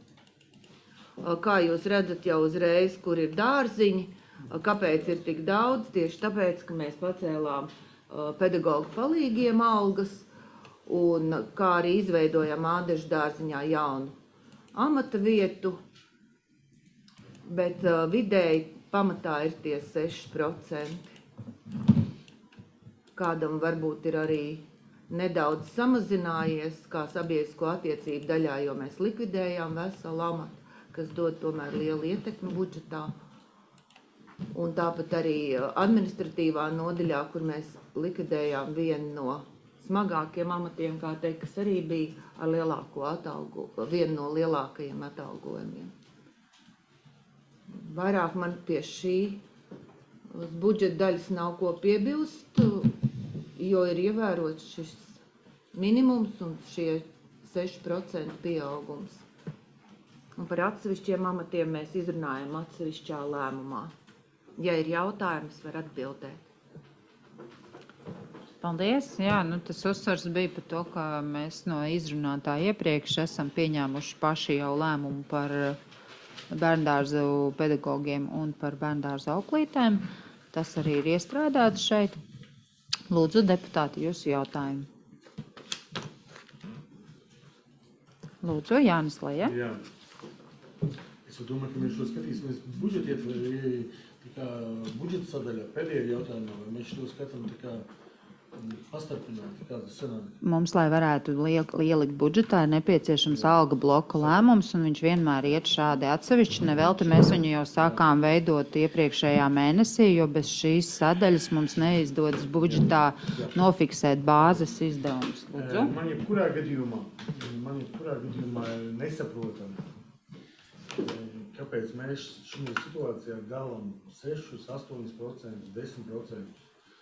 Kā jūs redzat jau uzreiz, kur ir dārziņi, kāpēc ir tik daudz? Tieši tāpēc, ka mēs pacēlām pedagogu palīgiem algas un kā arī izveidojam Ādežu dārziņā jaunu amata vietu, bet vidēji pamatā ir tie 6%. Kādam varbūt ir arī nedaudz samazinājies, kā sabiedrisko attiecību daļā, jo mēs likvidējām veselu amatu, kas dod tomēr lielu ietekmi budžetā. Un tāpat arī administratīvā nodaļā, kur mēs likvidējām vienu no smagākiem amatiem, kā teikt, kas arī bija ar vienu no lielākajiem atalgojumiem. Vairāk man pie šī budžeta daļas nav ko piebilst, jo ir ievērots šis minimums un šie 6% pieaugums. Un par atsevišķiem amatiem mēs izrunājam atsevišķā lēmumā. Ja ir jautājums, var atbildēt. Paldies. Jā, tas uzsvars bija par to, ka mēs no izrunātā iepriekš esam pieņēmuši paši jau lēmumu par bērndārzu pedagogiem un par bērndārzu auklītēm. Tas arī ir iestrādāts šeit. Lūdzu, deputāti, jūsu jautājumi. Lūdzu, Jānis Leja. Jā. Es domāju, ka mēs šo skatīsimies budžeta sadaļā pēdējā jautājumā, vai mēs šo skatām pastarpināt, kā tas sanāk? Mums, lai varētu ielikt budžetā, ir nepieciešams alga bloka lēmums, un viņš vienmēr iet šādi atsevišķi. Nevelti mēs viņu jau sākām veidot iepriekšējā mēnesī, jo bez šīs sadaļas mums neizdodas budžetā nofiksēt bāzes izdevumus. Man jebkurā gadījumā nesaprotam, kāpēc mēs šajā situācijā dalām 6, 8%, 10%.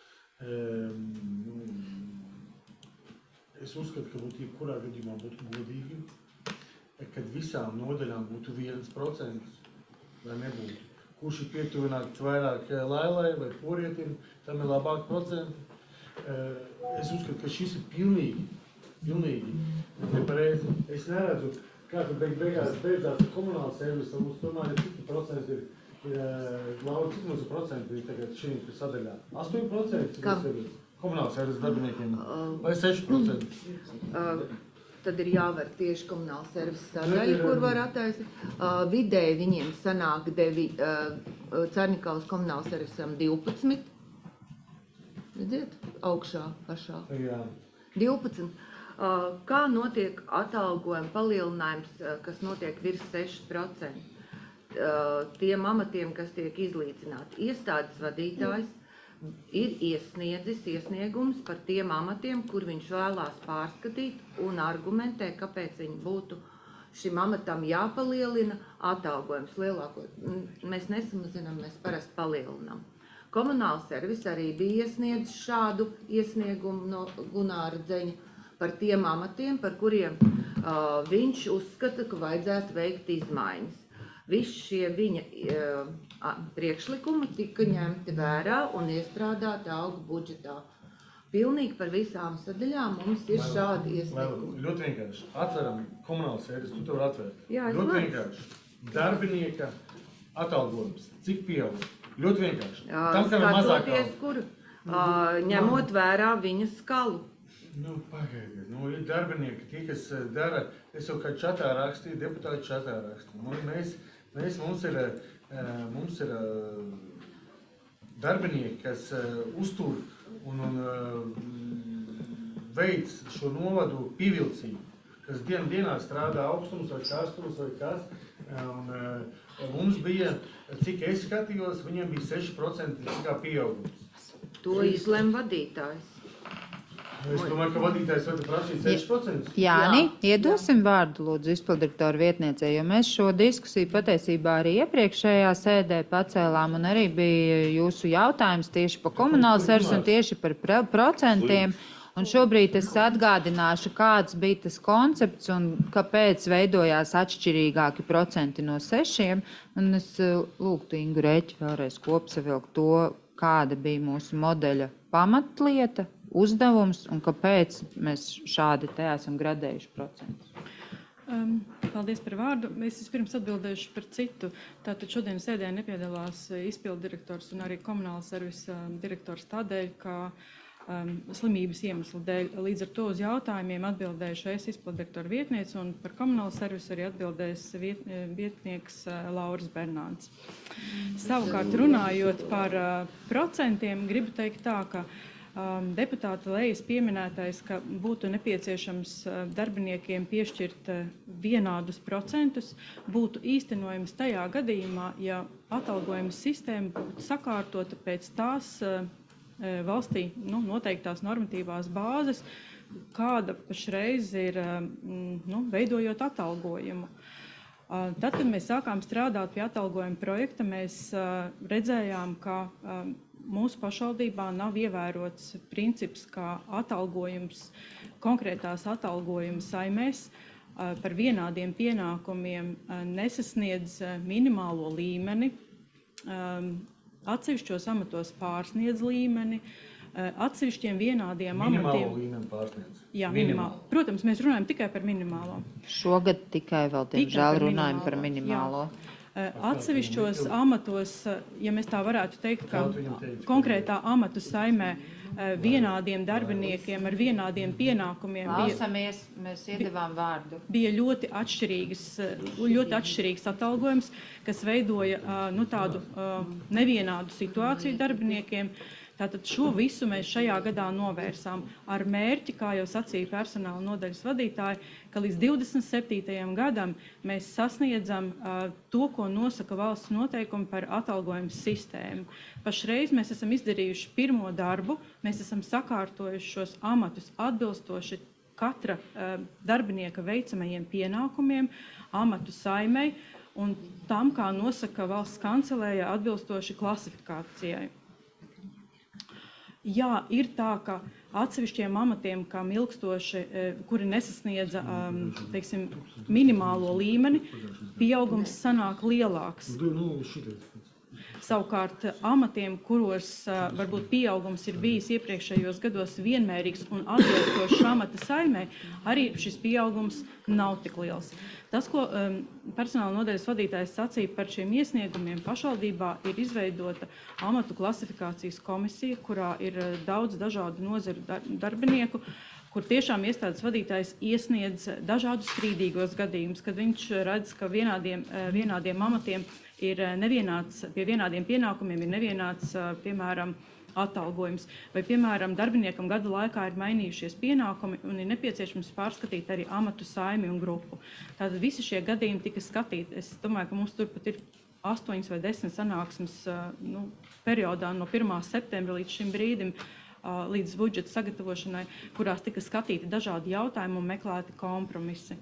Es uzskatu, ka būtu jebkurā gadījumā būtu godīgi, kad visām nodaļām būtu 1%, vai nebūtu. Kurš ir pietuvināts vairāk lailai vai porietim, tam ir labāk procenti. Es uzskatu, ka šis ir pilnīgi nepareizi. Es neredzu, kā tu beigās beidzās ar komunālu servisu, mums tomēr ir citi procenti ir. Laura, cik mums ir procenti tagad šī sadaļā? 8% komunāls servisu darbiniekiem vai 6%? Tad ir jāver tieši komunāls servisu sadaļa, kur var attaisīt. Vidēji viņiem sanāk Cernikavas komunāls servisam 12. Redziet, augšā pašā. Jā. 12. Kā notiek atalgojuma palielinājums, kas notiek virs 6%? Tiem amatiem, kas tiek izlīdzināti. Iestādes vadītājs ir iesniedzis iesniegums par tiem amatiem, kur viņš vēlās pārskatīt un argumentē, kāpēc viņi būtu šim amatam jāpalielina atalgojums lielāko. Mēs nesamazinām, mēs parasti palielinām. Komunāls servis arī bija iesniedzis šādu iesniegumu no Gunāra Dzeņa par tiem amatiem, par kuriem viņš uzskata, ka vajadzētu veikt izmaiņas. Visi šie viņa priekšlikumi tika ņemti vērā un iestrādāti algu budžetā. Pilnīgi par visām sadaļām mums ir šādi iesniegumi. Ļoti vienkārši. Atveram komunālu servis, tu to var atvērt. Jā, ļoti vienkārši. Darbinieka atalgojums. Cik pieaug? Ļoti vienkārši. Skatoties, kur ņemot vērā viņa skalu. Pagaidiet, ir darbinieki, tie, kas dara, es jau kā čatā rakstīju, deputāti čatā rakstīju. Mums ir darbinieki, kas uztur un veic šo novadu pievilcību, kas dienā strādā augstums vai karstums vai kas. Mums bija, cik es skatījos, viņiem bija 6% pieaugums. To izlem vadītājs. Es domāju, ka vadītājs var prasīt 6%. Jāni, iedosim vārdu, lūdzu, izpildirektora vietniecei, jo mēs šo diskusiju patiesībā arī iepriekšējā sēdē pacēlām, un arī bija jūsu jautājums tieši par komunālu servisu un tieši par procentiem. Un šobrīd es atgādināšu, kāds bija tas koncepts un kāpēc veidojās atšķirīgāki procenti no 6. Un es lūgtu Ingu Reķi vēlreiz kopsavilkt to, kāda bija mūsu modeļa pamatlieta, uzdevums un kāpēc mēs šādi te esam gradējuši procentus. Paldies par vārdu. Es vispirms atbildēšu par citu. Tātad šodien sēdē nepiedalās izpilddirektors un arī komunāla servisa direktors tādēļ, ka slimības iemeslu dēļ. Līdz ar to uz jautājumiem atbildēšu es izpilddirektora vietniece un par komunālu servisu arī atbildēs vietnieks Lauris Bernāds. Savukārt runājot par procentiem, gribu teikt tā, ka deputāta Lejas pieminētais, ka būtu nepieciešams darbiniekiem piešķirt vienādus procentus, būtu īstenojams tajā gadījumā, ja atalgojuma sistēma būtu sakārtota pēc tās valstī noteiktās normatīvās bāzes, kāda pašreiz ir veidojot atalgojumu. Tad, kad mēs sākām strādāt pie atalgojuma projekta, mēs redzējām, ka mūsu pašvaldībā nav ievērots princips, kā atalgojums, konkrētās atalgojuma saimēs par vienādiem pienākumiem nesasniedz minimālo līmeni, atsevišķos amatos pārsniedz līmeni, atsevišķiem vienādiem amatiem. Minimālo līmeni pārsniedz. Jā, minimālo. Protams, mēs runājam tikai par minimālo. Šogad tikai vēl, diemžēl, runājam par minimālo. Atsevišķos amatos, ja mēs tā varētu teikt, ka konkrētā amatu saimē vienādiem darbiniekiem ar vienādiem pienākumiem Klausamies, mēs iedevām vārdu. Bija ļoti atšķirīgs atalgojums, kas veidoja tādu nevienādu situāciju darbiniekiem. Tātad šo visu mēs šajā gadā novērsām ar mērķi, kā jau sacīja personāla nodaļas vadītāji, ka līdz 27. gadam mēs sasniedzam to, ko nosaka valsts noteikumi par atalgojumu sistēmu. Pašreiz mēs esam izdarījuši pirmo darbu, mēs esam sakārtojuši šos amatus atbilstoši katra darbinieka veicamajiem pienākumiem, amatu saimei un tam, kā nosaka valsts kancelēja atbilstoši klasifikācijai. Jā, ir tā, ka atsevišķiem amatiem, kā ilgstoši, kuri nesasniedza minimālo līmeni, pieaugums sanāk lielāks. Savukārt amatiem, kuros varbūt pieaugums ir bijis iepriekšējos gados vienmērīgs un atbilstošs amata saimē, arī šis pieaugums nav tik liels. Tas, ko personāla nodaļas vadītājs sacīja par šiem iesniegumiem, pašvaldībā ir izveidota amatu klasifikācijas komisija, kurā ir daudz dažādu nozaru darbinieku, kur tiešām iestādes vadītājs iesniedz dažādus strīdīgos gadījumus, kad viņš redz, ka vienādiem amatiem ir nevienāds, pie vienādiem pienākumiem ir nevienāds, piemēram, atalgojums. Vai, piemēram, darbiniekam gada laikā ir mainījušies pienākumi un ir nepieciešams pārskatīt arī amatu saimi un grupu. Tātad visi šie gadījumi tika skatīti. Es domāju, ka mums turpat ir 8 vai 10 sanāksmes periodā no 1. septembra līdz šim brīdim, līdz budžeta sagatavošanai, kurās tika skatīti dažādi jautājumi un meklēti kompromisi.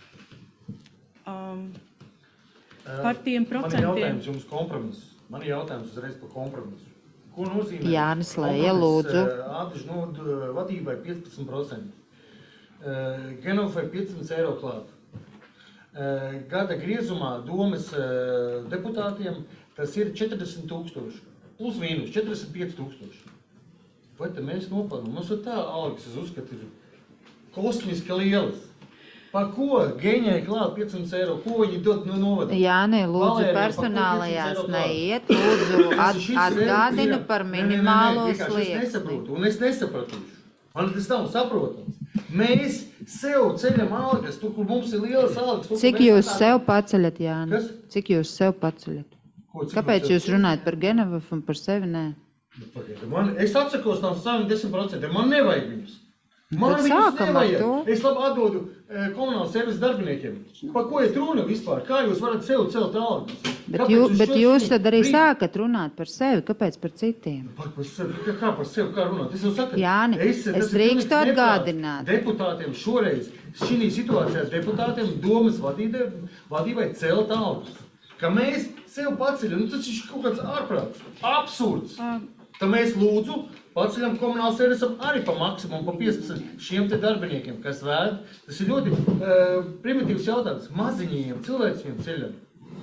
Par tiem procentiem... Man ir jautājums jums kompromiss. Man ir jautājums uzreiz par kompromisu. Ko nozīmē Jānis Leja, lūdzu. Ādažu vadībai 15%, Genovai 500 eiro klāt. Gada griezumā domes deputātiem tas ir 40 000, plus mīnus 45 000. Vai te mēs nopelnām? Mums ir tā algas, es uzskatu, ir kosmiski lielas. Par ko Geņai klāt 500 eiro? Ko viņi dod no novada? Jāni, lūdzu, personālajās neiet, lūdzu, atgādinu par minimālo slieksni. Un es nesapratīšu. Man tas nav saprotams. Mēs sev ceļam algas, tur, kur mums ir lielas algas. Cik jūs sev paceļat, Jāni? Cik jūs sev paceļat? Kāpēc jūs runājat par Genevu un par sevi nē? Es atsakos no saviem 10%, man nevajag viņus. Man viņus nevajag. Es labi atdodu komunālas servisu darbiniekiem. Par ko ir runa vispār? Kā jūs varat sev celt algas? Bet jūs tad arī sākat runāt par sevi, kāpēc par citiem? Par sevi? Kā par sevi? Kā runāt? Es jau saku, Jāni, es drīkstu atgādināt. Deputātiem šoreiz, šī situācijā deputātiem domas vadībai celt algas. Ka mēs sev paceļam, tas ir kaut kāds ārprāts, absurds. Tad mēs lūdzu paceļam komunālu servisam arī pa maksimumu, pa 15 šiem te darbiniekiem, kas vēd. Tas ir ļoti primitīvs jautājums. Maziņiem, cilvēciem ceļam.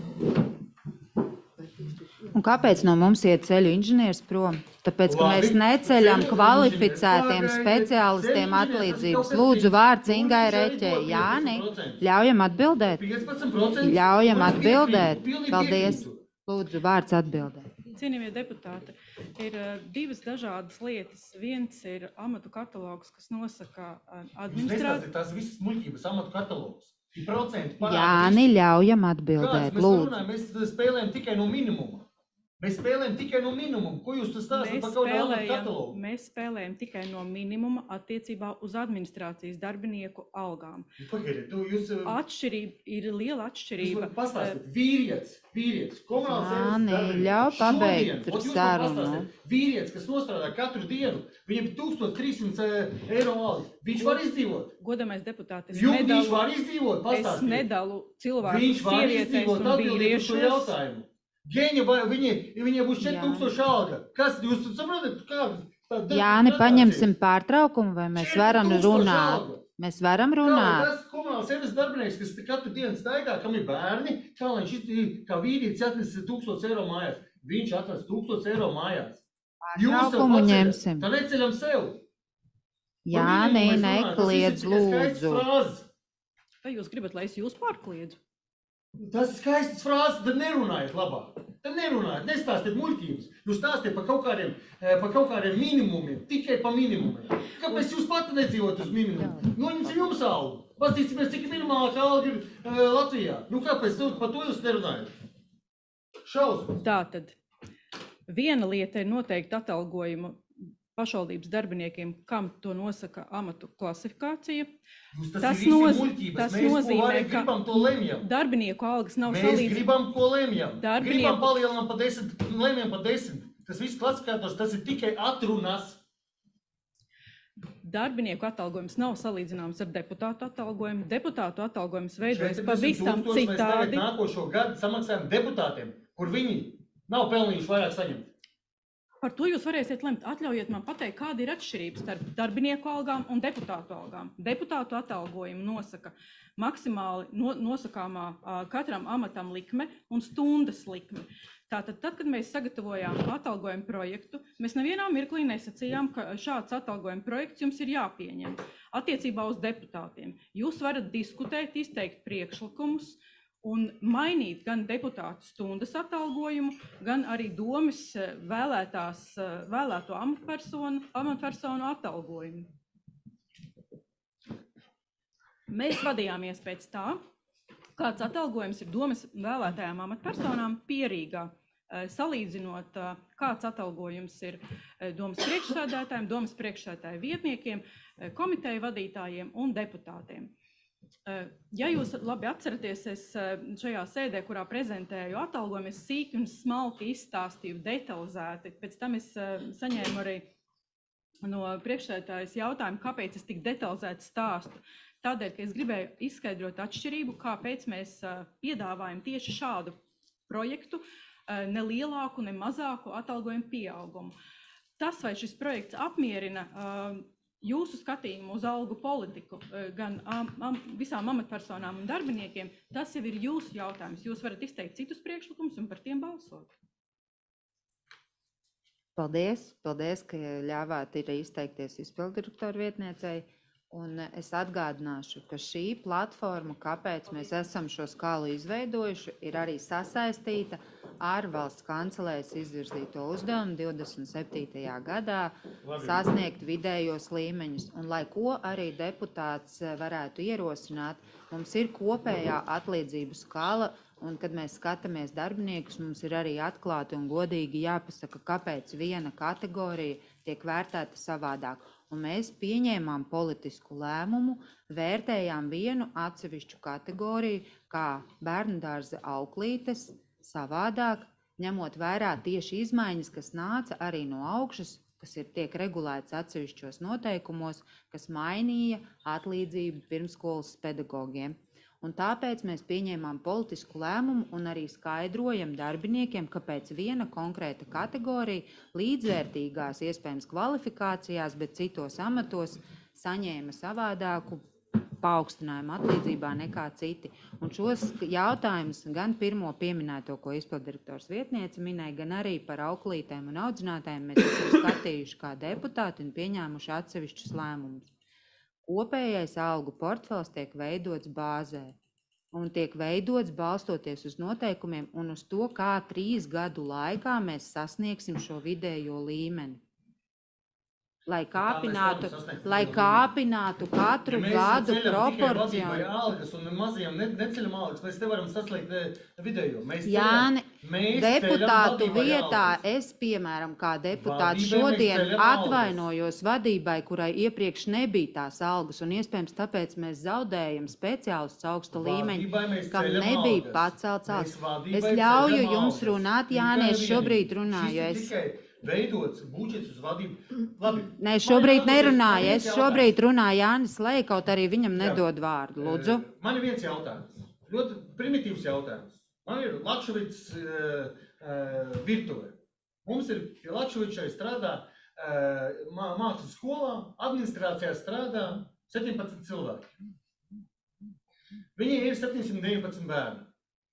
Un kāpēc no mums iet ceļu inženieris prom? Tāpēc, ka mēs neceļam kvalificētiem speciālistiem atlīdzības. Lūdzu, vārds Ingai Reķei. Jāni, ļaujam atbildēt? 15%. Ļaujam atbildēt. Paldies. Lūdzu, vārds atbildēt. Cienījamie deputāti, ir divas dažādas lietas. Viens ir amatu katalogs, kas nosaka administrāciju. Tās visas muļķības amatu katalogs. Ir procenti parādi. Jāni, ļaujam atbildēt. Lūdzu. Mēs spēlējam tikai no minimuma. Mēs spēlējam tikai no minimuma. Ko jūs tas stāstat par kaut kādu amatu katalogu? Mēs spēlējam tikai no minimuma attiecībā uz administrācijas darbinieku algām. Pagaidiet, Atšķirība ir liela atšķirība. Jūs pastāstīt, vīrietis, komunāls Jāni, ļauj pabeigt sarunu. Vīrietis, kas nostrādā katru dienu, viņam ir 1300 eiro alga. Viņš var izdzīvot. Godamais deputāti, viņš var izdzīvot, pastāstīt. Es nedalu cilvēku sievietēs un vīriešos. Geņa, viņai būs 4000 alga. Kas, jūs saprotat, kā? Jāni, paņemsim pārtraukumu, vai mēs varam runāt? Mēs varam runāt. Tas komunāls servis darbinieks, kas katru dienu staigā, kam ir bērni, kā vīrietis atnes 1000 eiro mājās. Viņš atnes 1000 eiro mājās. Pārtraukumu ņemsim. Tā neceļam sev. Jāni, nekliedz lūdzu. Vai jūs gribat, lai es jūs pārkliedzu? Tas ir skaistas frāzes, tad nerunājiet labāk. Tad nerunājiet, nestāstiet muļķības. Jūs stāstiet par kaut kādiem minimumiem, tikai par minimumiem. Kāpēc jūs pati nedzīvot uz minimumu? Noņemsim jums algu. Pastīsimies, cik minimālākā alga ir Latvijā. Kāpēc par to jūs nerunājat? Šausmas. Tātad, viena lieta ir noteikti atalgojumu pašvaldības darbiniekiem, kam to nosaka amatu klasifikācija. Tas nozīmē, ka darbinieku algas nav salīdzināmas. Mēs gribam, ko lemjam. Gribam palielinām pa 10, lemjam pa 10. Tas viss klasifikātors, tas ir tikai atrunas. Darbinieku atalgojums nav salīdzināms ar deputātu atalgojumu. Deputātu atalgojums veidojas pavisam citādi. Mēs nākošo gadu samaksājam deputātiem, kur viņi nav pelnījuši vairāk saņemt. Par to jūs varēsiet lemt. Atļaujiet man pateikt, kāda ir atšķirība starp darbinieku algām un deputātu algām. Deputātu atalgojumu nosaka maksimāli nosakāmā katram amatam likme un stundas likme. Tātad, tad, kad mēs sagatavojām atalgojumu projektu, mēs nevienā mirklī nesacījām, ka šāds atalgojumu projekts jums ir jāpieņem attiecībā uz deputātiem. Jūs varat diskutēt, izteikt priekšlikumus un mainīt gan deputātu stundas atalgojumu, gan arī domes vēlēto amatpersonu atalgojumu. Mēs vadījāmies pēc tā, kāds atalgojums ir domes vēlētajām amatpersonām pierīgā, salīdzinot, kāds atalgojums ir domes priekšsēdētājiem, domes priekšsēdētāju vietniekiem, komiteju vadītājiem un deputātiem. Ja jūs labi atceraties, es šajā sēdē, kurā prezentēju atalgojumu, es sīki un smalki izstāstīju detalizēti. Pēc tam es saņēmu arī no priekšsēdētājas jautājumu, kāpēc es tik detalizēti stāstu. Tādēļ, ka es gribēju izskaidrot atšķirību, kāpēc mēs piedāvājam tieši šādu projektu, ne lielāku, ne mazāku atalgojumu pieaugumu. Tas, vai šis projekts apmierina jūsu skatījumu uz algu politiku, gan visām amatpersonām un darbiniekiem, tas jau ir jūsu jautājums. Jūs varat izteikt citus priekšlikumus un par tiem balsot. Paldies, ka ļāvāt ir izteikties izpildirektoru vietniecei. Un es atgādināšu, ka šī platforma, kāpēc mēs esam šo skalu izveidojuši, ir arī sasaistīta ar valsts kancelējas izvirzīto uzdevumu 27. gadā sasniegt vidējos līmeņus. Un lai ko arī deputāts varētu ierosināt, mums ir kopējā atlīdzību skala, un kad mēs skatāmies darbiniekus, mums ir arī atklāti un godīgi jāpasaka, kāpēc viena kategorija tiek vērtēta savādāk. Un mēs pieņēmām politisku lēmumu, vērtējām vienu atsevišķu kategoriju, kā bērnudārza auklītes, savādāk, ņemot vērā tieši izmaiņas, kas nāca arī no augšas, kas tiek regulēts atsevišķos noteikumos, kas mainīja atlīdzību pirmsskolas pedagogiem. Un tāpēc mēs pieņēmām politisku lēmumu un arī skaidrojam darbiniekiem, kāpēc viena konkrēta kategorija līdzvērtīgās iespējams kvalifikācijās, bet citos amatos saņēma savādāku paaugstinājumu atlīdzībā nekā citi. Un šos jautājumus gan pirmo pieminēto, ko izpildirektors vietniece minēja, gan arī par auklītēm un audzinātājiem mēs esam skatījuši kā deputāti un pieņēmuši atsevišķus lēmumus. Kopējais algu portfels tiek veidots bāzē un tiek veidots balstoties uz noteikumiem un uz to, kā 3 gadu laikā mēs sasniegsim šo vidējo līmeni. Lai kāpinātu katru gadu proporcionāli. Algas un mazajām neceļam algas, mēs te varam saslēgt vidējo. Jāni, deputātu vietā es, piemēram, kā deputāts šodien atvainojos vadībai, kurai iepriekš nebija tās algas, un iespējams tāpēc mēs zaudējam speciālistus augsta līmeņa, kam nebija pacelts algas. Es ļauju jums runāt, Jāni, es šobrīd runāju. Veidots budžets uz vadību. Labi. Nē, šobrīd nerunāju. Es šobrīd runāju Jānis Lej, kaut arī viņam nedod vārdu. Lūdzu. Man ir viens jautājums. Ļoti primitīvs jautājums. Man ir Lakšovits virtuve. Mums ir pie Lakšovičai strādā mākslas skolā, administrācijā strādā 17 cilvēki. Viņi ir 719 bērni.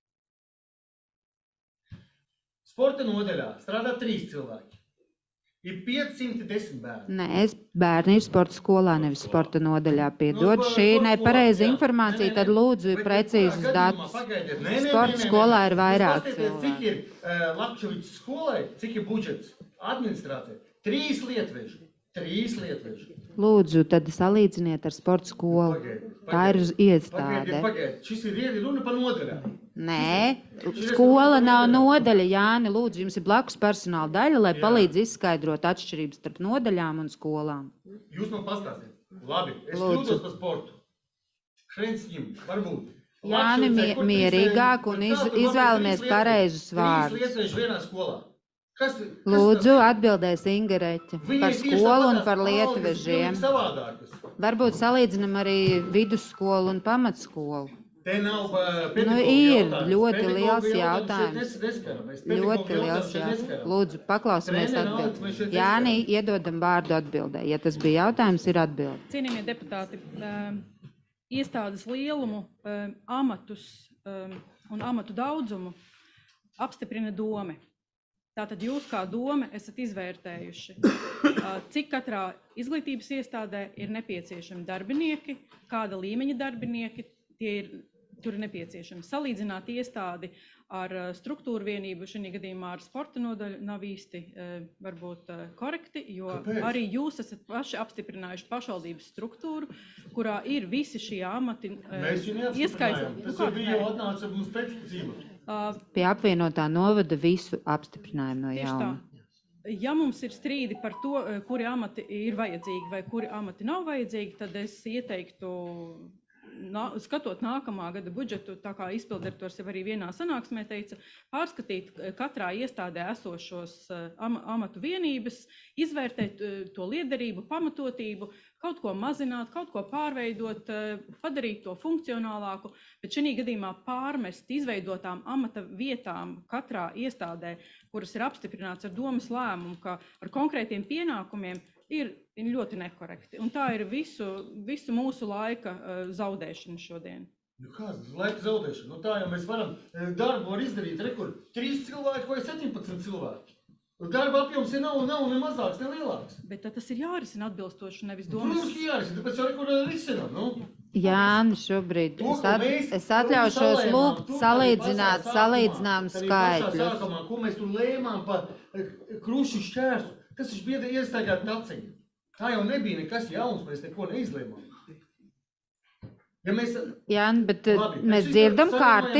Sporta nodaļā strādā 3 cilvēki. Ir 510 bērni. Nē, bērni ir sporta skolā, nevis sporta nodaļā. Piedod, šī nepareiza informācija, tad lūdzu precīzus datus. Sporta skolā ir vairāk cilvēki. Cik ir Lakšovicas skolai, cik ir budžets administrācija? 3 lietveži. 3 lietveži. Lūdzu, tad salīdziniet ar sporta skolu. Tā ir uz iestāde. Pagaidiet. Šis ir runa par nodaļām. Nē, skola nav nodaļa, Jāni. Lūdzu, jums ir blakus personāla daļa, lai palīdz izskaidrot atšķirības starp nodaļām un skolām. Jūs man pastāstiet. Labi, es kļūdos par sportu. Šreins ņem, varbūt. Jāni, mierīgāk un izvēlamies pareizus vārdus. 3 lietveži vienā skolā. Lūdzu, atbildēs Ingereķa par skolu un par lietvežiem. Varbūt salīdzinam arī vidusskolu un pamatskolu. Te nav ir ļoti liels jautājums. Ļoti liels jautājums. Lūdzu, paklausamies atbildi. Jāni, iedodam vārdu atbildē. Ja tas bija jautājums, ir atbildi. Cienījamie deputāti, iestādes lielumu, amatus un amatu daudzumu apstiprina dome. Tātad jūs kā dome esat izvērtējuši, cik katrā izglītības iestādē ir nepieciešami darbinieki, kāda līmeņa darbinieki tur ir nepieciešami. Salīdzināt iestādi ar struktūru vienību, šajā gadījumā ar sporta nodaļu, nav īsti varbūt korekti, jo arī jūs esat paši apstiprinājuši pašvaldības struktūru, kurā ir visi šie amati. Mēs viņu neapstiprinājām. Tas bija jau atnāca mums pēcticība. Pie apvienotā novada visu apstiprinājumu no jauna. Ja mums ir strīdi par to, kuri amati ir vajadzīgi vai kuri amati nav vajadzīgi, tad es ieteiktu skatot nākamā gada budžetu, tā kā izpildirektors jau arī vienā sanāksmē teica, pārskatīt katrā iestādē esošos amatu vienības, izvērtēt to liederību, pamatotību, kaut ko mazināt, kaut ko pārveidot, padarīt to funkcionālāku, bet šī gadījumā pārmest izveidotām amata vietām katrā iestādē, kuras ir apstiprināts ar domas lēmumu, ka ar konkrētiem pienākumiem ir ļoti nekorekti. Un tā ir visu mūsu laika zaudēšana šodien. Kāds laika zaudēšana? Tā jau mēs varam darbu var izdarīt, kur 3 cilvēki vai 17 cilvēki. Darba apjoms ir nav ne mazāks, ne lielāks. Bet tas ir jārisina atbilstoši, nevis domas. Protams, ka jārisina, tāpēc jau kur risinām, nu? Jāni, šobrīd es atļaušos lūgt salīdzinām skaitļus. Ko mēs tur lēmām par krušu šķērsu, tas ir bieda iestaigāt taciņu. Tā jau nebija nekas jauns, mēs neko neizlēmām. Ja Jāni, bet mēs dzirdam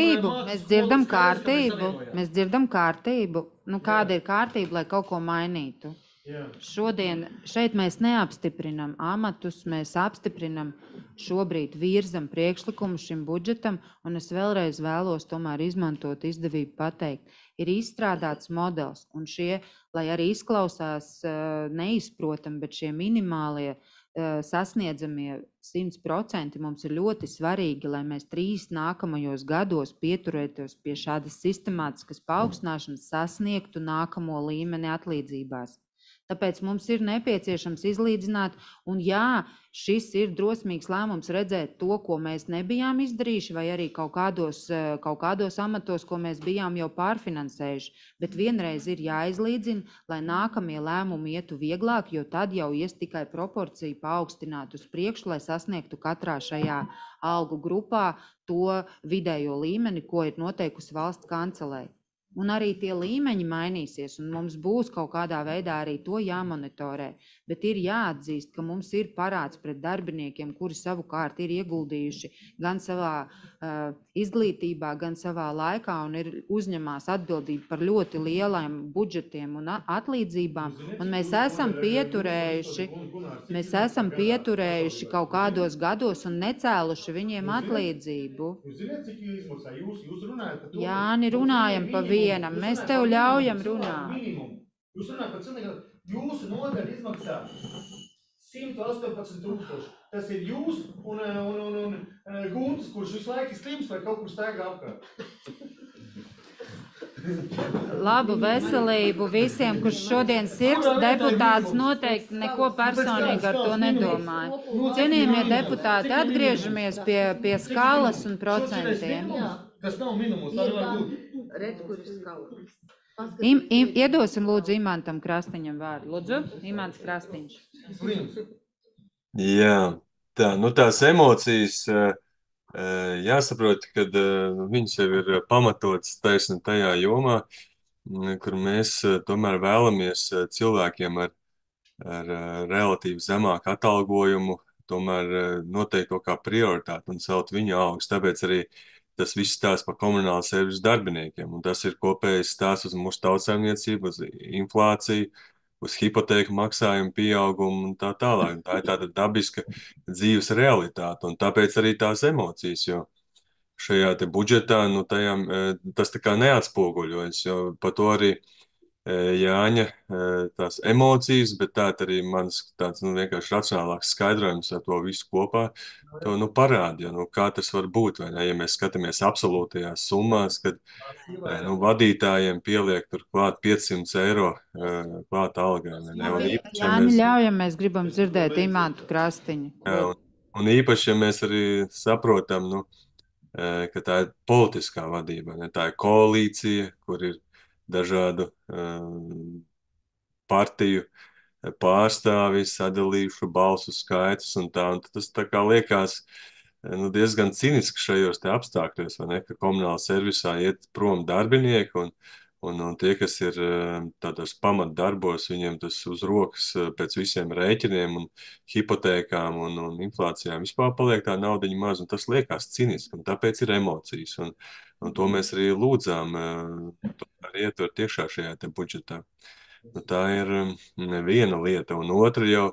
kārtību. Nu, kāda ir kārtība, lai kaut ko mainītu? Šodien šeit mēs neapstiprinam amatus, mēs apstiprinam šobrīd virzam priekšlikumu šim budžetam, un es vēlreiz vēlos tomēr izmantot izdevību pateikt. Ir izstrādāts modelis, un šie, lai arī izklausās neizprotam, bet šie minimālie sasniedzamie 100% mums ir ļoti svarīgi, lai mēs 3 nākamajos gados pieturētos pie šādas sistemātiskas paaugstināšanas, sasniegtu nākamo līmeni atlīdzībās. Tāpēc mums ir nepieciešams izlīdzināt, un jā, šis ir drosmīgs lēmums redzēt to, ko mēs nebijām izdarījuši, vai arī kaut kādos amatos, ko mēs bijām jau pārfinansējuši. Bet vienreiz ir jāizlīdzina, lai nākamie lēmumi ietu vieglāk, jo tad jau ies tikai proporcija paaugstināt uz priekšu, lai sasniegtu katrā šajā algu grupā to vidējo līmeni, ko ir noteikusi valsts kancelēja. Un arī tie līmeņi mainīsies, un mums būs kaut kādā veidā arī to jāmonitorē. Bet ir jāatzīst, ka mums ir parāds pret darbiniekiem, kuri savukārt ir ieguldījuši gan savā izglītībā, gan savā laikā, un ir uzņemās atbildību par ļoti lieliem budžetiem un atlīdzībām. Un mēs esam pieturējuši kaut kādos gados un necēluši viņiem atlīdzību. Jūs zināt, cik izmaksā? Jūs runājat par to? Jāni, runājam pa vienam. Mēs tev ļaujam runāt. Jūs runājat par cilvēku, jūsu nodaļa izmaksā 118 000. Tas ir jūs un Gunts, kurš visu laiku slims vai kaut kur staigā apkārt. Labu veselību visiem, kurš šodien sirds deputāts noteikti neko personīgi ar to nedomāja. Cienījamie deputāti, atgriežamies pie skalas un procentiem. Tas nav minimums, tā nevar būt. Redz, kur ir skala. Iedosim lūdzu Imantam Krastiņam vārdu. Lūdzu, Imants Krastiņš. Jā, tās emocijas, jāsaprot, ka viņas jau ir pamatotas taisni tajā jomā, kur mēs tomēr vēlamies cilvēkiem ar relatīvi zemāku atalgojumu tomēr noteikt to kā prioritāti un celt viņu algas. Tāpēc arī tas viss stāsts par komunālu servisu darbiniekiem, un tas ir kopējs stāsts uz mūsu tautsaimniecību, uz inflāciju, uz hipotēku maksājumu pieaugumu un tā tālāk. Tā ir tāda dabiska dzīves realitāte, un tāpēc arī tās emocijas, jo šajā te budžetā, tas tā kā neatspoguļojas, jo par to arī Jāņa tās emocijas, bet tā arī mans tāds vienkārši racionālāks skaidrojums ar to visu kopā, to parāda, kā tas var būt, vai ne? Ja mēs skatāmies absolūtajās summās, kad vadītājiem pieliek tur klāt 500 eiro klāt algā. Jāni, ļaujam, mēs gribam dzirdēt Imantu Krastiņu. Jā, un īpaši, ja mēs arī saprotam, ka tā ir politiskā vadība, ne? Tā ir koalīcija, kur ir dažādu partiju pārstāvji sadalījuši balsu skaitus un tā. Un tas tā kā liekas diezgan ciniski šajos te apstākļos, vai ne, ka komunāla servisā iet prom darbinieki un tie, kas ir tādos pamatdarbos, viņiem tas uz rokas pēc visiem rēķiniem un hipotēkām un inflācijām vispār paliek tā naudiņa maz, un tas liekas ciniski, un tāpēc ir emocijas. Un to mēs arī lūdzām arī ietvert iekšā šajā te budžetā. Tā ir viena lieta, un otra jau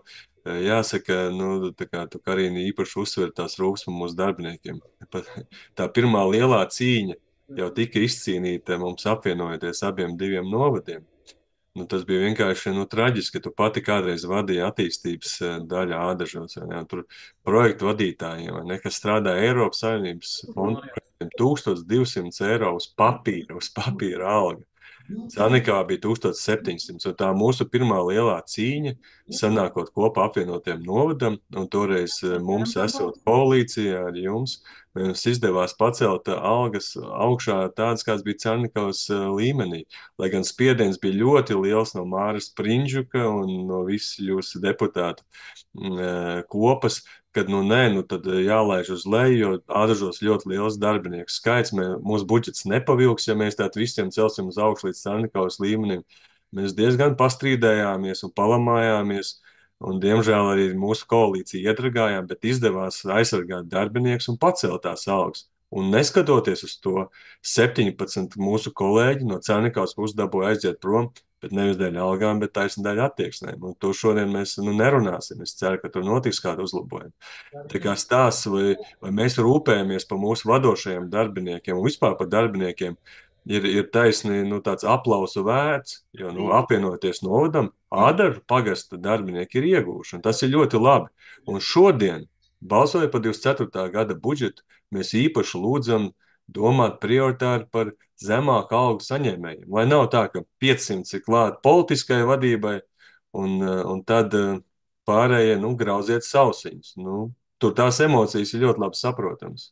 jāsaka, nu, tā kā tu, Karina, īpaši uzsver tās rūpes par mūsu darbiniekiem. Tā pirmā lielā cīņa jau tika izcīnīta mums apvienojoties abiem diviem novadiem. Nu, tas bija vienkārši traģiski, ka tu pati kādreiz vadīji attīstības daļā Ādažos. Tur projektu vadītājiem, kas strādāja Eiropas Savienības fondu, 1200 eiro uz papīra alga. Canikā bija 1700, un tā mūsu pirmā lielā cīņa, sanākot kopā apvienotiem novadam, un toreiz mums esot koalīcijā ar jums, mums izdevās pacelt algas augšā tādas, kāds bija Canikavas līmenī. Lai gan spiediens bija ļoti liels no Māras Prindžuka un no visu jūsu deputātu kopas, kad tad jālaiž uz leju, jo Ādažos ļoti liels darbinieku skaits. Mūsu budžets nepavilks, ja mēs tātad visiem celsim uz augšu līdz Canikavas līmenim. Mēs diezgan pastrīdējāmies un palamājāmies, un diemžēl arī mūsu koalīcija iedragājām, bet izdevās aizsargāt darbiniekus un pacelt tās algas. Un neskatoties uz to, 17 mūsu kolēģi no Canikavas puses dabūja aiziet prom, bet nevis dēļ algām, bet taisni dēļ attieksmēm. Un to šodien mēs nerunāsim. Es ceru, ka tur notiks kāda uzlabojuma. Tā kā stāsts, vai mēs rūpējamies par mūsu vadošajiem darbiniekiem un vispār par darbiniekiem, ir taisni tāds aplausu vērts, jo apvienoties novadam, Ādažu pagasta darbinieki ir ieguvuši, un tas ir ļoti labi. Un šodien, balsojot par 24. gada budžetu, mēs īpaši lūdzam domāt prioritāri par zemāku algu saņēmējiem. Lai nav tā, ka 500 ir klāt politiskai vadībai, un tad pārējie grauziet sausiņus. Tur tās emocijas ir ļoti labi saprotamas.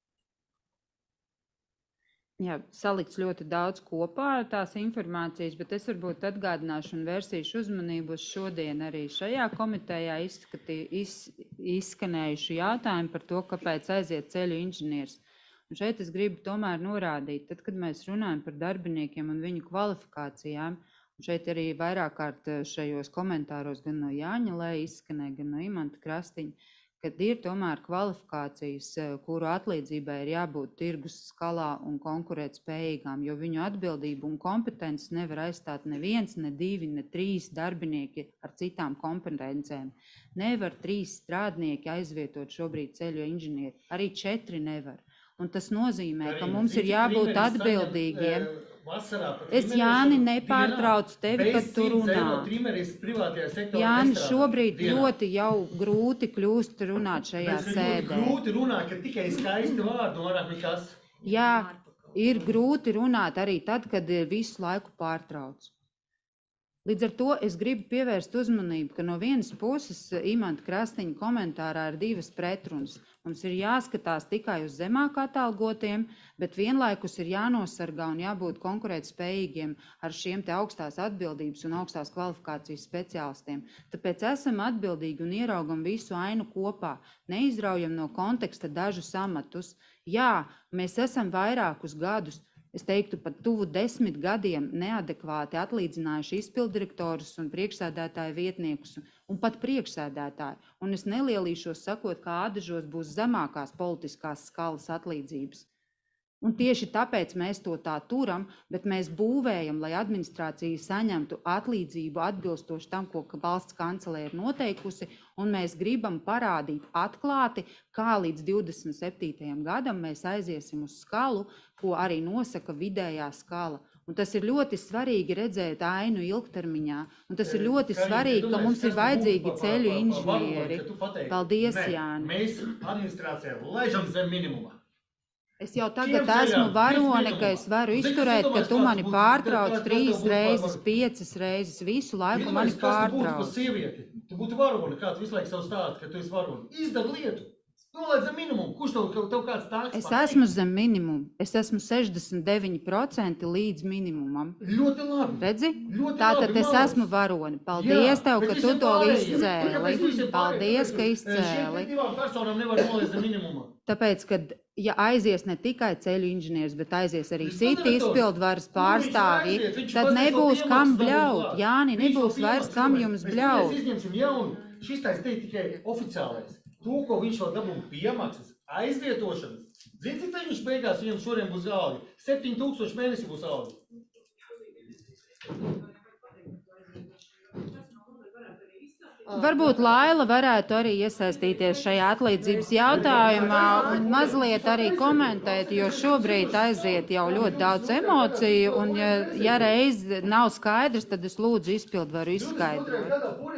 Jā, salikts ļoti daudz kopā tās informācijas, bet es varbūt atgādināšu un vērsīšu uzmanību uz šodien arī šajā komitejā izskanējuši jautājumi par to, kāpēc aiziet ceļu inženieris. Un šeit es gribu tomēr norādīt, tad, kad mēs runājam par darbiniekiem un viņu kvalifikācijām, un šeit arī vairāk kārt šajos komentāros gan no Jāņa Lēja izskanēja, gan no Imanta Krastiņa, kad ir tomēr kvalifikācijas, kuru atlīdzībai ir jābūt tirgus skalā un konkurētspējīgām, jo viņu atbildību un kompetences nevar aizstāt neviens, ne divi, ne trīs darbinieki ar citām kompetencēm. Nevar 3 strādnieki aizvietot šobrīd ceļu inženieri, arī 4 nevar. Un tas nozīmē, ka mums ir jābūt atbildīgiem. Es, Jāni, nepārtraucu tevi, kad tu runā. Jāni, šobrīd ļoti jau grūti kļūst runāt šajā sēdē. Grūti runāt, ka tikai skaisti vārdi un vairāk nekas. Jā, ir grūti runāt arī tad, kad visu laiku pārtrauc. Līdz ar to es gribu pievērst uzmanību, ka no vienas puses Imanta Krastiņa komentārā ir 2 pretrunas. Mums ir jāskatās tikai uz zemāk atalgotiem, bet vienlaikus ir jānosargā un jābūt konkurētspējīgiem ar šiem te augstās atbildības un augstās kvalifikācijas speciālistiem. Tāpēc esam atbildīgi un ieraugam visu ainu kopā, neizraujam no konteksta dažus amatus. Jā, mēs esam vairākus gadus, es teiktu, pat tuvu 10 gadiem neadekvāti atlīdzinājuši izpildirektorus un priekšsēdētāju vietniekus un pat priekšsēdētāju. Un es nelielīšos sakot, ka Ādažos būs zemākās politiskās skalas atlīdzības. Un tieši tāpēc mēs to tā turam, bet mēs būvējam, lai administrācija saņemtu atlīdzību atbilstoši tam, ko valsts kancelē ir noteikusi, un mēs gribam parādīt atklāti, kā līdz 27. gadam mēs aiziesim uz skalu, ko arī nosaka vidējā skala. Un tas ir ļoti svarīgi redzēt ainu ilgtermiņā, un tas ir ļoti svarīgi, ka mums ir vajadzīgi ceļu inženieri. Paldies, Jāni. Mēs administrācijā laižam zem minimuma. Es jau tagad esmu varone, ka es varu izturēt, ka tu mani pārtrauc 3 reizes, 5 reizes, visu laiku mani pārtrauc. Tu būtu varone, kā tu visu laiku savu stāstu, ka tu esi varone. Izdara lietu. Nolaid zem minimumu. Kurš tev kāds tāks? Es esmu zem minimumu. Es esmu 69% līdz minimumam. Ļoti labi. Redzi? Tātad es esmu varone. Paldies tev, ka tu to izcēli. Paldies, ka izcēli. Šiem 2 personām nevar nolaid zem minimuma. Tāpēc, kad ja aizies ne tikai ceļu inženieris, bet aizies arī citi izpildvaras pārstāvji, tad nebūs kam bļaut. Jāni, nebūs vairs kam jums bļaut. Mēs izņemsim jaunu. Šis tais te tikai oficiālais. To, ko viņš vēl dabūja piemaksas, aizvietošanas. Zini, cik viņš beigās viņam šodien būs alga? 7000 mēnesi būs alga. Varbūt Laila varētu arī iesaistīties šajā atlīdzības jautājumā un mazliet arī komentēt, jo šobrīd aiziet jau ļoti daudz emociju, un ja reiz nav skaidrs, tad es lūdzu izpildvaru izskaidrot.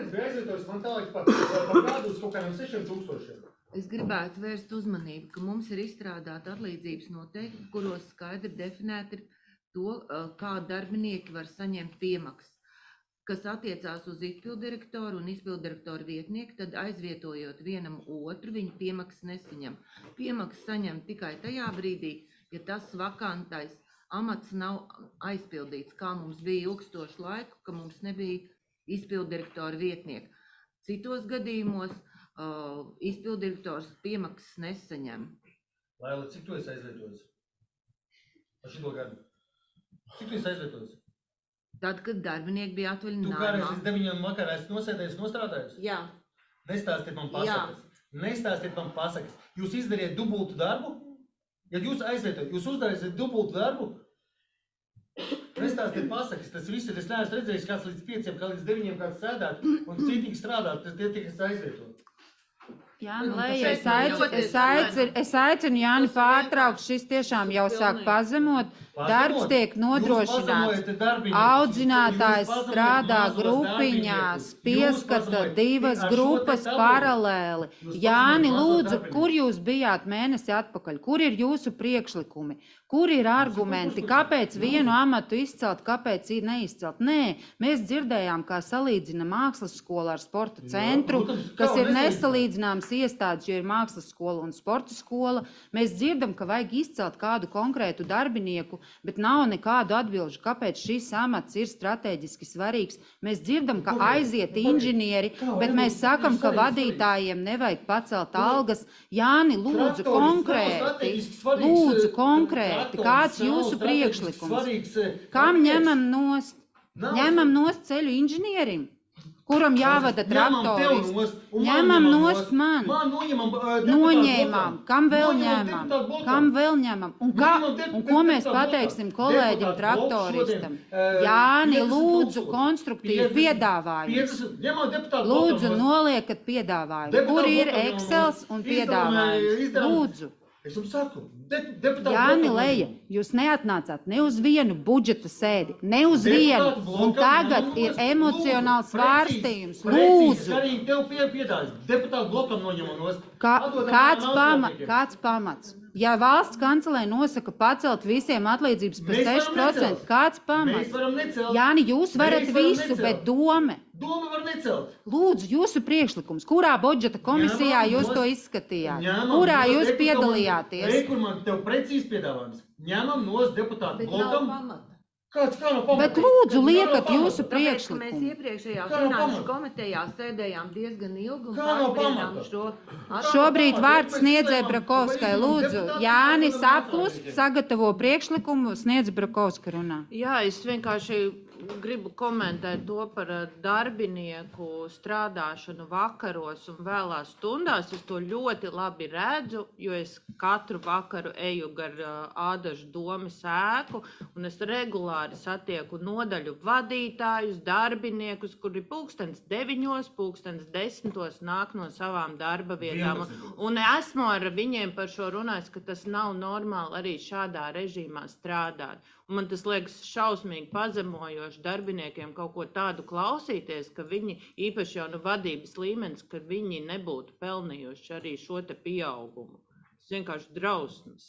Es gribētu vērst uzmanību, ka mums ir izstrādāta atlīdzības noteikumi, kuros skaidri definēti ir to, kā darbinieki var saņemt piemaksas. Kas attiecās uz izpildirektoru un izpildirektoru vietnieku, tad aizvietojot vienam otru, viņi piemaksas nesaņem. Piemaksas saņem tikai tajā brīdī, ja tas vakantais amats nav aizpildīts, kā mums bija ilgstošu laiku, ka mums nebija izpildirektoru vietnieku. Citos gadījumos izpildirektors piemaksas nesaņem. Laila, cik tu esi aizvietojis? Par šito gadu? Cik tu esi aizvietojis? Tad, kad darbinieki bija atvaļinājumā. Tu kādreiz līdz 9 vakarā esi nosēdējis, nostrādājis? Jā. Nestāstiet man pasakas. Nestāstiet man pasakas. Jūs izdariet dubultu darbu? Ja jūs aizvietojat, jūs uzdarīsiet dubultu darbu? Nestāstiet pasakas. Tas viss ir, es neesmu redzējis kāds līdz 5, kā līdz 9 kāds sēdāt un citīgi strādāt. Tas tie tikai aizvietot. Jāni, es aicinu Jāni pārtraukt, šis tiešām jau sāk pazemot. Darbs tiek nodrošināts. Audzinātājs strādā grupiņās, pieskata 2 grupas paralēli. Jāni, lūdzu, kur jūs bijāt mēnesi atpakaļ? Kur ir jūsu priekšlikumi? Kur ir argumenti? Kāpēc vienu amatu izcelt, kāpēc neizcelt? Nē, mēs dzirdējām, kā salīdzina mākslas skolu ar sporta centru, kas ir nesalīdzināms iestādes, jo ir mākslas skola un sporta skola. Mēs dzirdam, ka vajag izcelt kādu konkrētu darbinieku, bet nav nekādu atbilžu, kāpēc šis amats ir strateģiski svarīgs. Mēs dzirdam, ka aiziet inženieri, bet mēs sakam, ka vadītājiem nevajag pacelt algas. Jāni, lūdzu konkrēti. Kāds jūsu priekšlikums? Kam ņemam nost? Ņemam nost ceļu inženierim, kuram jāvada traktorists. Ņemam nost man. Noņēmām. Kam vēl ņemam? Kam vēl ņemam? Un ko mēs pateiksim kolēģim traktoristam? Jāni, lūdzu konstruktīvi piedāvājums. Lūdzu noliekat piedāvājumu. Kur ir Excels un piedāvājums? Lūdzu. Es jums saku, Jāni Leja, jūs neatnācāt ne uz vienu budžeta sēdi, ne uz vienu, un tagad ir emocionāls vārstījums. Lūdzu! Tev piedāvājas, deputātu blokam noņemam nost. Kāds pamats? Ja valsts kancelē nosaka pacelt visiem atlīdzības par 6%, kāds pamats? Mēs varam necelt. Jāni, jūs varat visu, bet dome. Doma var necelt. Lūdzu, jūsu priekšlikums, kurā budžeta komisijā jūs to izskatījāt? Kurā jūs piedalījāties? Kur man tev precīzi piedāvājums. Ņemam nost deputātu blokam. Kāds kā no pamata? Bet lūdzu, liekat jūsu priekšlikumu. Mēs iepriekšējā finanšu komitejā sēdējām diezgan ilgi un pārspriedām šo. Šobrīd vārds Sniedzei Brakovskai. Lūdzu, Jānis aplust, sagatavo priekšlikumu, Sniedze Brakovska runā. Jā, es vienkārši gribu komentēt to par darbinieku strādāšanu vakaros un vēlās stundās. Es to ļoti labi redzu, jo es katru vakaru eju gar Ādažu domes ēku un es regulāri satieku nodaļu vadītājus, darbiniekus, kuri 9:00, 10:00 nāk no savām darba vietām. Un esmu ar viņiem par šo runājis, ka tas nav normāli arī šādā režīmā strādāt. Un man tas liekas šausmīgi pazemojoši darbiniekiem kaut ko tādu klausīties, ka viņi, īpaši jau no vadības līmenis, ka viņi nebūtu pelnījuši arī šo te pieaugumu. Tas vienkārši drausmas.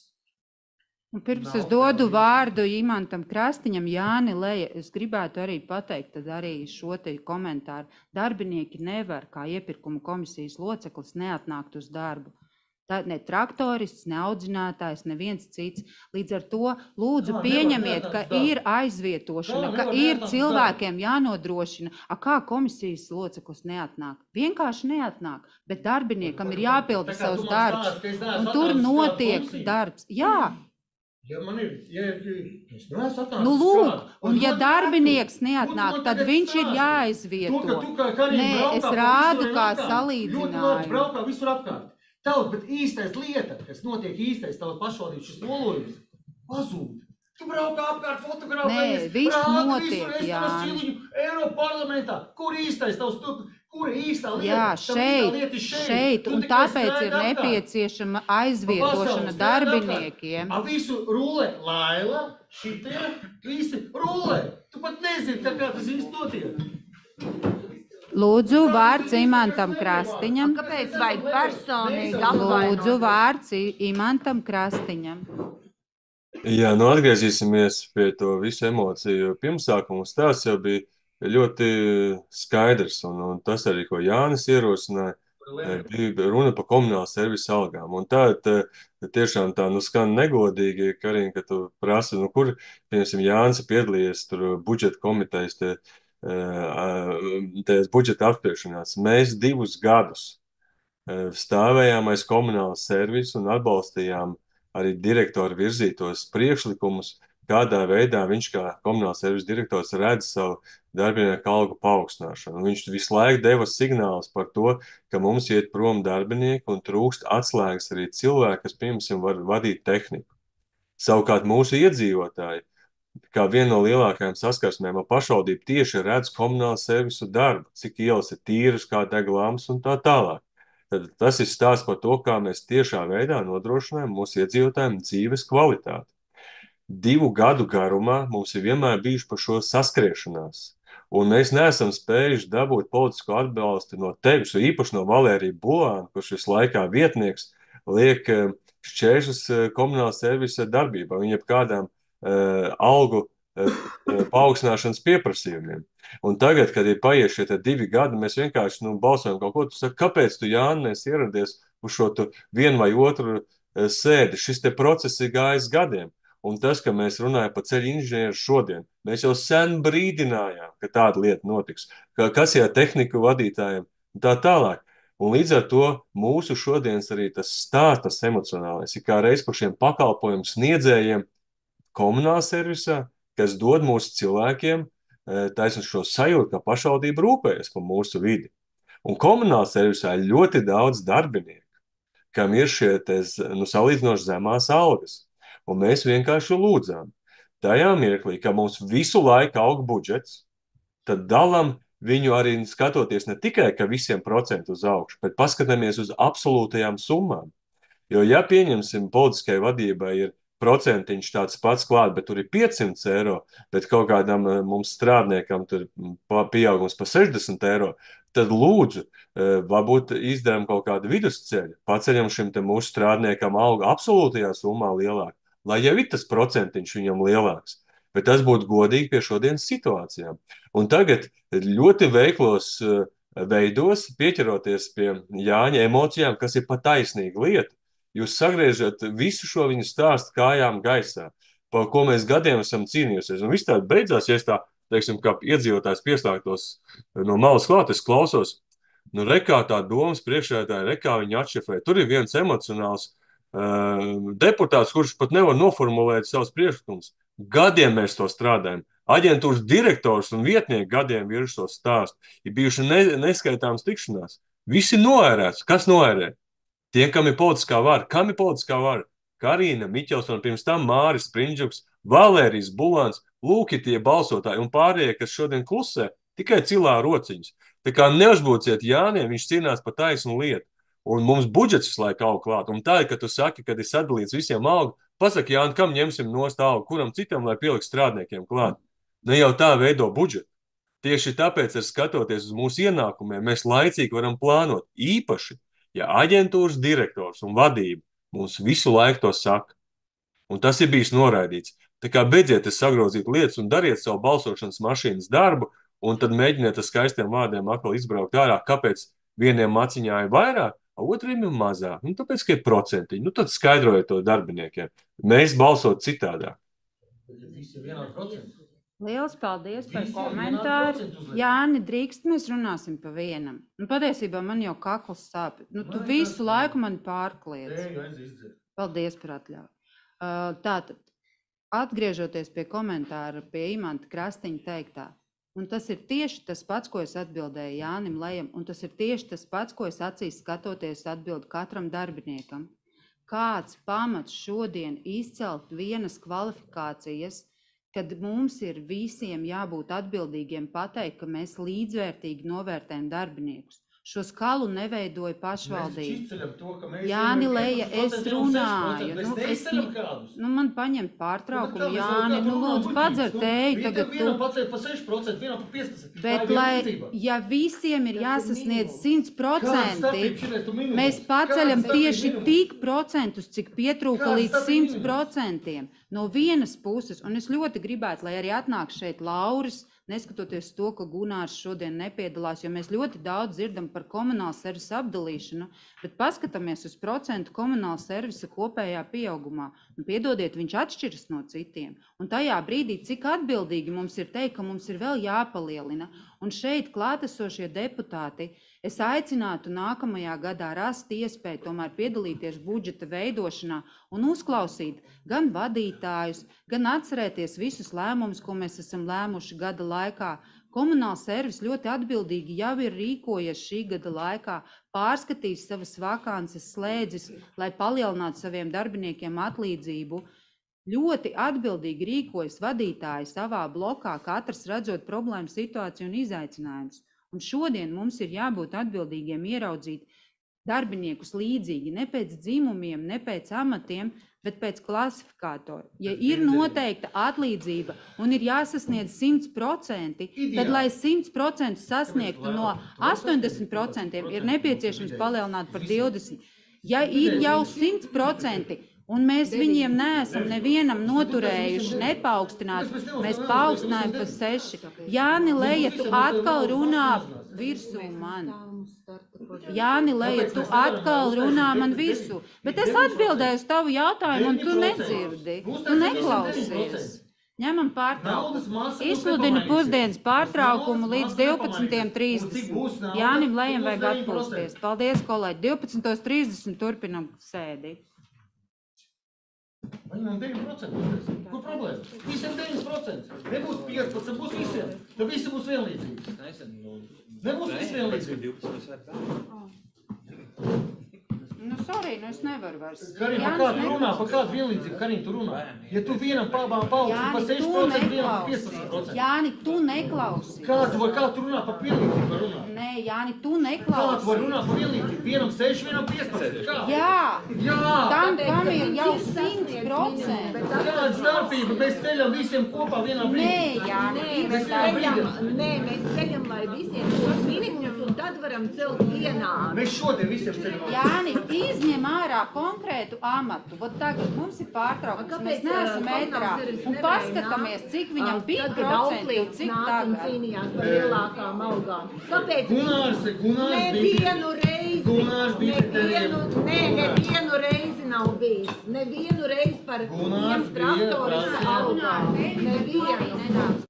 Un pirms es dodu vārdu Imantam Krastiņam, Jāni Leja, es gribētu arī pateikt tad arī šo te komentāru. Darbinieki nevar, kā iepirkuma komisijas loceklis, neatnākt uz darbu. Tā ne traktorists, ne audzinātājs, neviens cits. Līdz ar to lūdzu pieņemiet, ka ir aizvietošana, ka ir cilvēkiem jānodrošina. Kā komisijas loceklis neatnāk? Vienkārši neatnāk, bet darbiniekam ir jāpilda savus darbus. Un tur notiek darbs. Jā. Ja man ir, es neesmu atnācis. Nu lūk, un ja darbinieks neatnāk, tad viņš ir jāizvieto. Nē, es rādu kā salīdzinājumu. Braukā visur apkārt. Tavs, bet īstais lieta, kas notiek īstais tavs pašvaldības šis nolūjums, pazūd. Tu braukā apkārt, fotografējies. Nē, viss notiek, jā. Eiropa parlamentā. Kur īstais tavs, Kur ir īstā lieta? Jā, Tam īstā lieta ir šeit, Tu un tikai tāpēc ir skraidi apkārt. nepieciešama Pa aizvietošana pasauli darbiniekiem. A visu rulē, Laila, šitie, visi rulē. Tu pat nezini, kā tas īsti notiek. Lūdzu, vārds Imantam Krastiņam. Kāpēc vajag personīgi Lūdzu, apvainot? vārds Imantam Krastiņam. Jā, nu atgriezīsimies pie to visu emociju pirmsākumu. Stāsts jau bija ļoti skaidrs, un tas arī, ko Jānis ierosināja, bija runa par komunālu servisu algām. Un tā tiešām tā, skan negodīgi, Karina, ka tu prasi, kur, piemēram, Jānis piedalījies tur budžeta komitejas tajās budžeta apspriešanās. Mēs 2 gadus stāvējām aiz komunāla servisu un atbalstījām arī direktori virzītos priekšlikumus, kādā veidā viņš kā komunāls servisa direktors redz savu darbinieku algu paaugstināšanu. Viņš visu laiku deva signālus par to, ka mums iet prom darbinieki un trūkst atslēgas arī cilvēki, kas, piemēram, var vadīt tehniku. Savukārt mūsu iedzīvotāji, kā viena no lielākajām saskarsmēm ar pašvaldību, tieši redz komunālu servisu darbu, cik ielas ir tīras, kā deg lampas un tā tālāk. Tad tas ir stāsts par to, kā mēs tiešā veidā nodrošinājam mūsu iedzīvotājiem dzīves kvalitāti. 2 gadu garumā mums ir vienmēr bijuši par šo saskriešanās, un mēs neesam spējuši dabūt politisko atbalstu no tevis, īpaši no Valērija Bulāna, kurš visu laikā vietnieks liek šķēršļus komunāla servisa darbībā, viņam kādām algu paaugstināšanas pieprasījumiem. Un tagad, kad ir paiet šie 2 gadi, mēs vienkārši balsojam kaut ko. Tu saki, kāpēc tu, Jāni, esi ieradies uz šo vienu vai otru sēdi? Šis te process ir gājis gadiem. Un tas, ka mēs runājam par ceļu inženieru šodien, mēs jau sen brīdinājām, ka tāda lieta notiks. Kas ir tehniku vadītājiem un tā tālāk. Un līdz ar to mūsu šodienas arī tas stāsts emocionālais ir kā reiz par šiem pakalpojumu sniedzējiem komunālā servisā, kas dod mūsu cilvēkiem taisnu šo sajūtu, ka pašvaldība rūpējas par mūsu vidi. Un komunālā servisā ir ļoti daudz darbinieku, kam ir šie salīdzinoši zemās algas. Un mēs vienkārši lūdzām. Tajā mirklī, ka mums visu laiku aug budžets, tad dalam viņu arī skatoties ne tikai, ka visiem procentu uz augšu, bet paskatāmies uz absolūtajām summām. Jo, ja pieņemsim, politiskai vadībai ir procentiņš tāds pats klāt, bet tur ir 500 eiro, bet kaut kādam mums strādniekam tur pieaugums pa 60 eiro, tad lūdzu, varbūt izdarām kaut kādu vidusceļu, paceļam šim te mūsu strādniekam algu absolūtajā summā lielāk, lai jau ir tas procentiņš viņam lielāks. Bet tas būtu godīgi pie šodienas situācijām. Un tagad ļoti veiklos veidos, pieķeroties pie Jāņa emocijām, kas ir pat taisnīga lieta, jūs sagriežat visu šo viņu stāstu kājām gaisā, par ko mēs gadiem esam cīnījusies. Un viss tā beidzās, ja es tā, teiksim, kā iedzīvotājs pieslēgtos no malas klāt, es klausos, rekā tā domas priekšētāji, rekā viņi atšifrē. Tur ir viens emocionāls deputāts, kurš pat nevar noformulēt savus priekšlikumus. Gadiem mēs to strādājam. Aģentūras direktors un vietnieki gadiem ir šo stāstu. Ir bijuši neskaitāmas tikšanās. Visi noērēts. Kas noērē? Tie, kam ir politiskā vara. Kam ir politiskā vara? Karina Miķelsona, pirms tam Māris Sprindžuks, Valērijas Bulāns, lūk, ir tie balsotāji un pārējie, kas šodien klusē, tikai cilā rociņas. Tā kā neuzbūciet Jāniem, viņš cīnās par taisnu lietu. Un mums budžets visu laiku aug klāt. Un tā ir, ka tu saki, kad ir sadalīts visiem algu, pasaki, Jāni, kam ņemsim nost algu, kuram citam, lai pieliks strādniekiem klāt. Ne jau tā veido budžetu. Tieši tāpēc, skatoties uz mūsu ienākumiem, mēs laicīgi varam plānot. Īpaši, ja aģentūras direktors un vadība mums visu laiku to saka. Un tas ir bijis noraidīts. Tā kā beidziet sagrozīt lietas un dariet savu balsošanas mašīnas darbu, un tad mēģiniet ar skaistiem vārdiem atkal izbraukt ārā, kāpēc vieniem maciņā ir vairāk, otriem ir mazāk. Tāpēc, ka ir procentiņi. Tad skaidrojiet to darbiniekiem. Mēs balsot citādāk. Liels paldies par komentāru. Jāni, drīkst mēs runāsim pa vienam. Patiesībā man jau kakls sāp. Tu visu laiku mani pārkliedz. Paldies par atļauju. Tātad, atgriežoties pie komentāra, pie Imanta Krastiņa teiktā. Un tas ir tieši tas pats, ko es atbildēju Jānim Lejam, un tas ir tieši tas pats, ko es acīs skatoties atbildu katram darbiniekam. Kāds pamats šodien izcelt vienas kvalifikācijas, kad mums ir visiem jābūt atbildīgiem pateikt, ka mēs līdzvērtīgi novērtējam darbiniekus. Šo skalu neveidoja pašvaldība. Jāni Leja, es runāju. Man paņemt pārtraukumu, Jāni, lūdzu, padzer tēju tagad tu. Vienam pacēl pa 6%, vienam pa 15%. Bet, ja visiem ir jāsasniedz 100%, mēs paceļam tieši tik procentus, cik pietrūka līdz 100% no vienas puses. Un es ļoti gribētu, lai arī atnāk šeit Lauris, neskatoties to, ka Gunārs šodien nepiedalās, jo mēs ļoti daudz dzirdam par komunāla servisa apdalīšanu, bet paskatāmies uz procentu komunāla servisa kopējā pieaugumā. Piedodiet, viņš atšķiras no citiem. Un tajā brīdī, cik atbildīgi mums ir teikt, ka mums ir vēl jāpalielina. Un šeit klātesošie deputāti, es aicinātu nākamajā gadā rast iespēju tomēr piedalīties budžeta veidošanā un uzklausīt gan vadītājus, gan atcerēties visus lēmumus, ko mēs esam lēmuši gada laikā. Komunāls servis ļoti atbildīgi jau ir rīkojies šī gada laikā, pārskatījis savas vakances slēdzis, lai palielinātu saviem darbiniekiem atlīdzību. Ļoti atbildīgi rīkojas vadītāji savā blokā, katrs redzot problēmu situāciju un izaicinājumus. Un šodien mums ir jābūt atbildīgiem ieraudzīt darbiniekus līdzīgi, ne pēc dzimumiem, ne pēc amatiem, bet pēc klasifikātora. Ja ir noteikta atlīdzība un ir jāsasniedz 100%, tad, lai 100% sasniegtu no 80%, ir nepieciešams palielināt par 20%. Ja ir jau 100%, un mēs viņiem neesam nevienam noturējuši, nepaukstināt, mēs paaugstinājam pa 6. Jāni Leja, tu atkal runā virsū man. Jāni Leja, tu atkal runā man virsū. Bet es atbildēju uz tavu jautājumu, un tu nedzirdi. Tu neklausies. Ņemam pārtraukumu. Izsludinu pusdienas pārtraukumu līdz 12:30. Jānim Lejam vajag atpūsties. Paldies, kolēģi. 12:30 turpinam sēdi. Viņam 9%. Kur problēma? Visiem 9%. Nebūs 15%, būs visiem. Tad visi būs vienlīdzīgi. Nebūs visi vienlīdzīgi. Sorry, es nevaru vairs. Karīm, pa kādu runā, pa kādu vienlīdzību, Karīm, tu runā. Ja tu vienam paaugstin pa 6%, vienam pa 15%. Jāni, tu neklausi. Kā tu runā par vienlīdzību runā? Nē, Jāni, tu neklausi. Kā tu var runāt par vienlīdzību? Vienam 6, vienam 15. Kā? Jā. Tam ir jau 100%. Kāda starpība? Mēs ceļam visiem kopā vienā brīdī. Nē, Jāni. Mēs ceļam, lai visiem tos minimums, un tad varam celt vienādi. Mēs šodien visiem ceļam. Jāni, izņem ārā konkrētu amatu. Vot tagad mums ir pārtraukums, mēs neesam ēterā. Un paskatāmies, cik viņam bija procenti un cik tagad. Cīnījās par lielākām algām. Kāpēc? Gunārs nevienu reizi. Nevienu reizi nav bijis. Nevienu reizi par tiem traktoriem algām. Nevienu.